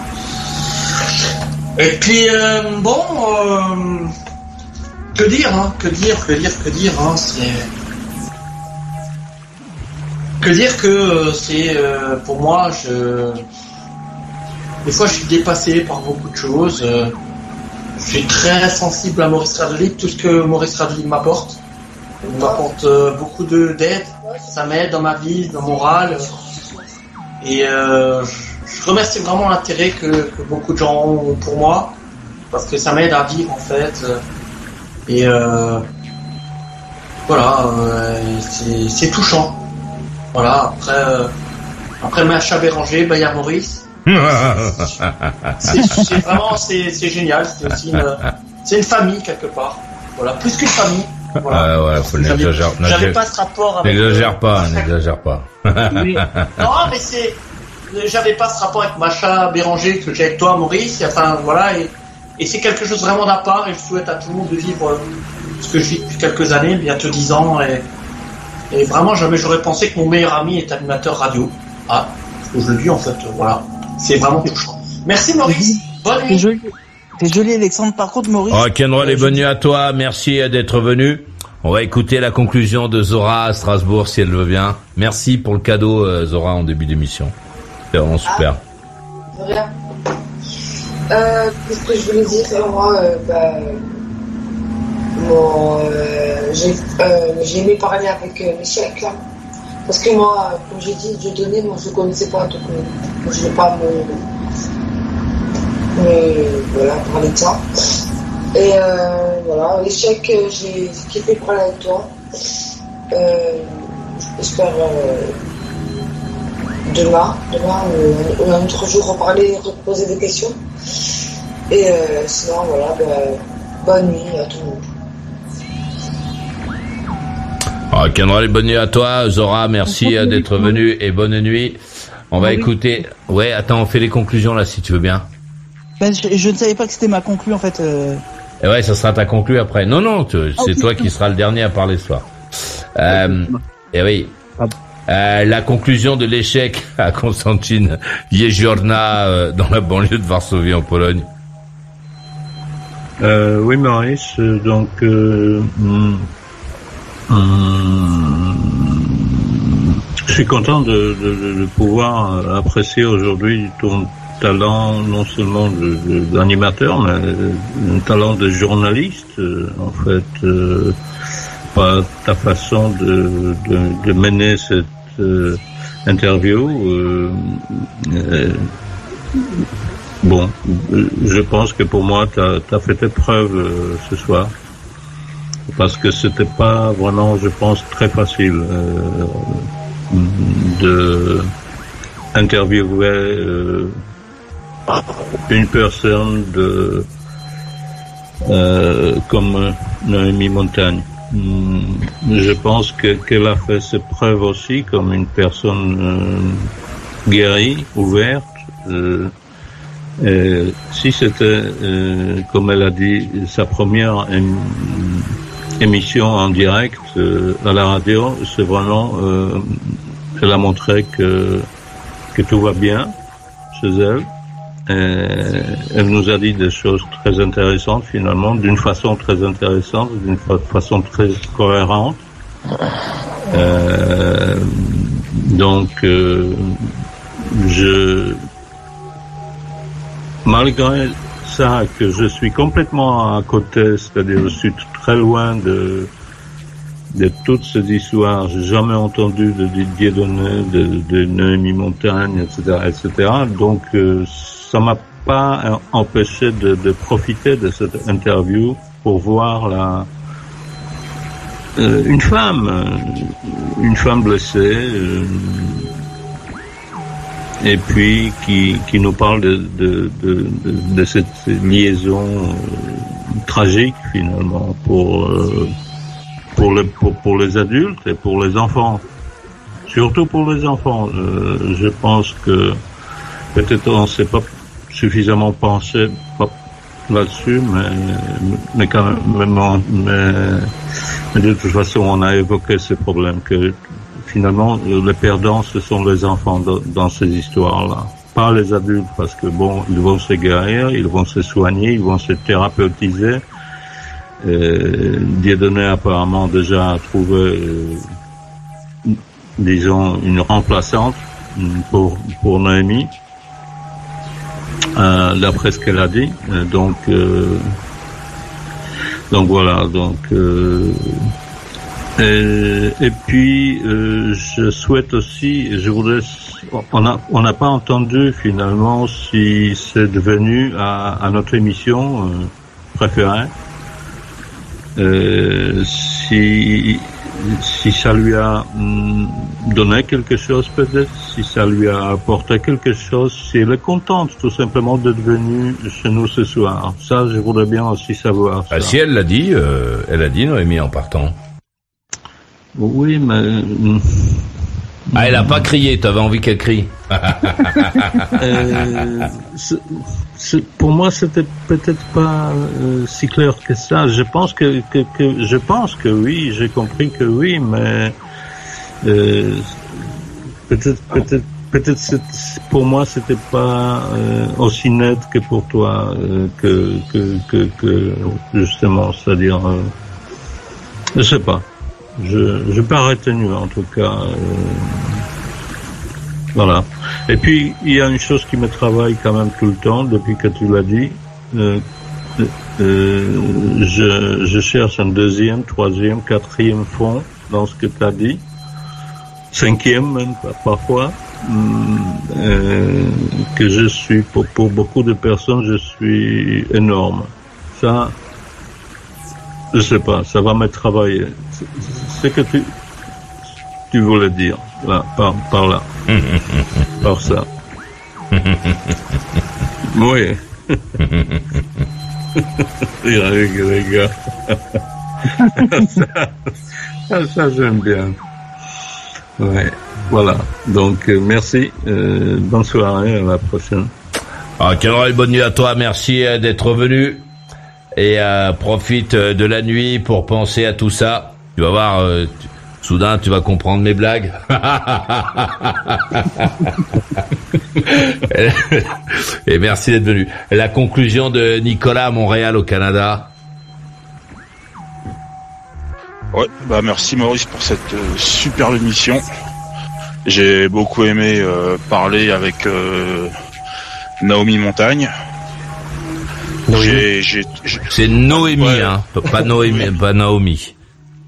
Et puis euh, bon, euh, que dire, hein, que dire, que dire, que dire, hein, c'est que dire que euh, c'est euh, pour moi je Des fois, je suis dépassé par beaucoup de choses. Euh, je suis très sensible à Maurice Radoli, tout ce que Maurice Radoli m'apporte. Il m'apporte euh, beaucoup de, d'aide. Ça m'aide dans ma vie, dans mon moral. Et euh, je remercie vraiment l'intérêt que, que beaucoup de gens ont pour moi, parce que ça m'aide à vivre en fait. Et euh, voilà, euh, c'est, c'est touchant. Voilà. Après, euh, après Macha Béranger, ben il y a Maurice. c'est, c'est vraiment, c'est, c'est génial. C'est aussi une, c'est une famille quelque part. Voilà, plus qu'une famille. Voilà. Ah ouais, faut n'exagérer. J'avais pas ce rapport avec. N'exagère pas, n'exagère pas. Oui. Non, mais c'est, j'avais pas ce rapport avec Macha Béranger que j'ai avec toi, Maurice. Enfin, voilà, et, et c'est quelque chose vraiment d'à part. Et je souhaite à tout le monde de vivre ce que je vis depuis quelques années, bientôt dix ans. Et, et vraiment, jamais j'aurais pensé que mon meilleur ami est animateur radio. Ah, faut que je le dis en fait. Voilà, c'est vraiment touchant. Merci Maurice. Bonne nuit. T'es joli, Alexandre. Par contre, Maurice. Oh, Kenroll, et bonne nuit à toi. Merci d'être venu. On va écouter la conclusion de Zora à Strasbourg, si elle veut bien. Merci pour le cadeau, Zora, en début d'émission. C'est vraiment super. Ah, de rien. Euh, qu'est-ce que je voulais dire? Moi, euh, bah, bon, euh, j'ai, euh, j'ai aimé parler avec euh, Michel, là. Parce que moi, comme j'ai dit, Dieu donné, moi, je ne connaissais pas, donc euh, je ne vais pas me... Mais voilà, parler de ça. Et euh, voilà, l'échec, j'ai kiffé parler avec toi. Euh, J'espère euh, demain, demain ou un autre jour reparler, reposer des questions. Et euh, sinon, voilà, bah, bonne nuit à tout le monde. Oh, Kenroll, bonne nuit à toi. Zora, merci d'être venu et bonne nuit. On va écouter. Ouais, attends, on fait les conclusions là, si tu veux bien. Ben, je, je ne savais pas que c'était ma conclue en fait. Euh... Et ouais, ça sera ta conclue après. Non, non, tu, c'est okay. Toi qui seras le dernier à parler ce soir. Euh, et oui. Euh, la conclusion de l'échec à Konstantin Jeziorna euh, dans la banlieue de Varsovie en Pologne. Euh, oui, Maurice. Donc, euh, hum, hum, je suis content de, de, de pouvoir apprécier aujourd'hui ton talent non seulement de, de, d'animateur, mais un talent de journaliste, euh, en fait, euh, par ta façon de, de, de mener cette euh, interview. Euh, euh, bon, je pense que pour moi, tu as fait tes preuves euh, ce soir, parce que c'était pas vraiment, je pense, très facile euh, de interviewer euh, une personne de euh, comme Noémie Montagne. Je pense que qu'elle a fait ses preuves aussi comme une personne euh, guérie, ouverte. Euh, et si c'était, euh, comme elle a dit, sa première ém- émission en direct euh, à la radio, c'est vraiment, euh, elle a montré que que tout va bien chez elle. Et elle nous a dit des choses très intéressantes finalement, d'une façon très intéressante, d'une fa- façon très cohérente. Euh, donc, euh, je, malgré ça, que je suis complètement à côté, c'est-à-dire je suis très loin de de toutes ces histoires, j'ai jamais entendu de Didier Donnet, de, de Noémie Montagne, et cetera, et cetera. Donc, euh, ça m'a pas empêché de, de profiter de cette interview pour voir la euh, une femme, euh, une femme blessée, euh, et puis qui qui nous parle de de de, de, de cette liaison euh, tragique finalement pour euh, pour les pour, pour les adultes et pour les enfants, surtout pour les enfants. Euh, je pense que peut-être on ne s'est pas suffisamment pensé là-dessus, mais mais quand même, mais, mais de toute façon on a évoqué ce problème que finalement les perdants ce sont les enfants dans, dans ces histoires-là, pas les adultes, parce que bon, ils vont se guérir, ils vont se soigner, ils vont se thérapeutiser. Euh, Dieudonné apparemment déjà a trouvé, euh, disons, une remplaçante pour pour Noémie, euh, d'après ce qu'elle a dit. Euh, donc euh, donc voilà. Donc euh, et, et puis euh, je souhaite aussi, je voudrais, on a on n'a pas entendu finalement si c'est devenu à, à notre émission euh, préférée. Euh, si si ça lui a hum, donné quelque chose peut-être, si ça lui a apporté quelque chose, si elle est contente tout simplement d'être venue chez nous ce soir. Ça, je voudrais bien aussi savoir. Ah, si elle l'a dit, euh, elle a dit Noémie en partant. Oui, mais... Hum, ah, elle a pas crié, t'avais envie qu'elle crie. euh, c'est, c'est, pour moi, c'était peut-être pas euh, si clair que ça. Je pense que, que, que je pense que oui, j'ai compris que oui, mais euh, peut-être, peut-être, peut-être, c'est, pour moi, c'était pas euh, aussi net que pour toi, euh, que, que, que, que justement, c'est-à-dire, euh, je sais pas. Je je pas retenu en tout cas. Euh, voilà. Et puis il y a une chose qui me travaille quand même tout le temps depuis que tu l'as dit. Euh, euh, je je cherche un deuxième, troisième, quatrième fond dans ce que tu as dit. Cinquième même parfois. Euh, que je suis pour pour beaucoup de personnes je suis énorme. Ça. Je sais pas, ça va me travailler. C'est ce que tu, tu voulais dire, là, par, par là. Par ça. Oui. Les gars. ça, ça, ça j'aime bien. Ouais, voilà. Donc, euh, merci. Euh, bonne soirée, à la prochaine. Ah, quelle bonne nuit à toi, merci euh, d'être venu. Et euh, profite de la nuit pour penser à tout ça. Tu vas voir, euh, tu, soudain tu vas comprendre mes blagues. Et merci d'être venu. La conclusion de Nicolas à Montréal au Canada. Ouais, bah merci Maurice pour cette euh, superbe émission. J'ai beaucoup aimé euh, parler avec euh, Naomi Montagne. J'ai, j'ai, j'ai... C'est Noémie, ouais. hein, pas Noémie, pas Naomi.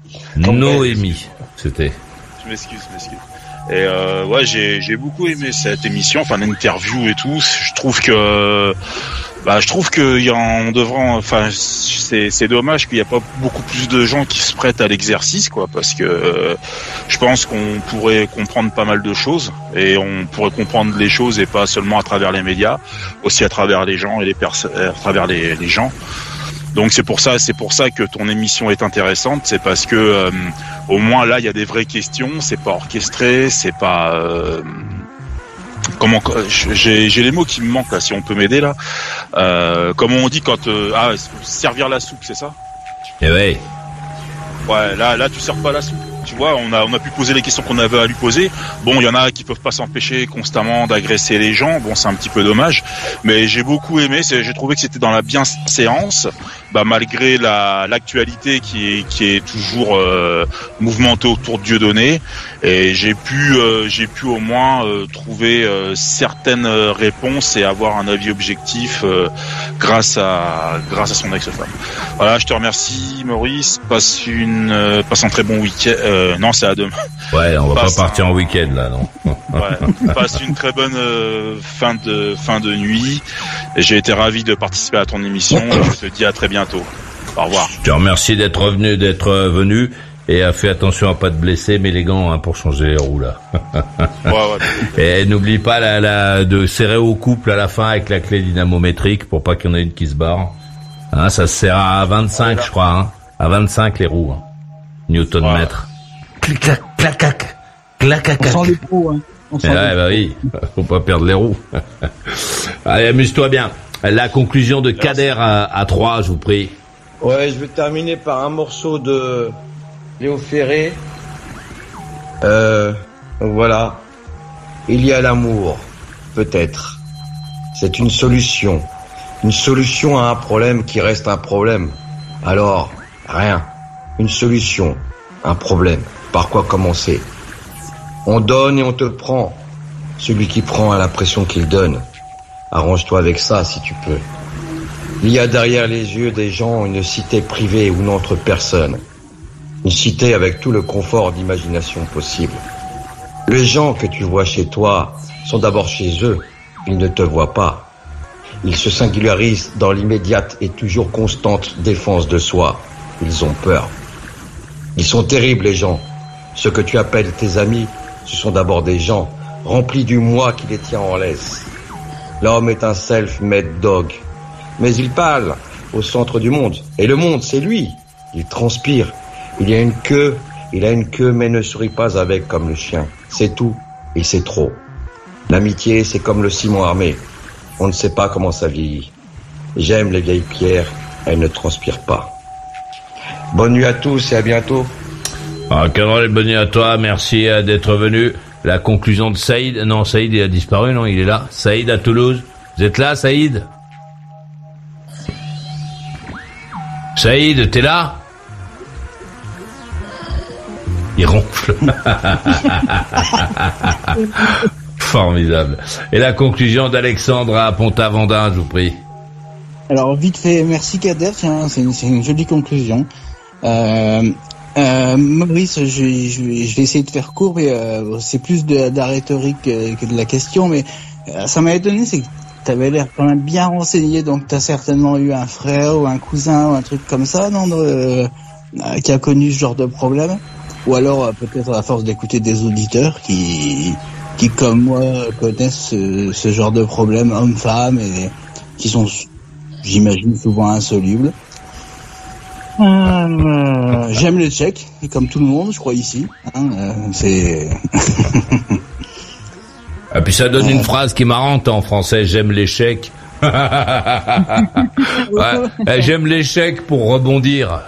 Noémie, c'était. Je m'excuse, je m'excuse. Et euh, ouais, j'ai, j'ai beaucoup aimé cette émission, enfin l'interview et tout. Je trouve que, bah, je trouve que y en devant, enfin, c'est, c'est dommage qu'il n'y a pas beaucoup plus de gens qui se prêtent à l'exercice, quoi, parce que euh, je pense qu'on pourrait comprendre pas mal de choses et on pourrait comprendre les choses et pas seulement à travers les médias, aussi à travers les gens et les pers- à travers les, les gens. Donc c'est pour ça, c'est pour ça que ton émission est intéressante, c'est parce que euh, au moins là il y a des vraies questions, c'est pas orchestré, c'est pas euh, comment j'ai, j'ai les mots qui me manquent là, si on peut m'aider là. Euh, comment on dit quand euh, ah servir la soupe, c'est ça? Eh ouais. Ouais, là là tu sers pas la soupe. Tu vois, on a on a pu poser les questions qu'on avait à lui poser. Bon, il y en a qui peuvent pas s'empêcher constamment d'agresser les gens. Bon, c'est un petit peu dommage, mais j'ai beaucoup aimé. C'est, j'ai trouvé que c'était dans la bienséance, bah malgré la l'actualité qui est qui est toujours euh, mouvementée autour de Dieudonné. Et j'ai pu euh, j'ai pu au moins euh, trouver euh, certaines réponses et avoir un avis objectif euh, grâce à grâce à son ex-femme. Voilà, je te remercie Maurice. Passe une euh, passe un très bon week-end. Euh, non, c'est à demain. Ouais, on va passe pas partir un... en week-end là, non. Ouais, passe une très bonne euh, fin de fin de nuit. Et j'ai été ravi de participer à ton émission. Et je te dis à très bientôt. Au revoir. Je te remercie d'être revenu, d'être venu. Et euh, fais attention à pas te blesser, mets les gants hein, pour changer les roues là. Ouais, ouais. Et n'oublie pas la, la, de serrer au couple à la fin avec la clé dynamométrique pour pas qu'il y en ait une qui se barre. Hein, ça se sert à vingt-cinq, je crois. Hein. À vingt-cinq les roues. Hein. Newton ouais. mètre. Clic clac clac clac clac clac. On sent les pros, hein. On sent ouais, les bah oui, faut pas perdre les roues. Allez, amuse-toi bien. La conclusion de Kader à, à trois, je vous prie. Ouais, je vais terminer par un morceau de Léo Ferré. Euh, voilà. Il y a l'amour, peut-être. C'est une solution. Une solution à un problème qui reste un problème. Alors, rien. Une solution, un problème. Par quoi commencer? On donne et on te prend. Celui qui prend a l'impression qu'il donne. Arrange-toi avec ça si tu peux. Il y a derrière les yeux des gens une cité privée où n'entre personne. Une cité avec tout le confort d'imagination possible. Les gens que tu vois chez toi sont d'abord chez eux. Ils ne te voient pas. Ils se singularisent dans l'immédiate et toujours constante défense de soi. Ils ont peur. Ils sont terribles, les gens. Ce que tu appelles tes amis, ce sont d'abord des gens remplis du moi qui les tient en laisse. L'homme est un self-made dog, mais il parle au centre du monde. Et le monde, c'est lui. Il transpire. Il y a une queue, il a une queue, mais ne sourit pas avec comme le chien. C'est tout, et c'est trop. L'amitié, c'est comme le ciment armé. On ne sait pas comment ça vieillit. J'aime les vieilles pierres, elles ne transpirent pas. Bonne nuit à tous et à bientôt. Ah, Cadrel, bonne nuit à toi, merci euh, d'être venu. La conclusion de Saïd, non, Saïd il a disparu, non, il est là. Saïd à Toulouse, vous êtes là, Saïd? Saïd, t'es là? Il ronfle. Formidable. Et la conclusion d'Alexandre à Pont-Aventin, je vous prie. Alors, vite fait, merci Kader, tiens, c'est une, c'est une jolie conclusion. Euh, euh, Maurice, je, je, je vais essayer de faire court, mais euh, c'est plus de, de la rhétorique que, que de la question, mais euh, ça m'a étonné, c'est que t'avais l'air quand même bien renseigné, donc t'as certainement eu un frère ou un cousin ou un truc comme ça, non, euh, qui a connu ce genre de problème, ou alors euh, peut-être à force d'écouter des auditeurs qui, qui comme moi connaissent ce, ce genre de problème homme-femme et qui sont, j'imagine, souvent insolubles. Euh, j'aime les Tchèques, comme tout le monde, je crois ici. Hein, euh, c'est. Et puis ça donne une phrase qui est marrante en français, j'aime l'échec. Ouais, j'aime l'échec pour rebondir.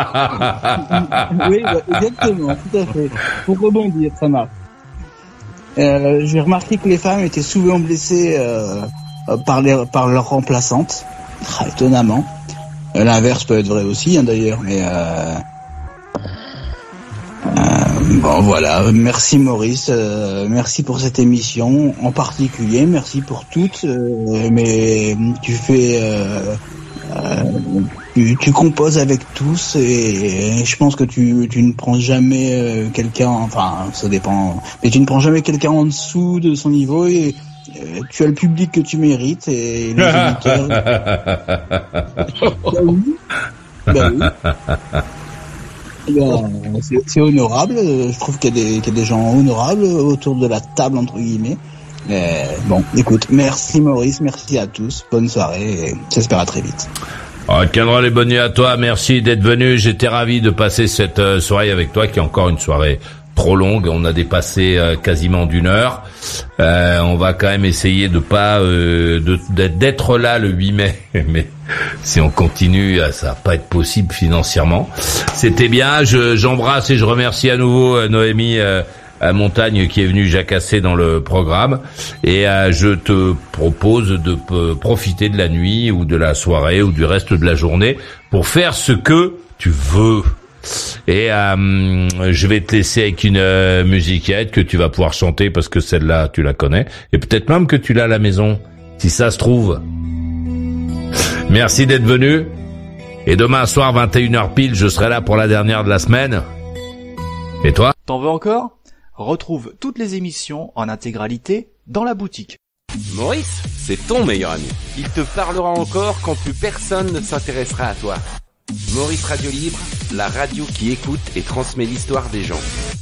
Oui, exactement, tout à fait. Pour rebondir, ça marche. Euh, j'ai remarqué que les femmes étaient souvent blessées euh, par, les, par leurs remplaçantes, ah, étonnamment. L'inverse peut être vrai aussi, hein, d'ailleurs, mais euh, euh, bon voilà. Merci Maurice, euh, merci pour cette émission en particulier, merci pour toutes. Euh, mais tu fais, euh, euh, tu, tu composes avec tous et, et je pense que tu, tu ne prends jamais euh, quelqu'un, enfin ça dépend, mais tu ne prends jamais quelqu'un en dessous de son niveau et Euh, tu as le public que tu mérites et les auditeurs. Bah oui. Bah oui. Ben, c'est, c'est honorable. Je trouve qu'il y, a des, qu'il y a des gens honorables autour de la table, entre guillemets. Mais bon, écoute, merci Maurice, merci à tous. Bonne soirée et j'espère à très vite. Oh, Cadrel, et bonne nuit à toi. Merci d'être venu. J'étais ravi de passer cette euh, soirée avec toi, qui est encore une soirée trop longue. On a dépassé euh, quasiment d'une heure. Euh, on va quand même essayer de pas euh, de, d'être là le huit mai, mais si on continue, ça va pas être possible financièrement. C'était bien. Je, j'embrasse et je remercie à nouveau euh, Noémie euh, à Montagne qui est venue jacasser dans le programme. Et euh, je te propose de euh, profiter de la nuit ou de la soirée ou du reste de la journée pour faire ce que tu veux. Et euh, je vais te laisser avec une euh, musiquette que tu vas pouvoir chanter parce que celle-là tu la connais et peut-être même que tu l'as à la maison si ça se trouve. Merci d'être venu et demain soir vingt et une heures pile je serai là pour la dernière de la semaine. Et toi ? T'en veux encore ? Retrouve toutes les émissions en intégralité dans la boutique. Maurice, c'est ton meilleur ami. Il te parlera encore quand plus personne ne s'intéressera à toi. Maurice Radio Libre, la radio qui écoute et transmet l'histoire des gens.